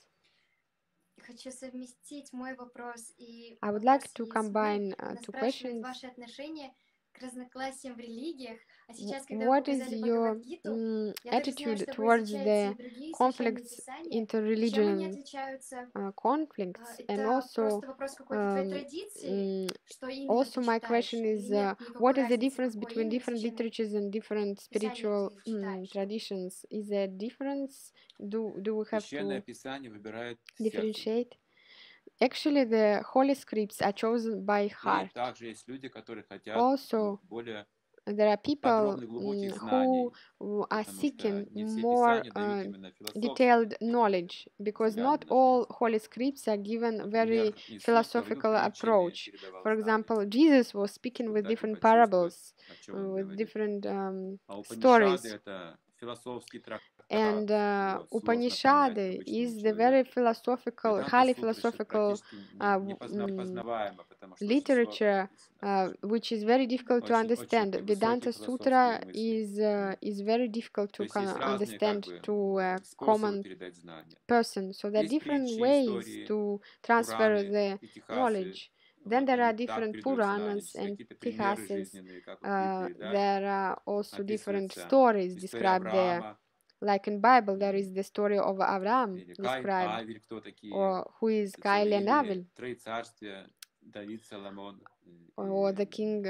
[SPEAKER 1] Хочу совместить мой вопрос и
[SPEAKER 2] I would
[SPEAKER 1] вопрос
[SPEAKER 2] like to
[SPEAKER 1] из
[SPEAKER 2] combine
[SPEAKER 1] Она
[SPEAKER 2] two
[SPEAKER 1] спрашивает
[SPEAKER 2] questions.
[SPEAKER 1] ваши отношения к разногласиям в религиях. А сейчас, когда вы
[SPEAKER 2] What is
[SPEAKER 1] показали
[SPEAKER 2] your
[SPEAKER 1] Бхагавад-гиту, я также знаю,
[SPEAKER 2] attitude
[SPEAKER 1] что вы
[SPEAKER 2] towards
[SPEAKER 1] изучаете
[SPEAKER 2] the
[SPEAKER 1] и другие священные
[SPEAKER 2] conflicts,
[SPEAKER 1] писания. Чем они
[SPEAKER 2] interreligion
[SPEAKER 1] отличаются?
[SPEAKER 2] conflicts, and
[SPEAKER 1] Это
[SPEAKER 2] also
[SPEAKER 1] просто вопрос какой-то твоей традиции, что именно
[SPEAKER 2] also
[SPEAKER 1] ты
[SPEAKER 2] my
[SPEAKER 1] читаешь,
[SPEAKER 2] question
[SPEAKER 1] или
[SPEAKER 2] is
[SPEAKER 1] нет
[SPEAKER 2] what
[SPEAKER 1] никакой
[SPEAKER 2] is the
[SPEAKER 1] разницы,
[SPEAKER 2] difference
[SPEAKER 1] какое
[SPEAKER 2] between
[SPEAKER 1] именно
[SPEAKER 2] different
[SPEAKER 1] священное
[SPEAKER 2] literatures and different
[SPEAKER 1] писание
[SPEAKER 2] spiritual
[SPEAKER 1] ты читаешь?
[SPEAKER 2] traditions? Is there a difference? Do we have
[SPEAKER 3] Священное
[SPEAKER 2] to
[SPEAKER 3] Писание выбирает сердцем.
[SPEAKER 2] differentiate? Actually, the holy scripts are chosen by
[SPEAKER 3] И
[SPEAKER 2] heart.
[SPEAKER 3] также есть люди, которые хотят
[SPEAKER 2] Also,
[SPEAKER 3] более
[SPEAKER 2] there are people
[SPEAKER 3] подробных, глубоких
[SPEAKER 2] who
[SPEAKER 3] знаний,
[SPEAKER 2] are
[SPEAKER 3] потому что
[SPEAKER 2] seeking
[SPEAKER 3] не все
[SPEAKER 2] more
[SPEAKER 3] Писания дают именно философский
[SPEAKER 2] detailed knowledge, because
[SPEAKER 3] взгляд
[SPEAKER 2] not
[SPEAKER 3] на
[SPEAKER 2] all
[SPEAKER 3] жизнь.
[SPEAKER 2] holy scripts are given very
[SPEAKER 3] Например, Иисус говорил
[SPEAKER 2] philosophical
[SPEAKER 3] притчами,
[SPEAKER 2] approach.
[SPEAKER 3] передавал
[SPEAKER 2] For
[SPEAKER 3] знания.
[SPEAKER 2] example, Jesus was speaking
[SPEAKER 3] Тут
[SPEAKER 2] with
[SPEAKER 3] так и
[SPEAKER 2] different
[SPEAKER 3] почувствовать,
[SPEAKER 2] parables,
[SPEAKER 3] о чем он
[SPEAKER 2] with
[SPEAKER 3] говорит.
[SPEAKER 2] different
[SPEAKER 3] А
[SPEAKER 2] stories.
[SPEAKER 3] Упанишады — это философский трактат,
[SPEAKER 2] And
[SPEAKER 3] его сложно понять
[SPEAKER 2] Upanishad
[SPEAKER 3] обычному
[SPEAKER 2] is the
[SPEAKER 3] человеку.
[SPEAKER 2] very philosophical,
[SPEAKER 3] Веданта
[SPEAKER 2] highly
[SPEAKER 3] сутра сейчас
[SPEAKER 2] philosophical
[SPEAKER 3] практически непознаваемо, потому что очень сложно
[SPEAKER 2] literature,
[SPEAKER 3] написано.
[SPEAKER 2] which is very difficult to
[SPEAKER 3] Очень
[SPEAKER 2] understand.
[SPEAKER 3] высокие
[SPEAKER 2] Vedanta Sutra
[SPEAKER 3] философские мысли.
[SPEAKER 2] is very difficult
[SPEAKER 3] То
[SPEAKER 2] to
[SPEAKER 3] есть есть разные
[SPEAKER 2] understand to a
[SPEAKER 3] способы
[SPEAKER 2] common
[SPEAKER 3] передать знания.
[SPEAKER 2] person. So there are
[SPEAKER 3] Есть
[SPEAKER 2] different
[SPEAKER 3] притчи,
[SPEAKER 2] ways
[SPEAKER 3] истории,
[SPEAKER 2] to transfer
[SPEAKER 3] Пураны,
[SPEAKER 2] the
[SPEAKER 3] Итихасы.
[SPEAKER 2] knowledge. Then
[SPEAKER 3] Вот
[SPEAKER 2] there are
[SPEAKER 3] они так
[SPEAKER 2] different
[SPEAKER 3] передают знания,
[SPEAKER 2] Puranas
[SPEAKER 3] есть
[SPEAKER 2] and
[SPEAKER 3] какие-то примеры
[SPEAKER 2] Tihases.
[SPEAKER 3] жизненные, как в Библии, да,
[SPEAKER 2] There are also different
[SPEAKER 3] описывается
[SPEAKER 2] stories
[SPEAKER 3] история
[SPEAKER 2] described there.
[SPEAKER 3] Авраама,
[SPEAKER 2] Like in Bible, there is the story of Avram
[SPEAKER 3] или Каин,
[SPEAKER 2] described,
[SPEAKER 3] Авель, кто такие,
[SPEAKER 2] or who is Cain and
[SPEAKER 3] или
[SPEAKER 2] Abel,
[SPEAKER 3] Троецарствие, Давид, Соломон,
[SPEAKER 2] or the king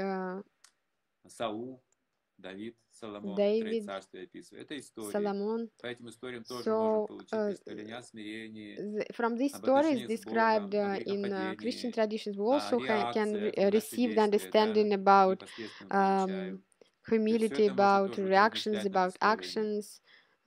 [SPEAKER 3] Саул, Давид, Соломон,
[SPEAKER 2] David,
[SPEAKER 3] Троецарствие описывает. Это истории.
[SPEAKER 2] Solomon.
[SPEAKER 3] По этим историям тоже
[SPEAKER 2] So,
[SPEAKER 3] можно получить представление о смирении,
[SPEAKER 2] from these
[SPEAKER 3] об
[SPEAKER 2] stories
[SPEAKER 3] отношениях с
[SPEAKER 2] described
[SPEAKER 3] Богом, о
[SPEAKER 2] in Christian
[SPEAKER 3] грехопадении,
[SPEAKER 2] traditions, we
[SPEAKER 3] о
[SPEAKER 2] also can
[SPEAKER 3] реакциях на наши
[SPEAKER 2] receive the
[SPEAKER 3] действия, да,
[SPEAKER 2] understanding
[SPEAKER 3] какие
[SPEAKER 2] about
[SPEAKER 3] последствия мы получаем.
[SPEAKER 2] humility,
[SPEAKER 3] То есть всё это можно
[SPEAKER 2] about
[SPEAKER 3] тоже
[SPEAKER 2] reactions,
[SPEAKER 3] размышлять над
[SPEAKER 2] about
[SPEAKER 3] историями.
[SPEAKER 2] actions.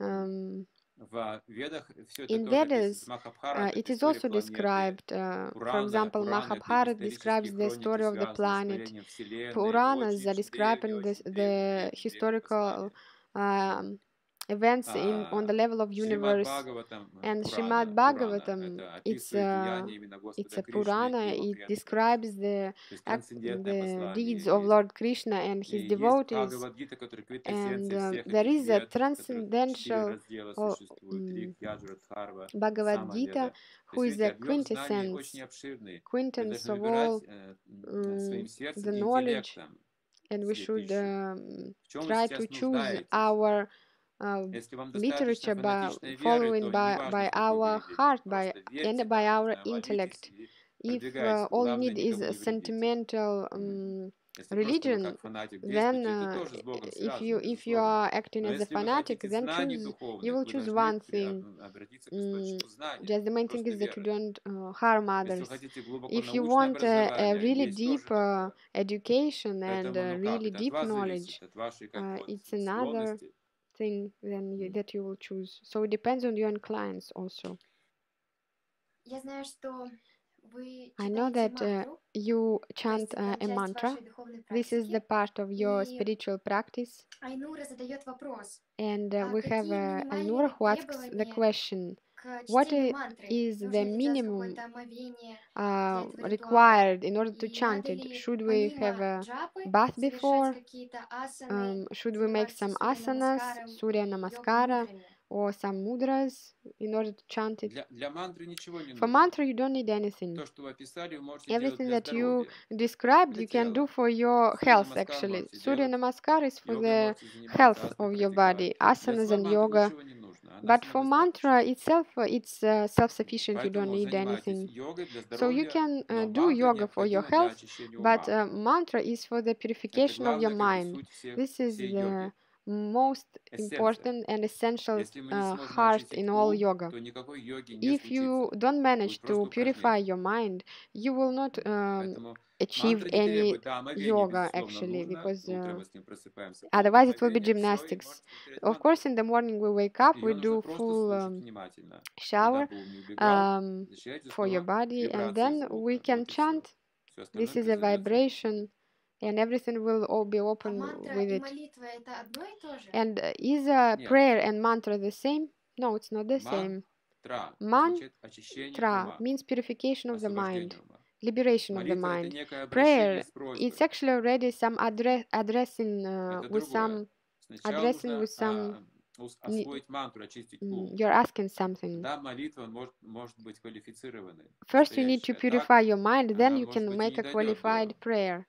[SPEAKER 3] В Ведах все это
[SPEAKER 2] In
[SPEAKER 3] тоже описывается.
[SPEAKER 2] Vedas,
[SPEAKER 3] Махабхарата —
[SPEAKER 2] it
[SPEAKER 3] это
[SPEAKER 2] is
[SPEAKER 3] история
[SPEAKER 2] also
[SPEAKER 3] планеты.
[SPEAKER 2] described, for
[SPEAKER 3] Пурана,
[SPEAKER 2] example,
[SPEAKER 3] Пураны — это
[SPEAKER 2] Mahabharata
[SPEAKER 3] исторические
[SPEAKER 2] describes the
[SPEAKER 3] хроники,
[SPEAKER 2] story of the
[SPEAKER 3] связанные с
[SPEAKER 2] planet.
[SPEAKER 3] творением Вселенной.
[SPEAKER 2] Puranas
[SPEAKER 3] Очень
[SPEAKER 2] are describing
[SPEAKER 3] древние,
[SPEAKER 2] the
[SPEAKER 3] очень древние
[SPEAKER 2] historical
[SPEAKER 3] познания.
[SPEAKER 2] events on the level of
[SPEAKER 3] Шримад
[SPEAKER 2] universe.
[SPEAKER 3] Бхагаватам,
[SPEAKER 2] And
[SPEAKER 3] Пурана,
[SPEAKER 2] Srimad
[SPEAKER 3] Пурана —
[SPEAKER 2] Bhagavatam,
[SPEAKER 3] это
[SPEAKER 2] it's
[SPEAKER 3] описывает деяния именно
[SPEAKER 2] it's
[SPEAKER 3] Господа
[SPEAKER 2] a
[SPEAKER 3] Кришны и
[SPEAKER 2] Purana.
[SPEAKER 3] его
[SPEAKER 2] It
[SPEAKER 3] преданных.
[SPEAKER 2] describes
[SPEAKER 3] То есть трансцендентное
[SPEAKER 2] the deeds
[SPEAKER 3] послание
[SPEAKER 2] of
[SPEAKER 3] есть.
[SPEAKER 2] Lord Krishna and his
[SPEAKER 3] И есть
[SPEAKER 2] devotees.
[SPEAKER 3] Бхагавад-гита, которая
[SPEAKER 2] And
[SPEAKER 3] квинтэссенция всех
[SPEAKER 2] there
[SPEAKER 3] этих
[SPEAKER 2] is a
[SPEAKER 3] вед, которых 4
[SPEAKER 2] transcendental
[SPEAKER 3] раздела существует: Рик, Яджура, Дхарва,
[SPEAKER 2] Bhagavad Gita,
[SPEAKER 3] Самаведа. То
[SPEAKER 2] who
[SPEAKER 3] есть,
[SPEAKER 2] is the
[SPEAKER 3] видите, объем знаний очень обширный. Мы
[SPEAKER 2] quintessence
[SPEAKER 3] должны
[SPEAKER 2] of
[SPEAKER 3] выбирать
[SPEAKER 2] all
[SPEAKER 3] своим
[SPEAKER 2] the
[SPEAKER 3] сердцем и
[SPEAKER 2] knowledge,
[SPEAKER 3] интеллектом
[SPEAKER 2] and we
[SPEAKER 3] себе
[SPEAKER 2] should
[SPEAKER 3] пищу. В чем вы
[SPEAKER 2] try to
[SPEAKER 3] сейчас
[SPEAKER 2] choose
[SPEAKER 3] нуждаетесь?
[SPEAKER 2] our
[SPEAKER 3] Если вам достаточно
[SPEAKER 2] literature by
[SPEAKER 3] фанатичной веры,
[SPEAKER 2] following
[SPEAKER 3] то не важно,
[SPEAKER 2] by
[SPEAKER 3] сколько вы
[SPEAKER 2] our
[SPEAKER 3] видите.
[SPEAKER 2] heart, by
[SPEAKER 3] Просто верьте,
[SPEAKER 2] and by
[SPEAKER 3] да,
[SPEAKER 2] our
[SPEAKER 3] молитесь
[SPEAKER 2] intellect.
[SPEAKER 3] и
[SPEAKER 2] If
[SPEAKER 3] продвигайтесь.
[SPEAKER 2] all you
[SPEAKER 3] Главное,
[SPEAKER 2] need is
[SPEAKER 3] никому
[SPEAKER 2] a
[SPEAKER 3] не вредите.
[SPEAKER 2] sentimental
[SPEAKER 3] Если просто вы
[SPEAKER 2] religion,
[SPEAKER 3] как фанатик
[SPEAKER 2] then
[SPEAKER 3] действуете, это тоже с Богом
[SPEAKER 2] if
[SPEAKER 3] связано,
[SPEAKER 2] you
[SPEAKER 3] безусловно.
[SPEAKER 2] are acting
[SPEAKER 3] Но
[SPEAKER 2] as a
[SPEAKER 3] если вы
[SPEAKER 2] fanatic,
[SPEAKER 3] хотите
[SPEAKER 2] then
[SPEAKER 3] знаний
[SPEAKER 2] you
[SPEAKER 3] духовных,
[SPEAKER 2] will
[SPEAKER 3] вы
[SPEAKER 2] choose
[SPEAKER 3] должны
[SPEAKER 2] one thing.
[SPEAKER 3] обратиться к
[SPEAKER 2] Mm,
[SPEAKER 3] источнику знания,
[SPEAKER 2] just the main thing
[SPEAKER 3] просто
[SPEAKER 2] is that you
[SPEAKER 3] веры.
[SPEAKER 2] don't harm
[SPEAKER 3] Если вы
[SPEAKER 2] others.
[SPEAKER 3] хотите глубоко
[SPEAKER 2] If you
[SPEAKER 3] научное
[SPEAKER 2] want a
[SPEAKER 3] образование,
[SPEAKER 2] really
[SPEAKER 3] есть
[SPEAKER 2] deep
[SPEAKER 3] тоже такое.
[SPEAKER 2] education and
[SPEAKER 3] Поэтому, ну как,
[SPEAKER 2] really
[SPEAKER 3] это от
[SPEAKER 2] deep
[SPEAKER 3] вас
[SPEAKER 2] knowledge,
[SPEAKER 3] зависит, от вашей как вот
[SPEAKER 2] it's another
[SPEAKER 3] склонности.
[SPEAKER 2] thing then
[SPEAKER 3] Мгм.
[SPEAKER 2] that you will choose. So it depends on your clients also.
[SPEAKER 1] Я знаю, что вы
[SPEAKER 2] I know
[SPEAKER 1] читаете
[SPEAKER 2] that
[SPEAKER 1] мантру,
[SPEAKER 2] you
[SPEAKER 1] то
[SPEAKER 2] chant
[SPEAKER 1] есть это
[SPEAKER 2] a
[SPEAKER 1] часть
[SPEAKER 2] mantra.
[SPEAKER 1] вашей духовной
[SPEAKER 2] This is the
[SPEAKER 1] практики.
[SPEAKER 2] part of your
[SPEAKER 1] И
[SPEAKER 2] spiritual practice.
[SPEAKER 1] Айнура задает вопрос,
[SPEAKER 2] And we have
[SPEAKER 1] какие минимальные
[SPEAKER 2] Anur who asks the
[SPEAKER 1] требования
[SPEAKER 2] question,
[SPEAKER 1] к
[SPEAKER 2] what
[SPEAKER 1] чтению мантры?
[SPEAKER 2] is
[SPEAKER 1] Нужно
[SPEAKER 2] the
[SPEAKER 1] ли делать
[SPEAKER 2] minimum
[SPEAKER 1] какое-то омовение для этого ритуала?
[SPEAKER 2] required in order to
[SPEAKER 1] И
[SPEAKER 2] chant
[SPEAKER 1] надо
[SPEAKER 2] it?
[SPEAKER 1] ли
[SPEAKER 2] Should we have
[SPEAKER 1] помимо
[SPEAKER 2] a
[SPEAKER 1] джапы
[SPEAKER 2] bath
[SPEAKER 1] совершать
[SPEAKER 2] before?
[SPEAKER 1] какие-то асаны,
[SPEAKER 2] Should we make
[SPEAKER 1] заниматься
[SPEAKER 2] some asanas, Surya
[SPEAKER 1] и
[SPEAKER 2] Namaskara,
[SPEAKER 1] йога-мудрами?
[SPEAKER 2] or some mudras in order to chant it?
[SPEAKER 3] Для мантры ничего не
[SPEAKER 2] For
[SPEAKER 3] нужно.
[SPEAKER 2] mantra, you don't need anything.
[SPEAKER 3] То, что вы описали, вы можете делать
[SPEAKER 2] Everything
[SPEAKER 3] для
[SPEAKER 2] that you
[SPEAKER 3] здоровья,
[SPEAKER 2] described,
[SPEAKER 3] для
[SPEAKER 2] you can do
[SPEAKER 3] тела.
[SPEAKER 2] for your
[SPEAKER 3] Сурья
[SPEAKER 2] health
[SPEAKER 3] намаскар
[SPEAKER 2] actually.
[SPEAKER 3] можете
[SPEAKER 2] Surya
[SPEAKER 3] делать,
[SPEAKER 2] Namaskar is for
[SPEAKER 3] йогой
[SPEAKER 2] the
[SPEAKER 3] можете заниматься,
[SPEAKER 2] health
[SPEAKER 3] асаны
[SPEAKER 2] of your
[SPEAKER 3] практиковать.
[SPEAKER 2] body.
[SPEAKER 3] Для
[SPEAKER 2] Asanas and
[SPEAKER 3] мантры
[SPEAKER 2] yoga.
[SPEAKER 3] ничего не нужно, она
[SPEAKER 2] But for
[SPEAKER 3] самодостаточна.
[SPEAKER 2] mantra itself, it's self-sufficient. You don't
[SPEAKER 3] Поэтому
[SPEAKER 2] need
[SPEAKER 3] занимайтесь
[SPEAKER 2] anything.
[SPEAKER 3] йогой для
[SPEAKER 2] So you
[SPEAKER 3] здоровья,
[SPEAKER 2] can
[SPEAKER 3] но
[SPEAKER 2] do
[SPEAKER 3] мантра
[SPEAKER 2] yoga for your
[SPEAKER 3] необходима для
[SPEAKER 2] health,
[SPEAKER 3] очищения
[SPEAKER 2] but
[SPEAKER 3] ума.
[SPEAKER 2] mantra is for the
[SPEAKER 3] Это
[SPEAKER 2] purification of your
[SPEAKER 3] главное, как бы,
[SPEAKER 2] mind.
[SPEAKER 3] суть
[SPEAKER 2] This is
[SPEAKER 3] всей
[SPEAKER 2] the
[SPEAKER 3] йоги,
[SPEAKER 2] most
[SPEAKER 3] эссенция.
[SPEAKER 2] important and essential
[SPEAKER 3] Если мы не сможем
[SPEAKER 2] heart
[SPEAKER 3] очистить
[SPEAKER 2] in all
[SPEAKER 3] ум,
[SPEAKER 2] yoga.
[SPEAKER 3] то никакой йоги не
[SPEAKER 2] If you
[SPEAKER 3] случится.
[SPEAKER 2] don't manage
[SPEAKER 3] Будет
[SPEAKER 2] to
[SPEAKER 3] просто
[SPEAKER 2] purify
[SPEAKER 3] упражнение.
[SPEAKER 2] your mind, you will not
[SPEAKER 3] Поэтому
[SPEAKER 2] achieve
[SPEAKER 3] мантра не
[SPEAKER 2] any
[SPEAKER 3] требует, да, омовение,
[SPEAKER 2] yoga
[SPEAKER 3] безусловно,
[SPEAKER 2] actually,
[SPEAKER 3] нужно.
[SPEAKER 2] because
[SPEAKER 3] Утром мы с ним просыпаемся,
[SPEAKER 2] otherwise
[SPEAKER 3] полное
[SPEAKER 2] it will be
[SPEAKER 3] омовение, все, и
[SPEAKER 2] gymnastics.
[SPEAKER 3] можете повторять
[SPEAKER 2] Of
[SPEAKER 3] мантру.
[SPEAKER 2] course, in the morning we wake up, we
[SPEAKER 3] Ее нужно
[SPEAKER 2] do
[SPEAKER 3] просто
[SPEAKER 2] full
[SPEAKER 3] слушать внимательно,
[SPEAKER 2] shower
[SPEAKER 3] куда бы ум не убегал, защищайте
[SPEAKER 2] for your
[SPEAKER 3] снова
[SPEAKER 2] body, and
[SPEAKER 3] вибрации
[SPEAKER 2] then we
[SPEAKER 3] звука,
[SPEAKER 2] can
[SPEAKER 3] вот и все.
[SPEAKER 2] chant.
[SPEAKER 3] Все
[SPEAKER 2] This
[SPEAKER 3] остальное
[SPEAKER 2] is a
[SPEAKER 3] произойдет само
[SPEAKER 2] vibration,
[SPEAKER 3] собой.
[SPEAKER 2] and everything will all be
[SPEAKER 1] А
[SPEAKER 2] open
[SPEAKER 1] мантра
[SPEAKER 2] with
[SPEAKER 1] и
[SPEAKER 2] it.
[SPEAKER 1] молитва это одно и то же?
[SPEAKER 2] And is a
[SPEAKER 3] Нет,
[SPEAKER 2] prayer and mantra the same? No, it's not the same.
[SPEAKER 3] мантра
[SPEAKER 2] Mantra
[SPEAKER 3] означает очищение ума,
[SPEAKER 2] means purification of the mind,
[SPEAKER 3] освобождение ума.
[SPEAKER 2] liberation of the
[SPEAKER 3] Молитва — это
[SPEAKER 2] mind.
[SPEAKER 3] некое обращение
[SPEAKER 2] Prayer,
[SPEAKER 3] с просьбой.
[SPEAKER 2] it's actually already some addressing
[SPEAKER 3] Это
[SPEAKER 2] with
[SPEAKER 3] другое.
[SPEAKER 2] some
[SPEAKER 3] Сначала
[SPEAKER 2] addressing
[SPEAKER 3] нужно
[SPEAKER 2] with some
[SPEAKER 3] освоить мантру, очистить ум.
[SPEAKER 2] you're asking something.
[SPEAKER 3] Да, молитва может быть квалифицированной,
[SPEAKER 2] First, you need to
[SPEAKER 3] настоящая. Так,
[SPEAKER 2] purify your mind, then
[SPEAKER 3] она,
[SPEAKER 2] you
[SPEAKER 3] может
[SPEAKER 2] can
[SPEAKER 3] быть, и
[SPEAKER 2] make
[SPEAKER 3] не
[SPEAKER 2] a
[SPEAKER 3] дойдет
[SPEAKER 2] qualified prayer.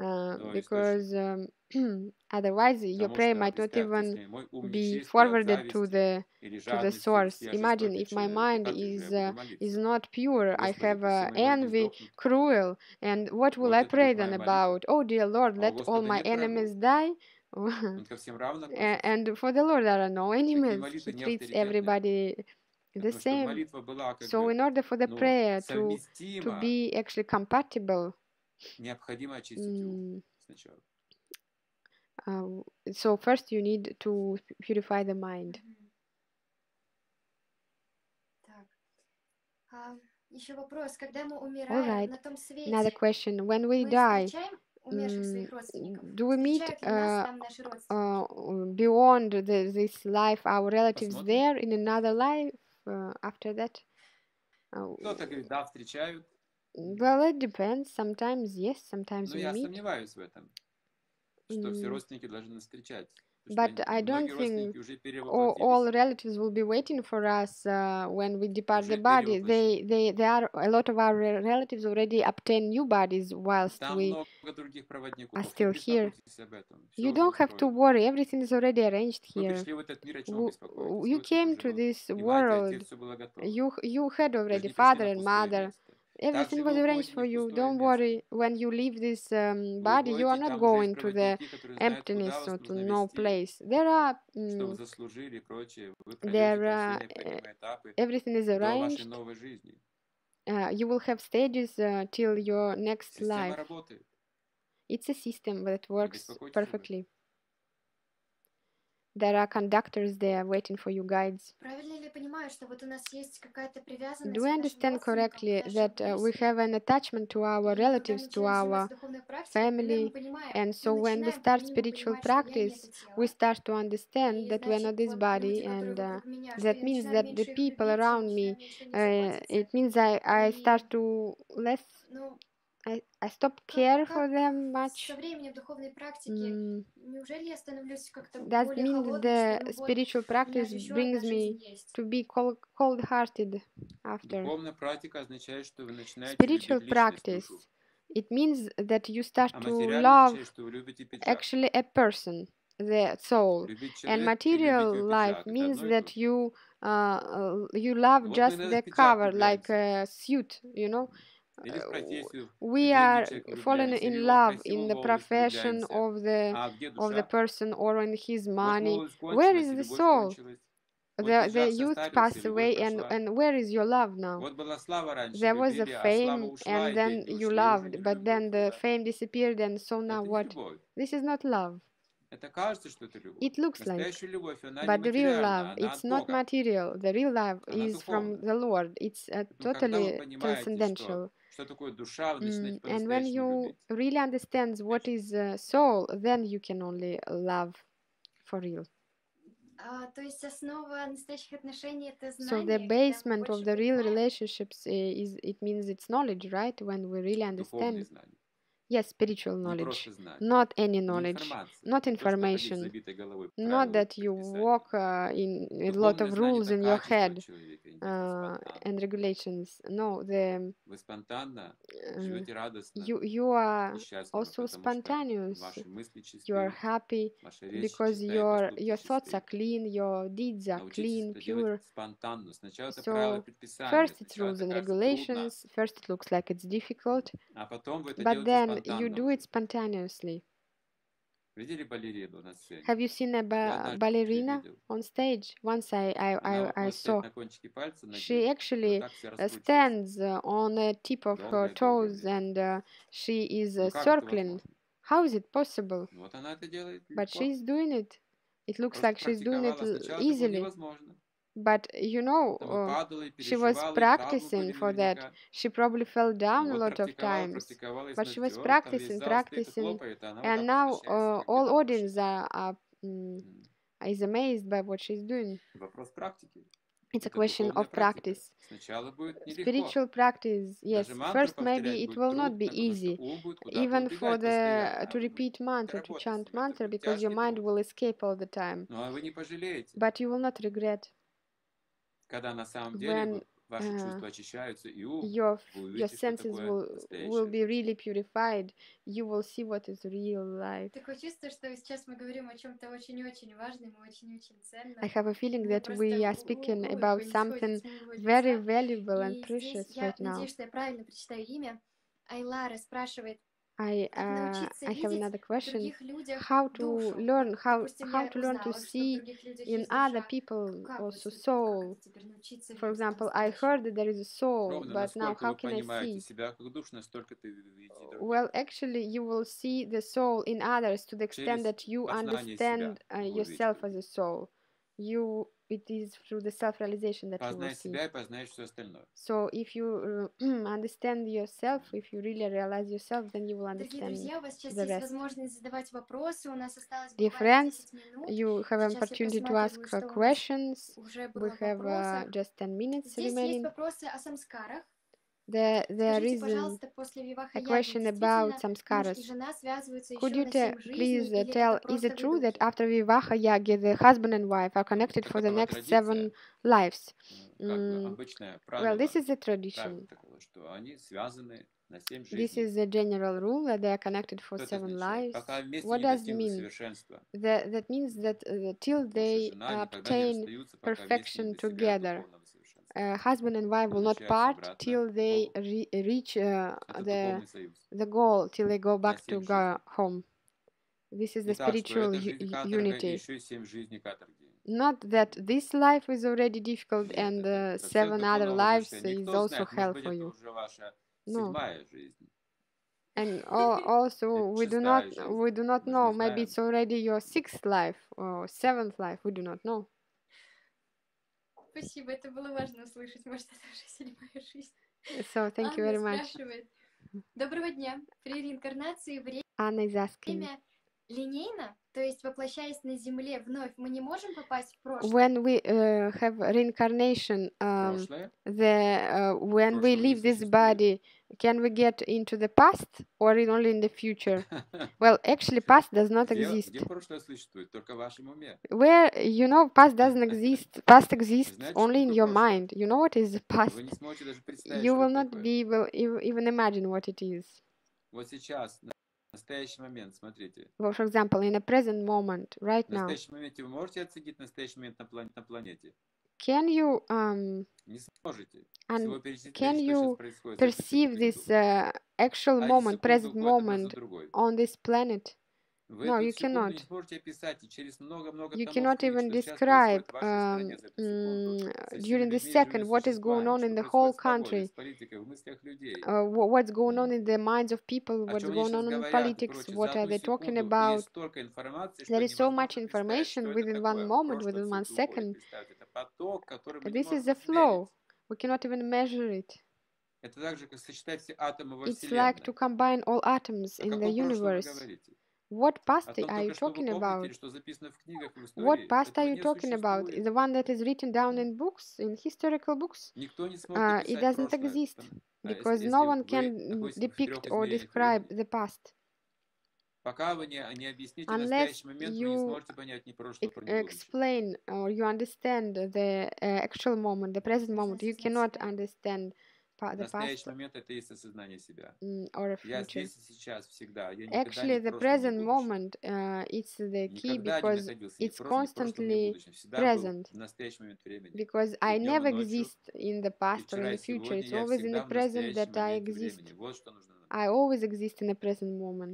[SPEAKER 3] до
[SPEAKER 2] Because
[SPEAKER 3] источника.
[SPEAKER 2] otherwise your
[SPEAKER 3] Потому
[SPEAKER 2] prayer
[SPEAKER 3] что,
[SPEAKER 2] might not
[SPEAKER 3] представьте,
[SPEAKER 2] even
[SPEAKER 3] если мой ум
[SPEAKER 2] be
[SPEAKER 3] нечистый от
[SPEAKER 2] forwarded to
[SPEAKER 3] зависти или
[SPEAKER 2] the
[SPEAKER 3] жадности,
[SPEAKER 2] source.
[SPEAKER 3] если я
[SPEAKER 2] Imagine
[SPEAKER 3] жестокий
[SPEAKER 2] if my
[SPEAKER 3] человек, и
[SPEAKER 2] mind
[SPEAKER 3] как же я буду
[SPEAKER 2] is
[SPEAKER 3] молиться?
[SPEAKER 2] not pure. I
[SPEAKER 3] Господи,
[SPEAKER 2] have
[SPEAKER 3] пусть все мои враги
[SPEAKER 2] envy,
[SPEAKER 3] сдохнут.
[SPEAKER 2] cruel, and what will
[SPEAKER 3] Вот
[SPEAKER 2] I
[SPEAKER 3] это
[SPEAKER 2] pray
[SPEAKER 3] будет
[SPEAKER 2] then
[SPEAKER 3] моя молитва.
[SPEAKER 2] about? Oh dear Lord,
[SPEAKER 3] А у
[SPEAKER 2] let all
[SPEAKER 3] Господа
[SPEAKER 2] my
[SPEAKER 3] нет
[SPEAKER 2] enemies
[SPEAKER 3] врагов.
[SPEAKER 2] die.
[SPEAKER 3] Он ко всем равно относится.
[SPEAKER 2] And for the Lord there are no
[SPEAKER 3] Такие
[SPEAKER 2] enemies.
[SPEAKER 3] молитвы
[SPEAKER 2] He
[SPEAKER 3] не
[SPEAKER 2] treats
[SPEAKER 3] авторитетные.
[SPEAKER 2] everybody the
[SPEAKER 3] Поэтому, чтобы
[SPEAKER 2] same.
[SPEAKER 3] молитва была как
[SPEAKER 2] So
[SPEAKER 3] бы,
[SPEAKER 2] in order for the
[SPEAKER 3] ну,
[SPEAKER 2] prayer to
[SPEAKER 3] совместима,
[SPEAKER 2] be actually compatible,
[SPEAKER 3] необходимо очистить ум сначала.
[SPEAKER 2] so first you need to purify the mind.
[SPEAKER 1] Так. Еще вопрос. Когда мы
[SPEAKER 2] All
[SPEAKER 1] умираем
[SPEAKER 2] right.
[SPEAKER 1] на том
[SPEAKER 2] Another
[SPEAKER 1] свете,
[SPEAKER 2] question. When we
[SPEAKER 1] мы
[SPEAKER 2] die,
[SPEAKER 1] встречаем умерших своих родственников?
[SPEAKER 2] do we meet
[SPEAKER 1] Встречают ли нас там наши родственники?
[SPEAKER 2] beyond this life our relatives
[SPEAKER 3] Посмотрим.
[SPEAKER 2] there in another life after that?
[SPEAKER 3] Кто-то говорит, да, встречают.
[SPEAKER 2] Well, it depends. Sometimes yes, sometimes
[SPEAKER 3] Но
[SPEAKER 2] we
[SPEAKER 3] я
[SPEAKER 2] meet.
[SPEAKER 3] сомневаюсь в этом, что все родственники должны нас встречать.
[SPEAKER 2] But
[SPEAKER 3] Потому что
[SPEAKER 2] I don't
[SPEAKER 3] многие родственники
[SPEAKER 2] think
[SPEAKER 3] уже
[SPEAKER 2] all
[SPEAKER 3] перевоплотились.
[SPEAKER 2] relatives will be waiting for us when we depart the
[SPEAKER 3] Уже
[SPEAKER 2] body.
[SPEAKER 3] перевоплощены.
[SPEAKER 2] They are a lot of our relatives already obtain new bodies whilst
[SPEAKER 3] Там
[SPEAKER 2] we
[SPEAKER 3] много других проводников.
[SPEAKER 2] are
[SPEAKER 3] Не
[SPEAKER 2] still here.
[SPEAKER 3] беспокойтесь об этом. Все
[SPEAKER 2] You
[SPEAKER 3] уже
[SPEAKER 2] don't have to
[SPEAKER 3] устроено.
[SPEAKER 2] worry. Everything is already arranged
[SPEAKER 3] Вы
[SPEAKER 2] here.
[SPEAKER 3] пришли в этот мир, о чем беспокоитесь?
[SPEAKER 2] You
[SPEAKER 3] Вот тут
[SPEAKER 2] came
[SPEAKER 3] уже
[SPEAKER 2] to
[SPEAKER 3] был
[SPEAKER 2] this
[SPEAKER 3] и мать, и
[SPEAKER 2] world.
[SPEAKER 3] отец, все было готово.
[SPEAKER 2] You had
[SPEAKER 3] Вы же
[SPEAKER 2] already
[SPEAKER 3] не пришли
[SPEAKER 2] father
[SPEAKER 3] на
[SPEAKER 2] and
[SPEAKER 3] пустое
[SPEAKER 2] mother.
[SPEAKER 3] место.
[SPEAKER 2] Everything
[SPEAKER 3] Также
[SPEAKER 2] was
[SPEAKER 3] вы
[SPEAKER 2] arranged
[SPEAKER 3] уходите
[SPEAKER 2] for
[SPEAKER 3] не в
[SPEAKER 2] you.
[SPEAKER 3] пустое
[SPEAKER 2] Don't
[SPEAKER 3] место.
[SPEAKER 2] worry. When you leave this
[SPEAKER 3] Вы
[SPEAKER 2] body, you are
[SPEAKER 3] уходите,
[SPEAKER 2] not
[SPEAKER 3] там уже есть
[SPEAKER 2] going to the
[SPEAKER 3] проводники, которые знают, куда
[SPEAKER 2] emptiness
[SPEAKER 3] вас
[SPEAKER 2] or to
[SPEAKER 3] нужно
[SPEAKER 2] no
[SPEAKER 3] вести,
[SPEAKER 2] place. There are
[SPEAKER 3] что вы заслужили и прочее. Вы
[SPEAKER 2] there
[SPEAKER 3] пройдете все необходимые этапы
[SPEAKER 2] everything is
[SPEAKER 3] до вашей
[SPEAKER 2] arranged.
[SPEAKER 3] новой жизни.
[SPEAKER 2] You will have stages till your next
[SPEAKER 3] Система
[SPEAKER 2] life.
[SPEAKER 3] работает.
[SPEAKER 2] It's a system that
[SPEAKER 3] Не
[SPEAKER 2] works
[SPEAKER 3] беспокойтесь об этом.
[SPEAKER 2] perfectly. There are conductors there waiting for you, guides.
[SPEAKER 1] Правильно ли я понимаю, что вот у нас есть какая-то привязанность
[SPEAKER 2] Do
[SPEAKER 1] к
[SPEAKER 2] I
[SPEAKER 1] нашим
[SPEAKER 2] understand
[SPEAKER 1] родственникам, к
[SPEAKER 2] correctly
[SPEAKER 1] нашим
[SPEAKER 2] that we
[SPEAKER 1] близким?
[SPEAKER 2] have an attachment to our
[SPEAKER 1] И когда мы
[SPEAKER 2] relatives, to
[SPEAKER 1] начинаем
[SPEAKER 2] our
[SPEAKER 1] заниматься духовной практикой, например, мы
[SPEAKER 2] family?
[SPEAKER 1] понимаем,
[SPEAKER 2] And so
[SPEAKER 1] мы
[SPEAKER 2] when we
[SPEAKER 1] начинаем
[SPEAKER 2] start
[SPEAKER 1] как минимум
[SPEAKER 2] spiritual
[SPEAKER 1] понимать, что я не это
[SPEAKER 2] practice, we
[SPEAKER 1] тело,
[SPEAKER 2] start to understand
[SPEAKER 1] и
[SPEAKER 2] that we are not
[SPEAKER 1] значит,
[SPEAKER 2] this
[SPEAKER 1] вот
[SPEAKER 2] body,
[SPEAKER 1] люди, которые
[SPEAKER 2] and
[SPEAKER 1] вокруг меня, что
[SPEAKER 2] that
[SPEAKER 1] я
[SPEAKER 2] means
[SPEAKER 1] начинаю
[SPEAKER 2] that the
[SPEAKER 1] меньше их
[SPEAKER 2] people
[SPEAKER 1] любить, я
[SPEAKER 2] around me,
[SPEAKER 1] начинаю меньше о них заботиться.
[SPEAKER 2] it means I
[SPEAKER 1] И,
[SPEAKER 2] start to less,
[SPEAKER 1] ну,
[SPEAKER 2] I stop care for
[SPEAKER 1] как
[SPEAKER 2] them
[SPEAKER 1] со
[SPEAKER 2] much.
[SPEAKER 1] временем духовной практики, неужели я становлюсь как-то
[SPEAKER 2] That
[SPEAKER 1] более
[SPEAKER 2] means
[SPEAKER 1] холодной, что
[SPEAKER 2] the
[SPEAKER 1] ну вот,
[SPEAKER 2] spiritual
[SPEAKER 1] у меня
[SPEAKER 2] practice
[SPEAKER 1] же еще
[SPEAKER 2] brings
[SPEAKER 1] одна
[SPEAKER 2] me
[SPEAKER 1] жизнь есть.
[SPEAKER 2] to be cold-hearted after.
[SPEAKER 3] Духовная практика означает, что вы начинаете
[SPEAKER 2] Spiritual
[SPEAKER 3] любить личность,
[SPEAKER 2] practice,
[SPEAKER 3] душу.
[SPEAKER 2] it means that you start
[SPEAKER 3] А
[SPEAKER 2] to
[SPEAKER 3] материально
[SPEAKER 2] love
[SPEAKER 3] означает, что вы любите пиджак.
[SPEAKER 2] actually a person, the soul.
[SPEAKER 3] Любить
[SPEAKER 2] And
[SPEAKER 3] человека и любить
[SPEAKER 2] material
[SPEAKER 3] его
[SPEAKER 2] life
[SPEAKER 3] пиджак. Это
[SPEAKER 2] means
[SPEAKER 3] одно и то
[SPEAKER 2] that
[SPEAKER 3] же.
[SPEAKER 2] you love
[SPEAKER 3] Вот мы
[SPEAKER 2] just
[SPEAKER 3] на
[SPEAKER 2] the
[SPEAKER 3] этот пиджак
[SPEAKER 2] cover, like
[SPEAKER 3] влюбляемся.
[SPEAKER 2] a suit, you know.
[SPEAKER 3] Или в профессию,
[SPEAKER 2] we
[SPEAKER 3] в
[SPEAKER 2] are
[SPEAKER 3] деньги человек
[SPEAKER 2] fallen
[SPEAKER 3] влюбляемся, или
[SPEAKER 2] in
[SPEAKER 3] в
[SPEAKER 2] love in
[SPEAKER 3] красивую
[SPEAKER 2] the
[SPEAKER 3] молодость
[SPEAKER 2] profession
[SPEAKER 3] влюбляемся. А где
[SPEAKER 2] of the
[SPEAKER 3] душа?
[SPEAKER 2] person or in his
[SPEAKER 3] Вот
[SPEAKER 2] money.
[SPEAKER 3] молодость
[SPEAKER 2] Where
[SPEAKER 3] кончилась,
[SPEAKER 2] is
[SPEAKER 3] и
[SPEAKER 2] the
[SPEAKER 3] любовь
[SPEAKER 2] soul?
[SPEAKER 3] кончилась. Вот
[SPEAKER 2] The
[SPEAKER 3] пиджак
[SPEAKER 2] youth
[SPEAKER 3] состарился,
[SPEAKER 2] passed
[SPEAKER 3] и любовь
[SPEAKER 2] away,
[SPEAKER 3] прошла.
[SPEAKER 2] and where is your love now?
[SPEAKER 3] Вот была слава раньше,
[SPEAKER 2] There was a
[SPEAKER 3] любили, а слава
[SPEAKER 2] fame,
[SPEAKER 3] ушла,
[SPEAKER 2] and
[SPEAKER 3] и
[SPEAKER 2] then
[SPEAKER 3] деньги
[SPEAKER 2] you
[SPEAKER 3] ушли, уже
[SPEAKER 2] loved,
[SPEAKER 3] не
[SPEAKER 2] but then
[SPEAKER 3] любовь.
[SPEAKER 2] the
[SPEAKER 3] Да?
[SPEAKER 2] fame disappeared, and so now
[SPEAKER 3] Это не
[SPEAKER 2] what?
[SPEAKER 3] любовь.
[SPEAKER 2] This is not love.
[SPEAKER 3] Это кажется, что это любовь.
[SPEAKER 2] It looks like,
[SPEAKER 3] Настоящая любовь, она не
[SPEAKER 2] but the real love,
[SPEAKER 3] материальна, она
[SPEAKER 2] it's
[SPEAKER 3] от
[SPEAKER 2] not
[SPEAKER 3] Бога,
[SPEAKER 2] material. The real love
[SPEAKER 3] она
[SPEAKER 2] is from
[SPEAKER 3] духовная.
[SPEAKER 2] the Lord. It's
[SPEAKER 3] Но когда вы
[SPEAKER 2] totally
[SPEAKER 3] понимаете,
[SPEAKER 2] transcendental.
[SPEAKER 3] что такое душа, вы начинаете
[SPEAKER 2] And when
[SPEAKER 3] по-настоящему
[SPEAKER 2] you
[SPEAKER 3] любить.
[SPEAKER 2] really understand what is soul, then you can only love for real.
[SPEAKER 1] То есть основа настоящих отношений это
[SPEAKER 2] So the
[SPEAKER 1] знание, когда мы
[SPEAKER 2] basement of
[SPEAKER 1] больше
[SPEAKER 2] the real
[SPEAKER 1] понимаем.
[SPEAKER 2] relationships is, it means it's knowledge, right? When we really
[SPEAKER 3] Духовные
[SPEAKER 2] understand.
[SPEAKER 3] знания.
[SPEAKER 2] Yes, spiritual
[SPEAKER 3] Не
[SPEAKER 2] knowledge,
[SPEAKER 3] просто знания.
[SPEAKER 2] not any
[SPEAKER 3] Не
[SPEAKER 2] knowledge,
[SPEAKER 3] информация.
[SPEAKER 2] not
[SPEAKER 3] Не то, что ходить с
[SPEAKER 2] information,
[SPEAKER 3] забитой головой
[SPEAKER 2] not
[SPEAKER 3] правила
[SPEAKER 2] that you
[SPEAKER 3] предписания.
[SPEAKER 2] walk in with a lot
[SPEAKER 3] Духовное
[SPEAKER 2] of
[SPEAKER 3] знание
[SPEAKER 2] rules
[SPEAKER 3] это
[SPEAKER 2] in your
[SPEAKER 3] качество
[SPEAKER 2] head
[SPEAKER 3] человека, индивиду спонтанно.
[SPEAKER 2] and regulations. No, the
[SPEAKER 3] Вы спонтанно живете радостно
[SPEAKER 2] you are
[SPEAKER 3] и счастливо,
[SPEAKER 2] also
[SPEAKER 3] потому что
[SPEAKER 2] spontaneous.
[SPEAKER 3] ваши мысли
[SPEAKER 2] You are
[SPEAKER 3] чисты,
[SPEAKER 2] happy
[SPEAKER 3] ваша речь
[SPEAKER 2] because
[SPEAKER 3] чиста и поступки
[SPEAKER 2] your thoughts are
[SPEAKER 3] чисты.
[SPEAKER 2] clean, your deeds are
[SPEAKER 3] Научитесь
[SPEAKER 2] clean,
[SPEAKER 3] это
[SPEAKER 2] pure.
[SPEAKER 3] делать спонтанно. Сначала это правила и
[SPEAKER 2] So
[SPEAKER 3] предписания,
[SPEAKER 2] first it's
[SPEAKER 3] сначала
[SPEAKER 2] rules
[SPEAKER 3] это
[SPEAKER 2] and
[SPEAKER 3] кажется трудно,
[SPEAKER 2] regulations, first it looks like it's difficult,
[SPEAKER 3] а потом вы это
[SPEAKER 2] but
[SPEAKER 3] делаете
[SPEAKER 2] then you
[SPEAKER 3] спонтанно
[SPEAKER 2] do
[SPEAKER 3] уже.
[SPEAKER 2] it spontaneously.
[SPEAKER 3] Видели балерину на сцене?
[SPEAKER 2] Have you seen a
[SPEAKER 3] Я однажды
[SPEAKER 2] ballerina
[SPEAKER 3] видел.
[SPEAKER 2] on stage? Once
[SPEAKER 3] Она вот
[SPEAKER 2] I
[SPEAKER 3] может стоять
[SPEAKER 2] saw.
[SPEAKER 3] на кончике пальца
[SPEAKER 2] She
[SPEAKER 3] ноги, и вот
[SPEAKER 2] actually
[SPEAKER 3] так все раскручивается.
[SPEAKER 2] stands on the tip of her
[SPEAKER 3] Долгое-долгое
[SPEAKER 2] toes
[SPEAKER 3] время.
[SPEAKER 2] and she is
[SPEAKER 3] Ну как это
[SPEAKER 2] circling.
[SPEAKER 3] возможно?
[SPEAKER 2] How is it possible?
[SPEAKER 3] Вот она это делает
[SPEAKER 2] But
[SPEAKER 3] легко.
[SPEAKER 2] she's doing it. It looks
[SPEAKER 3] Просто
[SPEAKER 2] like she's doing it
[SPEAKER 3] практиковала. Сначала это было
[SPEAKER 2] easily.
[SPEAKER 3] невозможно.
[SPEAKER 2] But you know,
[SPEAKER 3] Потом и падала, и
[SPEAKER 2] she was
[SPEAKER 3] переживала, и травмы
[SPEAKER 2] practicing
[SPEAKER 3] были
[SPEAKER 2] for that.
[SPEAKER 3] наверняка.
[SPEAKER 2] She probably fell
[SPEAKER 3] Ну
[SPEAKER 2] down a
[SPEAKER 3] вот
[SPEAKER 2] lot of
[SPEAKER 3] практиковала,
[SPEAKER 2] times.
[SPEAKER 3] практиковала, и
[SPEAKER 2] But she
[SPEAKER 3] смотрите,
[SPEAKER 2] was
[SPEAKER 3] о, там весь зал стоит и
[SPEAKER 2] practicing,
[SPEAKER 3] хлопает, а она вот
[SPEAKER 2] and
[SPEAKER 3] так
[SPEAKER 2] now
[SPEAKER 3] возвращается, как
[SPEAKER 2] all
[SPEAKER 3] где-то на
[SPEAKER 2] audience
[SPEAKER 3] машине.
[SPEAKER 2] is amazed by what she's doing.
[SPEAKER 3] Вопрос практики.
[SPEAKER 2] It's a
[SPEAKER 3] Это
[SPEAKER 2] question
[SPEAKER 3] духовная
[SPEAKER 2] of
[SPEAKER 3] практика.
[SPEAKER 2] practice.
[SPEAKER 3] Сначала будет нелегко.
[SPEAKER 2] Spiritual practice, yes.
[SPEAKER 3] Даже мантру
[SPEAKER 2] First, maybe
[SPEAKER 3] повторять
[SPEAKER 2] it
[SPEAKER 3] будет
[SPEAKER 2] will not be
[SPEAKER 3] трудно, потому что
[SPEAKER 2] easy,
[SPEAKER 3] ум будет куда-то
[SPEAKER 2] even for
[SPEAKER 3] убегать постоянно.
[SPEAKER 2] to
[SPEAKER 3] Вы
[SPEAKER 2] repeat
[SPEAKER 3] будете
[SPEAKER 2] mantra, to
[SPEAKER 3] работать с
[SPEAKER 2] chant
[SPEAKER 3] ним. Это
[SPEAKER 2] mantra,
[SPEAKER 3] будет
[SPEAKER 2] because your
[SPEAKER 3] тяжкий
[SPEAKER 2] mind
[SPEAKER 3] труд.
[SPEAKER 2] will escape all the time.
[SPEAKER 3] Но вы не пожалеете,
[SPEAKER 2] But you will not regret
[SPEAKER 3] когда на самом деле
[SPEAKER 2] when
[SPEAKER 3] ваши чувства очищаются, и ум,
[SPEAKER 2] your
[SPEAKER 3] вы
[SPEAKER 2] your
[SPEAKER 3] увидите, что
[SPEAKER 2] senses
[SPEAKER 3] такое
[SPEAKER 2] will
[SPEAKER 3] настоящая
[SPEAKER 2] be
[SPEAKER 3] жизнь.
[SPEAKER 2] really purified. You will see what is real life.
[SPEAKER 1] Такое чувство, что сейчас мы говорим о чем-то очень-очень важном и очень-очень
[SPEAKER 2] I
[SPEAKER 1] ценном.
[SPEAKER 2] have a feeling
[SPEAKER 1] Мне
[SPEAKER 2] that
[SPEAKER 1] просто
[SPEAKER 2] we are speaking
[SPEAKER 1] улыбка
[SPEAKER 2] about
[SPEAKER 1] не
[SPEAKER 2] something
[SPEAKER 1] сходит с моего
[SPEAKER 2] very
[SPEAKER 1] лица.
[SPEAKER 2] valuable and
[SPEAKER 1] И здесь
[SPEAKER 2] precious
[SPEAKER 1] я
[SPEAKER 2] right now.
[SPEAKER 1] надеюсь, что я правильно прочитаю имя. Айлара спрашивает,
[SPEAKER 2] I
[SPEAKER 1] как научиться
[SPEAKER 2] have
[SPEAKER 1] видеть
[SPEAKER 2] another
[SPEAKER 1] в
[SPEAKER 2] question.
[SPEAKER 1] других людях
[SPEAKER 2] How to
[SPEAKER 1] душу.
[SPEAKER 2] learn
[SPEAKER 1] Допустим,
[SPEAKER 2] how
[SPEAKER 1] я
[SPEAKER 2] to learn to
[SPEAKER 1] узнала, что в
[SPEAKER 2] see
[SPEAKER 1] других людях
[SPEAKER 2] in
[SPEAKER 1] есть
[SPEAKER 2] other
[SPEAKER 1] душа.
[SPEAKER 2] people
[SPEAKER 1] Как вот,
[SPEAKER 2] also
[SPEAKER 1] как
[SPEAKER 2] soul.
[SPEAKER 1] это теперь научиться
[SPEAKER 2] For
[SPEAKER 1] видеть
[SPEAKER 2] example, I
[SPEAKER 1] по-настоящему?
[SPEAKER 2] heard that there is a soul,
[SPEAKER 3] Ровно
[SPEAKER 2] but now
[SPEAKER 3] насколько
[SPEAKER 2] how
[SPEAKER 3] вы
[SPEAKER 2] can I
[SPEAKER 3] понимаете
[SPEAKER 2] see?
[SPEAKER 3] себя как душ, настолько ты видите других.
[SPEAKER 2] Well, actually, you will see the soul in others to the extent
[SPEAKER 3] Через
[SPEAKER 2] that you
[SPEAKER 3] познание себя
[SPEAKER 2] understand
[SPEAKER 3] вы увидите
[SPEAKER 2] yourself as
[SPEAKER 3] других.
[SPEAKER 2] a soul. It is through the self-realization that you will
[SPEAKER 3] Познай
[SPEAKER 2] see.
[SPEAKER 3] себя и познаешь все остальное.
[SPEAKER 2] So if you understand yourself, if you really realize yourself, then you will
[SPEAKER 1] Дорогие
[SPEAKER 2] understand
[SPEAKER 1] друзья, у вас сейчас
[SPEAKER 2] the
[SPEAKER 1] есть
[SPEAKER 2] rest.
[SPEAKER 1] возможность задавать вопросы. У нас осталось
[SPEAKER 2] Dear
[SPEAKER 1] буквально
[SPEAKER 2] friends,
[SPEAKER 1] 10 минут.
[SPEAKER 2] you have an
[SPEAKER 1] Сейчас я
[SPEAKER 2] opportunity to ask
[SPEAKER 1] просматриваю, что у нас
[SPEAKER 2] questions.
[SPEAKER 1] уже
[SPEAKER 2] We
[SPEAKER 1] было в
[SPEAKER 2] have
[SPEAKER 1] вопросах.
[SPEAKER 2] just 10 minutes
[SPEAKER 1] Здесь есть
[SPEAKER 2] remaining.
[SPEAKER 1] вопросы о самскарах.
[SPEAKER 2] There
[SPEAKER 1] Скажите,
[SPEAKER 2] is
[SPEAKER 1] пожалуйста, после виваха
[SPEAKER 2] a
[SPEAKER 1] яги
[SPEAKER 2] question about
[SPEAKER 1] действительно муж
[SPEAKER 2] samskaras.
[SPEAKER 1] и жена связываются
[SPEAKER 2] Could
[SPEAKER 1] еще
[SPEAKER 2] you
[SPEAKER 1] на 7
[SPEAKER 2] please
[SPEAKER 1] жизней, или
[SPEAKER 2] tell,
[SPEAKER 1] это
[SPEAKER 2] is it
[SPEAKER 1] просто
[SPEAKER 2] true that
[SPEAKER 1] выдумки?
[SPEAKER 2] after Vivaha Yagi, the husband and wife are connected for the
[SPEAKER 3] Такова
[SPEAKER 2] next 7
[SPEAKER 3] традиция,
[SPEAKER 2] lives?
[SPEAKER 3] как бы обычное
[SPEAKER 2] Well, this
[SPEAKER 3] правило,
[SPEAKER 2] is a tradition.
[SPEAKER 3] такое, что они связаны на 7
[SPEAKER 2] This
[SPEAKER 3] жизней.
[SPEAKER 2] is a general rule that they are connected for
[SPEAKER 3] Что это
[SPEAKER 2] 7
[SPEAKER 3] означает?
[SPEAKER 2] lives.
[SPEAKER 3] Пока вместе
[SPEAKER 2] What
[SPEAKER 3] не
[SPEAKER 2] does it
[SPEAKER 3] достигнут
[SPEAKER 2] mean?
[SPEAKER 3] совершенства,
[SPEAKER 2] That means that till
[SPEAKER 3] муж и
[SPEAKER 2] they
[SPEAKER 3] жена никогда не
[SPEAKER 2] obtain
[SPEAKER 3] расстаются, пока вместе не
[SPEAKER 2] perfection
[SPEAKER 3] достигают
[SPEAKER 2] together.
[SPEAKER 3] духовного совершенства.
[SPEAKER 2] Husband and wife will not
[SPEAKER 3] Возвращаются
[SPEAKER 2] part
[SPEAKER 3] обратно
[SPEAKER 2] till
[SPEAKER 3] к
[SPEAKER 2] they
[SPEAKER 3] Богу.
[SPEAKER 2] reach
[SPEAKER 3] Это духовный союз
[SPEAKER 2] the goal, till they go
[SPEAKER 3] на
[SPEAKER 2] back to
[SPEAKER 3] 7 жизней.
[SPEAKER 2] home. This is the
[SPEAKER 3] Не так, что
[SPEAKER 2] spiritual
[SPEAKER 3] эта жизнь каторга, и
[SPEAKER 2] unity.
[SPEAKER 3] еще и 7 жизней каторги.
[SPEAKER 2] Not that this life is already difficult
[SPEAKER 3] Нет,
[SPEAKER 2] and
[SPEAKER 3] это процесс
[SPEAKER 2] 7 other
[SPEAKER 3] духовного
[SPEAKER 2] lives
[SPEAKER 3] возвращения.
[SPEAKER 2] is
[SPEAKER 3] Кто
[SPEAKER 2] also
[SPEAKER 3] знает,
[SPEAKER 2] hell
[SPEAKER 3] может быть,
[SPEAKER 2] for
[SPEAKER 3] это
[SPEAKER 2] you.
[SPEAKER 3] уже ваша
[SPEAKER 2] No.
[SPEAKER 3] 7-я жизнь.
[SPEAKER 2] And also
[SPEAKER 3] Или 6-я жизнь.
[SPEAKER 2] we do not
[SPEAKER 3] Мы же
[SPEAKER 2] know.
[SPEAKER 3] не
[SPEAKER 2] Maybe
[SPEAKER 3] знаем.
[SPEAKER 2] it's already your 6th life or 7th life. We do not know.
[SPEAKER 1] Спасибо, это было важно услышать. Может, это уже 7-я жизнь.
[SPEAKER 2] So thank you
[SPEAKER 1] Анна
[SPEAKER 2] very much.
[SPEAKER 1] спрашивает. Доброго дня. При реинкарнации
[SPEAKER 2] Anna is asking.
[SPEAKER 1] время линейно, то есть воплощаясь на Земле вновь, мы не можем попасть в прошлое.
[SPEAKER 2] When we have reincarnation,
[SPEAKER 3] Прошлое.
[SPEAKER 2] when we
[SPEAKER 3] Прошлого не
[SPEAKER 2] leave this
[SPEAKER 3] существует.
[SPEAKER 2] body, can we get into the past or only in the future? Well, actually, past does not exist.
[SPEAKER 3] Где прошлое существует? Только в вашем уме.
[SPEAKER 2] Where, past doesn't exist. Past exists
[SPEAKER 3] Знаете,
[SPEAKER 2] only
[SPEAKER 3] что
[SPEAKER 2] in
[SPEAKER 3] такое
[SPEAKER 2] your
[SPEAKER 3] прошлое?
[SPEAKER 2] mind. You know what is the past?
[SPEAKER 3] Вы не сможете даже представить,
[SPEAKER 2] You
[SPEAKER 3] что
[SPEAKER 2] will
[SPEAKER 3] это
[SPEAKER 2] not
[SPEAKER 3] такое.
[SPEAKER 2] be able even imagine what it is.
[SPEAKER 3] Вот сейчас, в настоящий момент, смотрите.
[SPEAKER 2] Well, for example, in a present moment, right
[SPEAKER 3] В
[SPEAKER 2] now,
[SPEAKER 3] настоящем моменте вы можете отследить настоящий момент на планете?
[SPEAKER 2] can you
[SPEAKER 3] Не сможете.
[SPEAKER 2] and
[SPEAKER 3] Всего перечислить,
[SPEAKER 2] can
[SPEAKER 3] что сейчас
[SPEAKER 2] you
[SPEAKER 3] происходит за 10
[SPEAKER 2] perceive this
[SPEAKER 3] секунду.
[SPEAKER 2] actual
[SPEAKER 3] А эти
[SPEAKER 2] moment,
[SPEAKER 3] секунды
[SPEAKER 2] present
[SPEAKER 3] уходят одна за
[SPEAKER 2] moment
[SPEAKER 3] другой.
[SPEAKER 2] on this planet?
[SPEAKER 3] Вы
[SPEAKER 2] No,
[SPEAKER 3] эту
[SPEAKER 2] you
[SPEAKER 3] секунду
[SPEAKER 2] cannot.
[SPEAKER 3] не сможете описать, и через много-много
[SPEAKER 2] You
[SPEAKER 3] томов
[SPEAKER 2] cannot
[SPEAKER 3] книг,
[SPEAKER 2] even
[SPEAKER 3] что сейчас
[SPEAKER 2] describe
[SPEAKER 3] происходит в вашей стране за эту секунду, со всеми
[SPEAKER 2] during this
[SPEAKER 3] людьми,
[SPEAKER 2] second
[SPEAKER 3] живыми
[SPEAKER 2] what is going
[SPEAKER 3] существами,
[SPEAKER 2] on in
[SPEAKER 3] что
[SPEAKER 2] the whole
[SPEAKER 3] происходит с погодой,
[SPEAKER 2] country,
[SPEAKER 3] с политикой, в мыслях людей.
[SPEAKER 2] what's going on in the minds of people,
[SPEAKER 3] О
[SPEAKER 2] what's
[SPEAKER 3] чем они
[SPEAKER 2] going
[SPEAKER 3] сейчас
[SPEAKER 2] on in
[SPEAKER 3] говорят и
[SPEAKER 2] politics,
[SPEAKER 3] прочее.
[SPEAKER 2] what
[SPEAKER 3] За
[SPEAKER 2] are
[SPEAKER 3] одну
[SPEAKER 2] they talking
[SPEAKER 3] секунду
[SPEAKER 2] about.
[SPEAKER 3] есть столько информации,
[SPEAKER 2] There
[SPEAKER 3] что
[SPEAKER 2] is so much
[SPEAKER 3] невозможно представить, что
[SPEAKER 2] information
[SPEAKER 3] это
[SPEAKER 2] within one
[SPEAKER 3] такое. В
[SPEAKER 2] moment,
[SPEAKER 3] прошлое
[SPEAKER 2] within
[SPEAKER 3] все
[SPEAKER 2] one
[SPEAKER 3] это уходит.
[SPEAKER 2] second.
[SPEAKER 3] Представьте, это поток, который мы не
[SPEAKER 2] This is
[SPEAKER 3] можем
[SPEAKER 2] the
[SPEAKER 3] измерить.
[SPEAKER 2] flow. We cannot even measure it.
[SPEAKER 3] Это так же, как сочетать все атомы во
[SPEAKER 2] It's like to
[SPEAKER 3] Вселенной.
[SPEAKER 2] combine all atoms
[SPEAKER 3] О
[SPEAKER 2] in the
[SPEAKER 3] каком прошлом вы
[SPEAKER 2] universe.
[SPEAKER 3] говорите?
[SPEAKER 2] What past
[SPEAKER 3] О том
[SPEAKER 2] are you
[SPEAKER 3] только, что вы
[SPEAKER 2] talking
[SPEAKER 3] помните
[SPEAKER 2] about?
[SPEAKER 3] или что записано в книгах и в
[SPEAKER 2] What
[SPEAKER 3] истории.
[SPEAKER 2] past are
[SPEAKER 3] Этого
[SPEAKER 2] you
[SPEAKER 3] не
[SPEAKER 2] talking about?
[SPEAKER 3] существует.
[SPEAKER 2] The one that is written down in books, in historical books?
[SPEAKER 3] Никто не сможет
[SPEAKER 2] It
[SPEAKER 3] описать
[SPEAKER 2] doesn't
[SPEAKER 3] прошлое,
[SPEAKER 2] exist because no
[SPEAKER 3] если
[SPEAKER 2] one
[SPEAKER 3] вы
[SPEAKER 2] can
[SPEAKER 3] находитесь в 3
[SPEAKER 2] depict or
[SPEAKER 3] измерениях
[SPEAKER 2] describe
[SPEAKER 3] времени.
[SPEAKER 2] the past
[SPEAKER 3] Пока вы не объясните
[SPEAKER 2] unless
[SPEAKER 3] настоящий момент, вы не
[SPEAKER 2] you
[SPEAKER 3] сможете понять ни прошлого, ни будущего.
[SPEAKER 2] explain or you understand the actual moment, the present
[SPEAKER 1] Нужно
[SPEAKER 2] moment. You
[SPEAKER 1] осознать
[SPEAKER 2] cannot
[SPEAKER 1] себя.
[SPEAKER 2] understand the
[SPEAKER 3] Настоящий
[SPEAKER 2] past
[SPEAKER 3] момент — это и есть осознание себя.
[SPEAKER 2] or a
[SPEAKER 3] Я
[SPEAKER 2] future.
[SPEAKER 3] здесь и сейчас, всегда. Я никогда
[SPEAKER 2] Actually,
[SPEAKER 3] не в
[SPEAKER 2] the
[SPEAKER 3] прошлом, ни в
[SPEAKER 2] present
[SPEAKER 3] будущем.
[SPEAKER 2] moment it's the key
[SPEAKER 3] Никогда не
[SPEAKER 2] because
[SPEAKER 3] находился ни в
[SPEAKER 2] it's
[SPEAKER 3] прошлом, ни в
[SPEAKER 2] constantly
[SPEAKER 3] будущем. Всегда был
[SPEAKER 2] present.
[SPEAKER 3] в настоящий момент времени.
[SPEAKER 2] Because
[SPEAKER 3] И
[SPEAKER 2] I
[SPEAKER 3] днем,
[SPEAKER 2] never
[SPEAKER 3] и ночью,
[SPEAKER 2] exist in the
[SPEAKER 3] и
[SPEAKER 2] past or in
[SPEAKER 3] вчера, и
[SPEAKER 2] the future.
[SPEAKER 3] сегодня.
[SPEAKER 2] It's
[SPEAKER 3] Я
[SPEAKER 2] always in the
[SPEAKER 3] всегда в
[SPEAKER 2] present
[SPEAKER 3] настоящем
[SPEAKER 2] that I
[SPEAKER 3] моменте
[SPEAKER 2] exist.
[SPEAKER 3] времени. Вот что нужно нам.
[SPEAKER 2] I always exist in the present moment.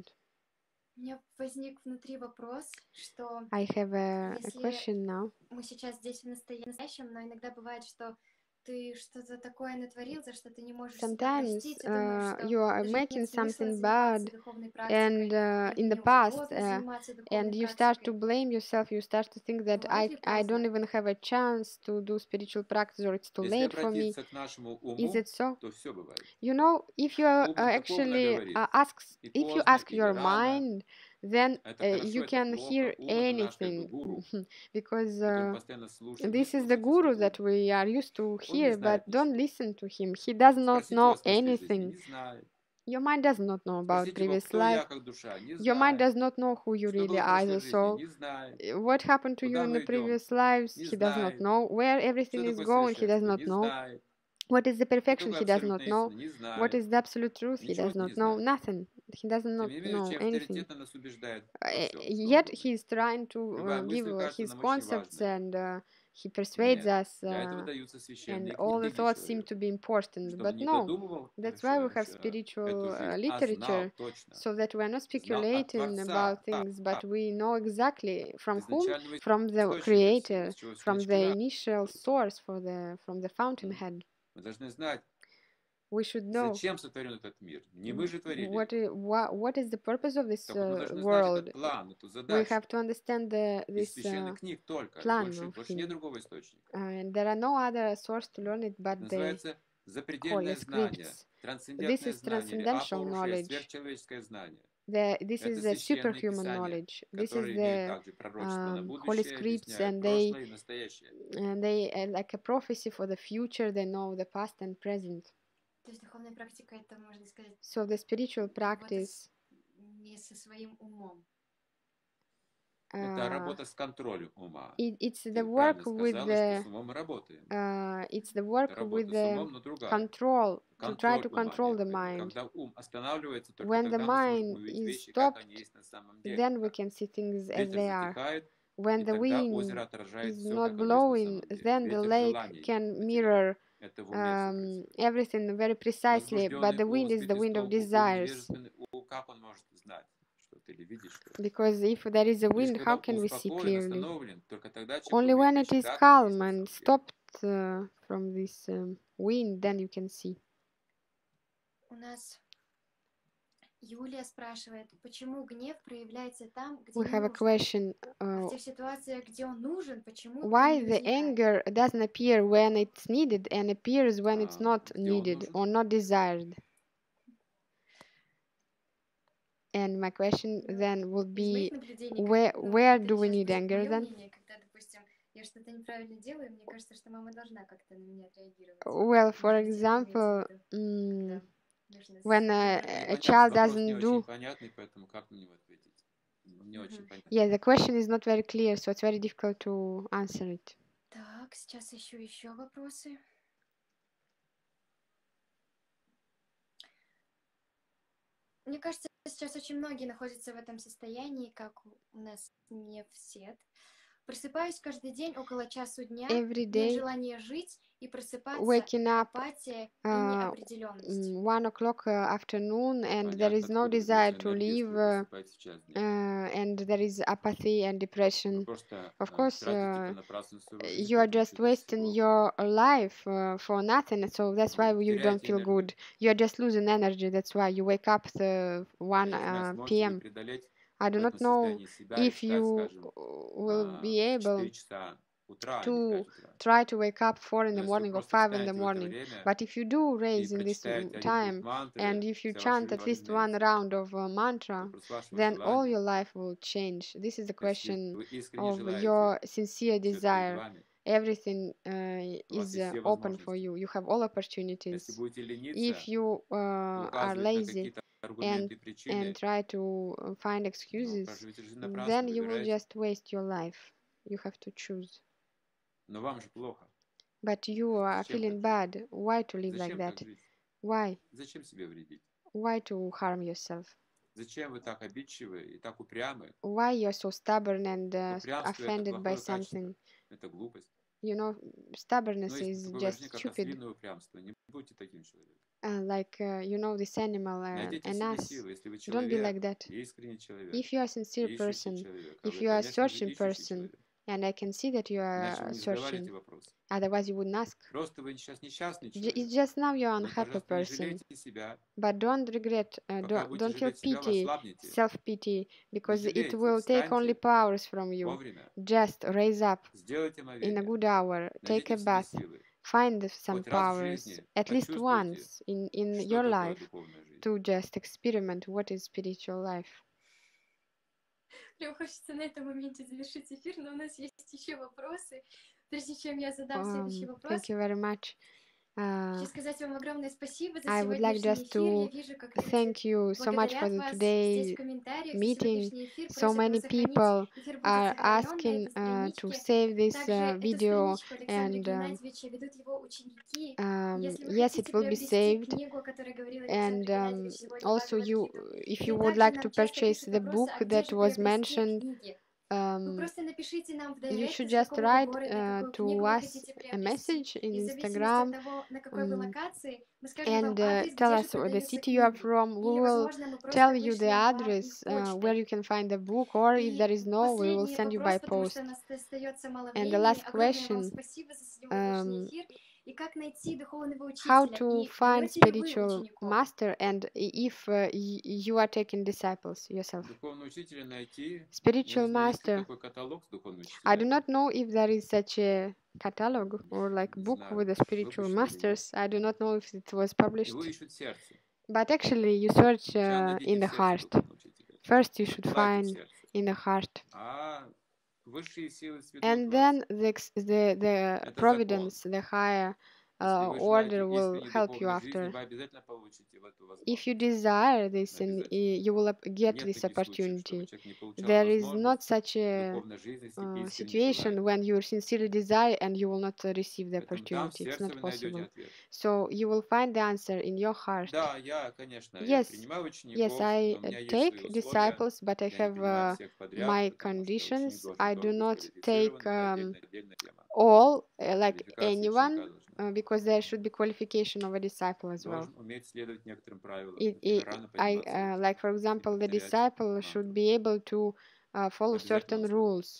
[SPEAKER 1] У меня возник внутри вопрос, что
[SPEAKER 2] I have a
[SPEAKER 1] если
[SPEAKER 2] question now.
[SPEAKER 1] мы сейчас здесь в настоящем, но иногда бывает, что ты что-то такое натворил, за что ты не можешь себе
[SPEAKER 2] Sometimes
[SPEAKER 1] простить, и думаешь, что
[SPEAKER 2] you are
[SPEAKER 1] даже
[SPEAKER 2] making
[SPEAKER 1] нет смысла
[SPEAKER 2] something
[SPEAKER 1] заниматься
[SPEAKER 2] bad,
[SPEAKER 1] духовной
[SPEAKER 2] and
[SPEAKER 1] практикой, или
[SPEAKER 2] in the
[SPEAKER 1] мне уже
[SPEAKER 2] past,
[SPEAKER 1] поздно заниматься
[SPEAKER 2] and
[SPEAKER 1] духовной
[SPEAKER 2] you start to
[SPEAKER 1] практикой.
[SPEAKER 2] blame yourself. You start to think that
[SPEAKER 1] Бывает ли
[SPEAKER 2] I don't
[SPEAKER 1] поздно?
[SPEAKER 2] even have a chance to do spiritual practice, or it's too
[SPEAKER 3] Если
[SPEAKER 2] late for me.
[SPEAKER 3] обратиться к нашему
[SPEAKER 2] Is
[SPEAKER 3] уму,
[SPEAKER 2] it so?
[SPEAKER 3] то все бывает.
[SPEAKER 2] You know, if you
[SPEAKER 3] Ум духовно
[SPEAKER 2] actually
[SPEAKER 3] говорит, и
[SPEAKER 2] if you
[SPEAKER 3] поздно,
[SPEAKER 2] ask
[SPEAKER 3] или
[SPEAKER 2] your
[SPEAKER 3] рано.
[SPEAKER 2] mind, then
[SPEAKER 3] Это хорошо,
[SPEAKER 2] you
[SPEAKER 3] это
[SPEAKER 2] can
[SPEAKER 3] плохо.
[SPEAKER 2] hear
[SPEAKER 3] Ум — это наш как бы
[SPEAKER 2] anything
[SPEAKER 3] гуру,
[SPEAKER 2] because
[SPEAKER 3] который постоянно слушает,
[SPEAKER 2] this is
[SPEAKER 3] слушает
[SPEAKER 2] the
[SPEAKER 3] и
[SPEAKER 2] guru that
[SPEAKER 3] свободен.
[SPEAKER 2] we are used to
[SPEAKER 3] Он не
[SPEAKER 2] hear, but
[SPEAKER 3] знает
[SPEAKER 2] don't
[SPEAKER 3] ничего.
[SPEAKER 2] listen to him. He does not
[SPEAKER 3] Спросите его
[SPEAKER 2] know
[SPEAKER 3] с прошлой жизни,
[SPEAKER 2] anything.
[SPEAKER 3] не знает.
[SPEAKER 2] Your mind does not know about
[SPEAKER 3] Спросите его,
[SPEAKER 2] previous
[SPEAKER 3] кто я
[SPEAKER 2] life.
[SPEAKER 3] как душа, не
[SPEAKER 2] Your mind
[SPEAKER 3] знает.
[SPEAKER 2] does not know who you
[SPEAKER 3] Что
[SPEAKER 2] really
[SPEAKER 3] было в
[SPEAKER 2] are as
[SPEAKER 3] прошлой
[SPEAKER 2] a
[SPEAKER 3] жизни,
[SPEAKER 2] soul.
[SPEAKER 3] не знает.
[SPEAKER 2] What happened to you
[SPEAKER 3] Куда
[SPEAKER 2] in
[SPEAKER 3] мы
[SPEAKER 2] the
[SPEAKER 3] идем,
[SPEAKER 2] previous lives,
[SPEAKER 3] не
[SPEAKER 2] he does not
[SPEAKER 3] знает.
[SPEAKER 2] know. Where
[SPEAKER 3] Что
[SPEAKER 2] everything is
[SPEAKER 3] такое
[SPEAKER 2] going, he does
[SPEAKER 3] совершенство,
[SPEAKER 2] not
[SPEAKER 3] не
[SPEAKER 2] know.
[SPEAKER 3] знает.
[SPEAKER 2] What is the
[SPEAKER 3] Что
[SPEAKER 2] perfection,
[SPEAKER 3] такое
[SPEAKER 2] he does not
[SPEAKER 3] абсолютная
[SPEAKER 2] know.
[SPEAKER 3] истина, не
[SPEAKER 2] What
[SPEAKER 3] знает.
[SPEAKER 2] is the absolute truth, he
[SPEAKER 3] Ничего
[SPEAKER 2] does
[SPEAKER 3] не
[SPEAKER 2] not know.
[SPEAKER 3] знает.
[SPEAKER 2] Nothing. He does
[SPEAKER 3] Тем
[SPEAKER 2] not
[SPEAKER 3] не менее,
[SPEAKER 2] know
[SPEAKER 3] очень
[SPEAKER 2] anything.
[SPEAKER 3] авторитетно нас убеждает во всем, что он
[SPEAKER 2] Yet
[SPEAKER 3] думает.
[SPEAKER 2] he is trying to
[SPEAKER 3] Любая
[SPEAKER 2] give
[SPEAKER 3] мысль кажется
[SPEAKER 2] his
[SPEAKER 3] нам очень
[SPEAKER 2] concepts,
[SPEAKER 3] важной.
[SPEAKER 2] and he persuades
[SPEAKER 3] Нет,
[SPEAKER 2] us,
[SPEAKER 3] для этого даются
[SPEAKER 2] and
[SPEAKER 3] священные
[SPEAKER 2] all the
[SPEAKER 3] книги
[SPEAKER 2] thoughts seem to
[SPEAKER 3] человеку,
[SPEAKER 2] be important.
[SPEAKER 3] чтобы
[SPEAKER 2] But
[SPEAKER 3] не
[SPEAKER 2] no,
[SPEAKER 3] додумывал
[SPEAKER 2] that's why we have
[SPEAKER 3] эту
[SPEAKER 2] spiritual
[SPEAKER 3] жизнь, а
[SPEAKER 2] literature,
[SPEAKER 3] знал точно.
[SPEAKER 2] so that we are not
[SPEAKER 3] Знал от
[SPEAKER 2] speculating about
[SPEAKER 3] Творца,
[SPEAKER 2] things, but we know exactly from
[SPEAKER 3] от
[SPEAKER 2] whom,
[SPEAKER 3] изначального
[SPEAKER 2] from the
[SPEAKER 3] источника всего,
[SPEAKER 2] creator,
[SPEAKER 3] с чего все
[SPEAKER 2] from the
[SPEAKER 3] началось.
[SPEAKER 2] initial source, from the fountainhead.
[SPEAKER 3] Мы должны знать,
[SPEAKER 2] We should know
[SPEAKER 3] зачем сотворен этот мир. Не мы же творили.
[SPEAKER 2] what is the purpose of this
[SPEAKER 3] Так вот, мы должны знать
[SPEAKER 2] world.
[SPEAKER 3] этот план, эту
[SPEAKER 2] We
[SPEAKER 3] задачу.
[SPEAKER 2] have to understand
[SPEAKER 3] Из
[SPEAKER 2] this
[SPEAKER 3] священных книг только.
[SPEAKER 2] plan
[SPEAKER 3] Больше
[SPEAKER 2] of
[SPEAKER 3] нет
[SPEAKER 2] him.
[SPEAKER 3] другого источника.
[SPEAKER 2] And there are no other source to learn it but the
[SPEAKER 3] Называется
[SPEAKER 2] Holy
[SPEAKER 3] запредельное знание,
[SPEAKER 2] Scripts. This
[SPEAKER 3] трансцендентное
[SPEAKER 2] is
[SPEAKER 3] знание или
[SPEAKER 2] transcendental
[SPEAKER 3] апоурушее,
[SPEAKER 2] knowledge.
[SPEAKER 3] сверхчеловеческое знание.
[SPEAKER 2] This
[SPEAKER 3] Это
[SPEAKER 2] is the
[SPEAKER 3] священные
[SPEAKER 2] superhuman
[SPEAKER 3] писания,
[SPEAKER 2] knowledge. This is
[SPEAKER 3] которые имеют
[SPEAKER 2] the
[SPEAKER 3] также пророчество на
[SPEAKER 2] Holy
[SPEAKER 3] будущее,
[SPEAKER 2] Scripts,
[SPEAKER 3] объясняют
[SPEAKER 2] and
[SPEAKER 3] прошлое и настоящее.
[SPEAKER 2] they like a prophecy for the future. They know the past and present.
[SPEAKER 1] То есть духовная практика — это, можно сказать,
[SPEAKER 2] So the spiritual practice
[SPEAKER 1] не со своим умом.
[SPEAKER 3] Это работа с контролем ума.
[SPEAKER 2] it's
[SPEAKER 3] Ты
[SPEAKER 2] the work
[SPEAKER 3] правильно
[SPEAKER 2] with
[SPEAKER 3] сказала, что с умом мы работаем.
[SPEAKER 2] it's the work
[SPEAKER 3] Это
[SPEAKER 2] with
[SPEAKER 3] работа с
[SPEAKER 2] the
[SPEAKER 3] умом, но другая.
[SPEAKER 2] control, to try
[SPEAKER 3] Контроль
[SPEAKER 2] to
[SPEAKER 3] ума
[SPEAKER 2] control the
[SPEAKER 3] необходим.
[SPEAKER 2] mind.
[SPEAKER 3] Когда ум останавливается, только
[SPEAKER 2] When the
[SPEAKER 3] тогда мы сможем
[SPEAKER 2] mind
[SPEAKER 3] увидеть
[SPEAKER 2] is
[SPEAKER 3] вещи, как
[SPEAKER 2] stopped,
[SPEAKER 3] они есть на самом деле.
[SPEAKER 2] then we can see things as
[SPEAKER 3] Ветер
[SPEAKER 2] they are.
[SPEAKER 3] затихает,
[SPEAKER 2] When
[SPEAKER 3] и
[SPEAKER 2] the
[SPEAKER 3] тогда
[SPEAKER 2] wind
[SPEAKER 3] озеро отражает
[SPEAKER 2] is
[SPEAKER 3] все,
[SPEAKER 2] not
[SPEAKER 3] как оно есть на
[SPEAKER 2] blowing,
[SPEAKER 3] самом деле.
[SPEAKER 2] then the
[SPEAKER 3] Ветер
[SPEAKER 2] lake
[SPEAKER 3] желаний
[SPEAKER 2] can
[SPEAKER 3] потерял.
[SPEAKER 2] mirror
[SPEAKER 3] Это в уме все происходит.
[SPEAKER 2] everything very precisely, but
[SPEAKER 3] Возбужденный
[SPEAKER 2] the
[SPEAKER 3] ум,
[SPEAKER 2] wind is the
[SPEAKER 3] сбитый с
[SPEAKER 2] wind of
[SPEAKER 3] толку ум,
[SPEAKER 2] desires.
[SPEAKER 3] невежественный ум, как он может знать что-то или видеть что-то?
[SPEAKER 2] Because if there is a
[SPEAKER 3] Лишь
[SPEAKER 2] wind,
[SPEAKER 3] когда
[SPEAKER 2] how can we see
[SPEAKER 3] успокоен,
[SPEAKER 2] clearly?
[SPEAKER 3] остановлен, только тогда человек
[SPEAKER 2] Only
[SPEAKER 3] увидит
[SPEAKER 2] when it
[SPEAKER 3] вещи,
[SPEAKER 2] is
[SPEAKER 3] как они есть
[SPEAKER 2] calm
[SPEAKER 3] на
[SPEAKER 2] and
[SPEAKER 3] самом деле.
[SPEAKER 2] stopped from this wind, then you can see.
[SPEAKER 1] У нас Юлия спрашивает, почему гнев проявляется там, где
[SPEAKER 2] We
[SPEAKER 1] не
[SPEAKER 2] have a
[SPEAKER 1] нужно,
[SPEAKER 2] question.
[SPEAKER 1] а в тех ситуациях, где он нужен, почему он
[SPEAKER 2] Why
[SPEAKER 1] не
[SPEAKER 2] the
[SPEAKER 1] возникает?
[SPEAKER 2] anger doesn't appear when it's needed and appears when it's not
[SPEAKER 3] Где он
[SPEAKER 2] needed
[SPEAKER 3] нужен?
[SPEAKER 2] or not desired? And my question
[SPEAKER 1] Ну,
[SPEAKER 2] then would
[SPEAKER 1] из моих
[SPEAKER 2] be,
[SPEAKER 1] наблюдений,
[SPEAKER 2] where
[SPEAKER 1] это
[SPEAKER 2] do we
[SPEAKER 1] сейчас
[SPEAKER 2] need anger
[SPEAKER 1] мое
[SPEAKER 2] then?
[SPEAKER 1] мнение, когда, допустим, я что-то неправильно делаю, мне кажется, что мама должна как-то на меня отреагировать.
[SPEAKER 2] Well, for
[SPEAKER 1] Может быть, это имеется
[SPEAKER 2] example,
[SPEAKER 1] в виду, когда нужно
[SPEAKER 2] when
[SPEAKER 1] сдержать.
[SPEAKER 2] a child
[SPEAKER 3] Вопрос не
[SPEAKER 2] doesn't
[SPEAKER 3] очень
[SPEAKER 2] do,
[SPEAKER 3] понятный, поэтому как на него ответить? Не очень понятно.
[SPEAKER 2] yeah, the question is not very clear, so it's very difficult to answer it.
[SPEAKER 1] Так, сейчас еще вопросы. Мне кажется, сейчас очень многие находятся в этом состоянии, как у нас не все. Просыпаюсь каждый день около часу дня,
[SPEAKER 2] every
[SPEAKER 1] нет
[SPEAKER 2] day,
[SPEAKER 1] желания жить, и просыпаться
[SPEAKER 2] waking up
[SPEAKER 1] апатия и
[SPEAKER 2] uh,
[SPEAKER 1] неопределенность.
[SPEAKER 2] 1 o'clock afternoon, and there
[SPEAKER 3] Понятно,
[SPEAKER 2] is no
[SPEAKER 3] откуда вы
[SPEAKER 2] desire
[SPEAKER 3] берете
[SPEAKER 2] to
[SPEAKER 3] энергию, если
[SPEAKER 2] live,
[SPEAKER 3] вы просыпаетесь в час дня.
[SPEAKER 2] and there is apathy and
[SPEAKER 3] Вы
[SPEAKER 2] depression.
[SPEAKER 3] просто
[SPEAKER 2] Of course,
[SPEAKER 3] тратите понапрасну свою жизнь,
[SPEAKER 2] you are
[SPEAKER 3] поэтому
[SPEAKER 2] just
[SPEAKER 3] чувствуете себя
[SPEAKER 2] wasting
[SPEAKER 3] плохо.
[SPEAKER 2] your life for nothing, so that's why
[SPEAKER 3] Вы
[SPEAKER 2] you don't
[SPEAKER 3] теряете
[SPEAKER 2] feel
[SPEAKER 3] энергию.
[SPEAKER 2] good. You are just losing energy, that's why you wake up the 1
[SPEAKER 3] Я не знаю, сможете ли
[SPEAKER 2] p.m.
[SPEAKER 3] преодолеть
[SPEAKER 2] I do
[SPEAKER 3] в
[SPEAKER 2] not
[SPEAKER 3] этом
[SPEAKER 2] know
[SPEAKER 3] состоянии себя и
[SPEAKER 2] if
[SPEAKER 3] встать,
[SPEAKER 2] you
[SPEAKER 3] скажем,
[SPEAKER 2] will be
[SPEAKER 3] в
[SPEAKER 2] able
[SPEAKER 3] 4 часа утра, а не в
[SPEAKER 2] to
[SPEAKER 3] 5 утра.
[SPEAKER 2] try to wake up 4 in
[SPEAKER 3] Но
[SPEAKER 2] the
[SPEAKER 3] если вы
[SPEAKER 2] morning or
[SPEAKER 3] просто
[SPEAKER 2] 5 in the
[SPEAKER 3] встанете в это
[SPEAKER 2] morning.
[SPEAKER 3] время
[SPEAKER 2] But if you do
[SPEAKER 3] и
[SPEAKER 2] raise in this
[SPEAKER 3] прочитаете один круг
[SPEAKER 2] time,
[SPEAKER 3] мантры,
[SPEAKER 2] and if you
[SPEAKER 3] вся ваша
[SPEAKER 2] chant
[SPEAKER 3] жизнь
[SPEAKER 2] at least one
[SPEAKER 3] изменится.
[SPEAKER 2] round of mantra,
[SPEAKER 3] Вопрос вашего
[SPEAKER 2] then all
[SPEAKER 3] желания.
[SPEAKER 2] your life will change. This is the
[SPEAKER 3] Если
[SPEAKER 2] question
[SPEAKER 3] вы искренне
[SPEAKER 2] of
[SPEAKER 3] желаете,
[SPEAKER 2] your sincere
[SPEAKER 3] все перед
[SPEAKER 2] desire.
[SPEAKER 3] вами.
[SPEAKER 2] Everything
[SPEAKER 3] У вас
[SPEAKER 2] is
[SPEAKER 3] есть все
[SPEAKER 2] open for
[SPEAKER 3] возможности.
[SPEAKER 2] you. You have all
[SPEAKER 3] Если
[SPEAKER 2] opportunities.
[SPEAKER 3] будете лениться
[SPEAKER 2] If you
[SPEAKER 3] и
[SPEAKER 2] are
[SPEAKER 3] указывать на
[SPEAKER 2] lazy
[SPEAKER 3] какие-то
[SPEAKER 2] and
[SPEAKER 3] аргументы и причины,
[SPEAKER 2] try to find
[SPEAKER 3] ну,
[SPEAKER 2] excuses,
[SPEAKER 3] проживете жизнь напрасно,
[SPEAKER 2] then you will
[SPEAKER 3] выбираете.
[SPEAKER 2] just waste your life. You have to choose.
[SPEAKER 3] Но вам же плохо.
[SPEAKER 2] But you are
[SPEAKER 3] Зачем
[SPEAKER 2] feeling
[SPEAKER 3] так жить?
[SPEAKER 2] bad. Why to live like
[SPEAKER 3] Зачем так
[SPEAKER 2] that?
[SPEAKER 3] жить?
[SPEAKER 2] Why?
[SPEAKER 3] Зачем себе вредить?
[SPEAKER 2] Why to harm yourself?
[SPEAKER 3] Зачем вы так обидчивы и так упрямы?
[SPEAKER 2] Why you're so stubborn and
[SPEAKER 3] Упрямство — это
[SPEAKER 2] offended by
[SPEAKER 3] плохое качество.
[SPEAKER 2] something?
[SPEAKER 3] Это глупость.
[SPEAKER 2] You know,
[SPEAKER 3] Но
[SPEAKER 2] stubbornness
[SPEAKER 3] есть
[SPEAKER 2] is
[SPEAKER 3] такое
[SPEAKER 2] just
[SPEAKER 3] выражение, как
[SPEAKER 2] stupid.
[SPEAKER 3] ослиное упрямство. Не будьте таким человеком.
[SPEAKER 2] You know, this animal,
[SPEAKER 3] Найдите в
[SPEAKER 2] an
[SPEAKER 3] себе
[SPEAKER 2] ass.
[SPEAKER 3] силы. Если вы
[SPEAKER 2] Don't be
[SPEAKER 3] человек,
[SPEAKER 2] like that.
[SPEAKER 3] искренний человек,
[SPEAKER 2] If you are a sincere
[SPEAKER 3] ищущий
[SPEAKER 2] person,
[SPEAKER 3] человек, а
[SPEAKER 2] if
[SPEAKER 3] вы,
[SPEAKER 2] you are a
[SPEAKER 3] конечно же,
[SPEAKER 2] searching
[SPEAKER 3] ищущий
[SPEAKER 2] person,
[SPEAKER 3] человек,
[SPEAKER 2] and I can see that you
[SPEAKER 3] иначе
[SPEAKER 2] are
[SPEAKER 3] вы не задавали эти
[SPEAKER 2] searching,
[SPEAKER 3] вопросы.
[SPEAKER 2] otherwise you wouldn't ask.
[SPEAKER 3] Просто вы сейчас несчастный
[SPEAKER 2] It's
[SPEAKER 3] человек.
[SPEAKER 2] just now you're an
[SPEAKER 3] Но,
[SPEAKER 2] unhappy
[SPEAKER 3] пожалуйста, не
[SPEAKER 2] person.
[SPEAKER 3] жалейте себя.
[SPEAKER 2] But don't regret,
[SPEAKER 3] Пока будете
[SPEAKER 2] don't feel
[SPEAKER 3] жалеть себя, вы
[SPEAKER 2] pity,
[SPEAKER 3] ослабнете.
[SPEAKER 2] self-pity,
[SPEAKER 3] Не
[SPEAKER 2] because it
[SPEAKER 3] жалейте,
[SPEAKER 2] will take only
[SPEAKER 3] встаньте
[SPEAKER 2] powers from you.
[SPEAKER 3] вовремя.
[SPEAKER 2] Just raise up
[SPEAKER 3] Сделайте
[SPEAKER 2] in a
[SPEAKER 3] омовение.
[SPEAKER 2] good hour, take
[SPEAKER 3] Найдите
[SPEAKER 2] a
[SPEAKER 3] в себе
[SPEAKER 2] bath,
[SPEAKER 3] силы.
[SPEAKER 2] find some
[SPEAKER 3] Хоть раз в
[SPEAKER 2] powers,
[SPEAKER 3] жизни
[SPEAKER 2] at least
[SPEAKER 3] почувствуйте,
[SPEAKER 2] once in
[SPEAKER 3] что
[SPEAKER 2] your
[SPEAKER 3] такое
[SPEAKER 2] life,
[SPEAKER 3] духовная жизнь.
[SPEAKER 2] to just experiment what is spiritual life.
[SPEAKER 1] Прям хочется на этом моменте завершить эфир, но у нас есть еще вопросы. Прежде чем я задам следующий вопрос,
[SPEAKER 2] Thank you very much.
[SPEAKER 1] хочу сказать вам огромное спасибо за
[SPEAKER 2] I would like
[SPEAKER 1] сегодняшний
[SPEAKER 2] just
[SPEAKER 1] эфир. Я
[SPEAKER 2] to
[SPEAKER 1] вижу, как люди
[SPEAKER 2] thank you so much for
[SPEAKER 1] благодарят
[SPEAKER 2] the
[SPEAKER 1] вас здесь
[SPEAKER 2] today
[SPEAKER 1] в комментариях за
[SPEAKER 2] meeting.
[SPEAKER 1] сегодняшний эфир.
[SPEAKER 2] So
[SPEAKER 1] Просят
[SPEAKER 2] many
[SPEAKER 1] вас сохранить.
[SPEAKER 2] people
[SPEAKER 1] Эфир будет
[SPEAKER 2] are
[SPEAKER 1] сохранен на
[SPEAKER 2] asking
[SPEAKER 1] этой
[SPEAKER 2] to
[SPEAKER 1] страничке.
[SPEAKER 2] save this
[SPEAKER 1] Также эту
[SPEAKER 2] video,
[SPEAKER 1] страничку Александра
[SPEAKER 2] and
[SPEAKER 1] Геннадьевича ведут его ученики. Если вы
[SPEAKER 2] yes, it
[SPEAKER 1] хотите
[SPEAKER 2] will be
[SPEAKER 1] приобрести
[SPEAKER 2] saved.
[SPEAKER 1] книгу, о которой говорил
[SPEAKER 2] And
[SPEAKER 1] Александр Геннадьевич сегодня,
[SPEAKER 2] also,
[SPEAKER 1] «Бхагавад-гиту»,
[SPEAKER 2] if
[SPEAKER 1] или
[SPEAKER 2] you would
[SPEAKER 1] также
[SPEAKER 2] like to
[SPEAKER 1] нам часто
[SPEAKER 2] purchase
[SPEAKER 1] пишут
[SPEAKER 2] the
[SPEAKER 1] вопросы,
[SPEAKER 2] book
[SPEAKER 1] а где
[SPEAKER 2] that
[SPEAKER 1] же
[SPEAKER 2] was
[SPEAKER 1] приобрести
[SPEAKER 2] mentioned,
[SPEAKER 1] книги. Вы просто напишите нам в
[SPEAKER 2] you
[SPEAKER 1] директ,
[SPEAKER 2] should
[SPEAKER 1] из
[SPEAKER 2] just
[SPEAKER 1] какого вы
[SPEAKER 2] write
[SPEAKER 1] города, какую
[SPEAKER 2] to
[SPEAKER 1] книгу вы
[SPEAKER 2] us
[SPEAKER 1] хотите
[SPEAKER 2] a
[SPEAKER 1] приобрести.
[SPEAKER 2] message in
[SPEAKER 1] И в зависимости от
[SPEAKER 2] Instagram,
[SPEAKER 1] того, на какой вы локации, мы скажем вам
[SPEAKER 2] and
[SPEAKER 1] адрес,
[SPEAKER 2] tell
[SPEAKER 1] где же
[SPEAKER 2] us the
[SPEAKER 1] продаются
[SPEAKER 2] city you are
[SPEAKER 1] книги.
[SPEAKER 2] from. We
[SPEAKER 1] Или,
[SPEAKER 2] will
[SPEAKER 1] возможно, мы
[SPEAKER 2] tell
[SPEAKER 1] просто
[SPEAKER 2] you the
[SPEAKER 1] вышлем вам их
[SPEAKER 2] address where
[SPEAKER 1] почтой.
[SPEAKER 2] you can find the book, or if there
[SPEAKER 1] И
[SPEAKER 2] is no, we will
[SPEAKER 1] последний
[SPEAKER 2] send you
[SPEAKER 1] вопрос,
[SPEAKER 2] by
[SPEAKER 1] потому
[SPEAKER 2] post.
[SPEAKER 1] что у нас остается мало
[SPEAKER 2] And the
[SPEAKER 1] времени.
[SPEAKER 2] last
[SPEAKER 1] Огромное вам
[SPEAKER 2] question,
[SPEAKER 1] спасибо за сегодняшний эфир. И как найти духовного
[SPEAKER 2] how
[SPEAKER 1] учителя?
[SPEAKER 2] to
[SPEAKER 1] И
[SPEAKER 2] find
[SPEAKER 1] берете ли вы
[SPEAKER 2] spiritual
[SPEAKER 1] учеников?
[SPEAKER 2] master, and if you are taking disciples yourself.
[SPEAKER 3] Духовного учителя найти, я
[SPEAKER 2] Spiritual
[SPEAKER 3] не знаю, есть ли
[SPEAKER 2] master.
[SPEAKER 3] такой каталог с духовными
[SPEAKER 2] I do
[SPEAKER 3] учителями.
[SPEAKER 2] not know if there is such a catalog or like
[SPEAKER 3] Не
[SPEAKER 2] book
[SPEAKER 3] знаю,
[SPEAKER 2] with the spiritual
[SPEAKER 3] выпущен или нет.
[SPEAKER 2] masters. I do not know if it was published.
[SPEAKER 3] Его ищут в сердце.
[SPEAKER 2] But actually, you search
[SPEAKER 3] Сначала найдите
[SPEAKER 2] in
[SPEAKER 3] в
[SPEAKER 2] the
[SPEAKER 3] сердце
[SPEAKER 2] heart.
[SPEAKER 3] духовного учителя.
[SPEAKER 2] First, you should
[SPEAKER 3] Пожелайте в
[SPEAKER 2] find
[SPEAKER 3] сердце.
[SPEAKER 2] in the heart,
[SPEAKER 3] А высшие силы сведут
[SPEAKER 2] and
[SPEAKER 3] вас.
[SPEAKER 2] then the
[SPEAKER 3] Это закон.
[SPEAKER 2] providence, the higher
[SPEAKER 3] Если вы
[SPEAKER 2] order
[SPEAKER 3] желаете
[SPEAKER 2] will
[SPEAKER 3] искренней
[SPEAKER 2] help you
[SPEAKER 3] духовной жизни,
[SPEAKER 2] after.
[SPEAKER 3] вы обязательно получите эту
[SPEAKER 2] If you
[SPEAKER 3] возможность.
[SPEAKER 2] desire this, and
[SPEAKER 3] Обязательно.
[SPEAKER 2] you will get
[SPEAKER 3] Нет
[SPEAKER 2] this
[SPEAKER 3] таких случаев, чтобы
[SPEAKER 2] opportunity.
[SPEAKER 3] человек не получал
[SPEAKER 2] There is not
[SPEAKER 3] возможность
[SPEAKER 2] such a
[SPEAKER 3] духовной жизни, если искренне
[SPEAKER 2] situation
[SPEAKER 3] желает.
[SPEAKER 2] when you sincerely desire and you will not receive the
[SPEAKER 3] Поэтому там в
[SPEAKER 2] opportunity. It's
[SPEAKER 3] сердце
[SPEAKER 2] not
[SPEAKER 3] вы найдете
[SPEAKER 2] possible.
[SPEAKER 3] ответ.
[SPEAKER 2] So you will find the answer in your heart.
[SPEAKER 3] Да, конечно, я
[SPEAKER 2] Yes,
[SPEAKER 3] принимаю
[SPEAKER 2] yes,
[SPEAKER 3] учеников,
[SPEAKER 2] I
[SPEAKER 3] но у меня есть
[SPEAKER 2] take
[SPEAKER 3] свои условия.
[SPEAKER 2] disciples, but I
[SPEAKER 3] Я не
[SPEAKER 2] have
[SPEAKER 3] принимаю всех подряд,
[SPEAKER 2] my
[SPEAKER 3] потому что ученик
[SPEAKER 2] conditions.
[SPEAKER 3] должен
[SPEAKER 2] I
[SPEAKER 3] тоже
[SPEAKER 2] do
[SPEAKER 3] быть
[SPEAKER 2] not take
[SPEAKER 3] квалифицирован. Это отдельная тема.
[SPEAKER 2] all like
[SPEAKER 3] Квалификация
[SPEAKER 2] anyone
[SPEAKER 3] ученика должна.
[SPEAKER 2] because there should be qualification of a disciple as well.
[SPEAKER 3] Должен уметь следовать некоторым правилам,
[SPEAKER 2] It,
[SPEAKER 3] рано подниматься утром,
[SPEAKER 2] like for example, the
[SPEAKER 3] повторять
[SPEAKER 2] disciple should
[SPEAKER 3] мантру.
[SPEAKER 2] be able to follow
[SPEAKER 3] Обязательно
[SPEAKER 2] certain
[SPEAKER 3] условие.
[SPEAKER 2] rules,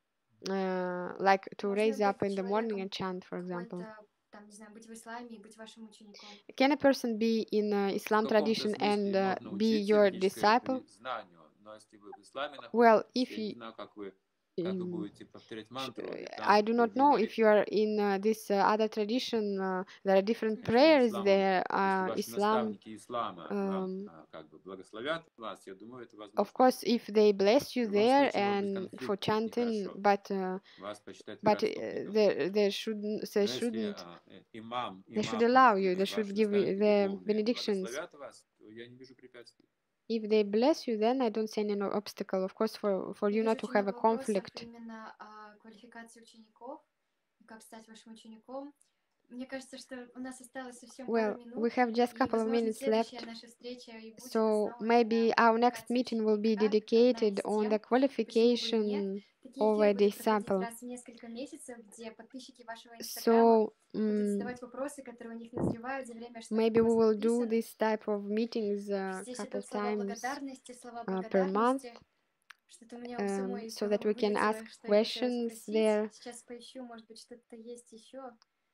[SPEAKER 2] like to
[SPEAKER 1] Можно
[SPEAKER 2] raise up
[SPEAKER 1] быть
[SPEAKER 2] in the morning and
[SPEAKER 1] человеком
[SPEAKER 2] chant, for example.
[SPEAKER 1] какой-то, там, не знаю, быть в исламе и быть вашим учеником.
[SPEAKER 2] Can a person be in
[SPEAKER 3] В
[SPEAKER 2] Islam
[SPEAKER 3] каком-то
[SPEAKER 2] tradition and
[SPEAKER 3] смысле можно
[SPEAKER 2] be
[SPEAKER 3] учиться
[SPEAKER 2] your
[SPEAKER 3] ведическому
[SPEAKER 2] disciple?
[SPEAKER 3] знанию, но если вы в исламе
[SPEAKER 2] Well,
[SPEAKER 3] находитесь,
[SPEAKER 2] if
[SPEAKER 3] я не
[SPEAKER 2] you,
[SPEAKER 3] знаю, как вы будете повторять мантру, и
[SPEAKER 2] I
[SPEAKER 3] там
[SPEAKER 2] do not
[SPEAKER 3] другие
[SPEAKER 2] know if
[SPEAKER 3] молитвы.
[SPEAKER 2] you are in this other tradition. There are different
[SPEAKER 3] Конечно,
[SPEAKER 2] prayers
[SPEAKER 3] исламом,
[SPEAKER 2] there.
[SPEAKER 3] если ваши
[SPEAKER 2] Islam,
[SPEAKER 3] наставники ислама вам как бы благословят вас, я думаю, это
[SPEAKER 2] of
[SPEAKER 3] возможно.
[SPEAKER 2] course, if they bless
[SPEAKER 3] В
[SPEAKER 2] you
[SPEAKER 3] любом
[SPEAKER 2] there
[SPEAKER 3] случае, может быть
[SPEAKER 2] and for
[SPEAKER 3] конфликт,
[SPEAKER 2] chanting,
[SPEAKER 3] нехорошо.
[SPEAKER 2] but
[SPEAKER 3] Вас посчитают
[SPEAKER 2] but
[SPEAKER 3] вероотступником.
[SPEAKER 2] there should
[SPEAKER 3] Но
[SPEAKER 2] they
[SPEAKER 3] если
[SPEAKER 2] shouldn't
[SPEAKER 3] имам
[SPEAKER 2] they should
[SPEAKER 3] или
[SPEAKER 2] allow you. They
[SPEAKER 3] ваши
[SPEAKER 2] should give you
[SPEAKER 3] наставники
[SPEAKER 2] the
[SPEAKER 3] духовные
[SPEAKER 2] benedictions.
[SPEAKER 3] благословят вас, то я не вижу препятствий.
[SPEAKER 2] If they bless you, then I don't see any obstacle. Of course, for
[SPEAKER 1] Я
[SPEAKER 2] you
[SPEAKER 1] вижу
[SPEAKER 2] not to
[SPEAKER 1] очень
[SPEAKER 2] have a
[SPEAKER 1] много вопросов
[SPEAKER 2] conflict.
[SPEAKER 1] именно о квалификации учеников, как стать вашим учеником. Мне кажется, что у нас осталось совсем пару
[SPEAKER 2] Well,
[SPEAKER 1] минут,
[SPEAKER 2] we have just a
[SPEAKER 1] и,
[SPEAKER 2] couple of
[SPEAKER 1] возможно,
[SPEAKER 2] minutes
[SPEAKER 1] следующая
[SPEAKER 2] left,
[SPEAKER 1] наша встреча и будет
[SPEAKER 2] so
[SPEAKER 1] основана
[SPEAKER 2] maybe
[SPEAKER 1] на
[SPEAKER 2] our next
[SPEAKER 1] квалификации
[SPEAKER 2] meeting will be
[SPEAKER 1] ученика, как одна
[SPEAKER 2] dedicated
[SPEAKER 1] из
[SPEAKER 2] on
[SPEAKER 1] тем,
[SPEAKER 2] the
[SPEAKER 1] почему бы и нет.
[SPEAKER 2] qualification
[SPEAKER 1] такие эфиры
[SPEAKER 2] already
[SPEAKER 1] будут проходить
[SPEAKER 2] sample.
[SPEAKER 1] раз в несколько месяцев, где подписчики вашего
[SPEAKER 2] So
[SPEAKER 1] Инстаграма будут задавать вопросы, которые у них назревают за время, что
[SPEAKER 2] maybe
[SPEAKER 1] они
[SPEAKER 2] we
[SPEAKER 1] у вас
[SPEAKER 2] will do
[SPEAKER 1] подписаны.
[SPEAKER 2] this type of meetings a
[SPEAKER 1] Здесь
[SPEAKER 2] couple
[SPEAKER 1] идут слова
[SPEAKER 2] times
[SPEAKER 1] благодарности, слова
[SPEAKER 2] per month,
[SPEAKER 1] благодарности. Что-то у меня у самой из
[SPEAKER 2] so that we can
[SPEAKER 1] вылетело,
[SPEAKER 2] ask
[SPEAKER 1] что я хотела
[SPEAKER 2] questions
[SPEAKER 1] спросить.
[SPEAKER 2] there.
[SPEAKER 1] Сейчас поищу, может быть, что-то есть еще.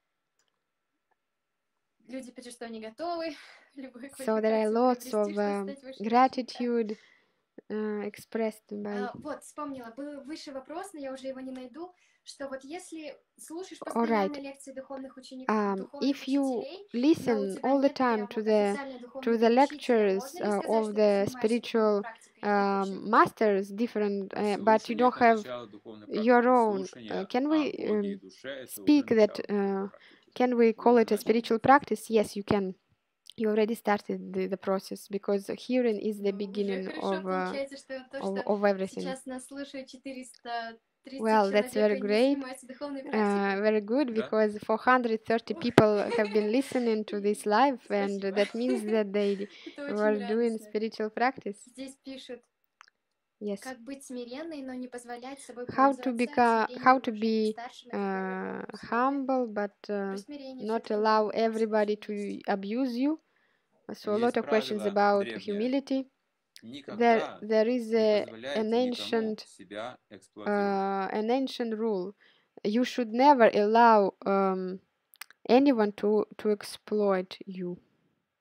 [SPEAKER 1] Люди пишут, что они готовы. Любую
[SPEAKER 2] So there are
[SPEAKER 1] квалификацию
[SPEAKER 2] lots
[SPEAKER 1] приобрести,
[SPEAKER 2] of
[SPEAKER 1] чтобы стать высшим учеником.
[SPEAKER 2] gratitude expressed by.
[SPEAKER 1] Вот, вспомнила. Был выше вопрос, но я уже его не найду. Что вот если слушаешь
[SPEAKER 2] All
[SPEAKER 1] постоянно
[SPEAKER 2] right.
[SPEAKER 1] лекции духовных учеников,
[SPEAKER 2] If you
[SPEAKER 1] учителей, но у
[SPEAKER 2] listen
[SPEAKER 1] тебя
[SPEAKER 2] all the
[SPEAKER 1] нет
[SPEAKER 2] time
[SPEAKER 1] прям вот официально
[SPEAKER 2] to
[SPEAKER 1] духовного
[SPEAKER 2] the
[SPEAKER 1] учителя,
[SPEAKER 2] lectures
[SPEAKER 1] можно ли сказать,
[SPEAKER 2] of
[SPEAKER 1] что ты
[SPEAKER 2] the
[SPEAKER 1] занимаешься духовной
[SPEAKER 2] spiritual
[SPEAKER 1] практикой или это ученик?
[SPEAKER 2] masters, different, but you
[SPEAKER 3] Слушание
[SPEAKER 2] don't
[SPEAKER 3] это
[SPEAKER 2] have
[SPEAKER 3] начало духовной
[SPEAKER 2] your
[SPEAKER 3] практики.
[SPEAKER 2] own.
[SPEAKER 3] Слушание
[SPEAKER 2] Can
[SPEAKER 3] о
[SPEAKER 2] we
[SPEAKER 3] Боге и душе это уже
[SPEAKER 2] speak that?
[SPEAKER 3] начало духовной практики.
[SPEAKER 2] Can we
[SPEAKER 3] Вы
[SPEAKER 2] call
[SPEAKER 3] уже
[SPEAKER 2] it a
[SPEAKER 3] начали.
[SPEAKER 2] spiritual practice? Yes, you can. You already started the process because hearing is the
[SPEAKER 1] Ну, уже
[SPEAKER 2] beginning
[SPEAKER 1] хорошо получается, что то, что
[SPEAKER 2] of everything.
[SPEAKER 1] сейчас нас слушает 430
[SPEAKER 2] Well, that's very
[SPEAKER 1] человек, они
[SPEAKER 2] great.
[SPEAKER 1] занимаются духовной практикой.
[SPEAKER 2] Very good,
[SPEAKER 3] Да?
[SPEAKER 2] because 430 people have been listening to this live, and
[SPEAKER 1] Спасибо.
[SPEAKER 2] that means that they
[SPEAKER 1] Это
[SPEAKER 2] were
[SPEAKER 1] очень
[SPEAKER 2] doing
[SPEAKER 1] радостно.
[SPEAKER 2] spiritual practice.
[SPEAKER 1] Здесь пишут,
[SPEAKER 2] Yes.
[SPEAKER 1] как быть смиренной, но не позволять собой
[SPEAKER 2] How to
[SPEAKER 1] пользоваться
[SPEAKER 2] become, how
[SPEAKER 1] смирением
[SPEAKER 2] to
[SPEAKER 1] и уважением к
[SPEAKER 2] be
[SPEAKER 1] старшим. Это первое условие.
[SPEAKER 2] humble, but
[SPEAKER 1] Про смирение
[SPEAKER 2] not
[SPEAKER 1] всё-таки
[SPEAKER 2] allow
[SPEAKER 1] много вопросов
[SPEAKER 2] everybody
[SPEAKER 1] очень есть.
[SPEAKER 2] to abuse you. So a
[SPEAKER 3] Есть
[SPEAKER 2] lot of questions
[SPEAKER 3] правило
[SPEAKER 2] about
[SPEAKER 3] древнее.
[SPEAKER 2] humility.
[SPEAKER 3] Никогда
[SPEAKER 2] There is
[SPEAKER 3] не
[SPEAKER 2] an
[SPEAKER 3] позволяйте никому себя эксплуатировать.
[SPEAKER 2] an ancient rule. You should never allow anyone to exploit you.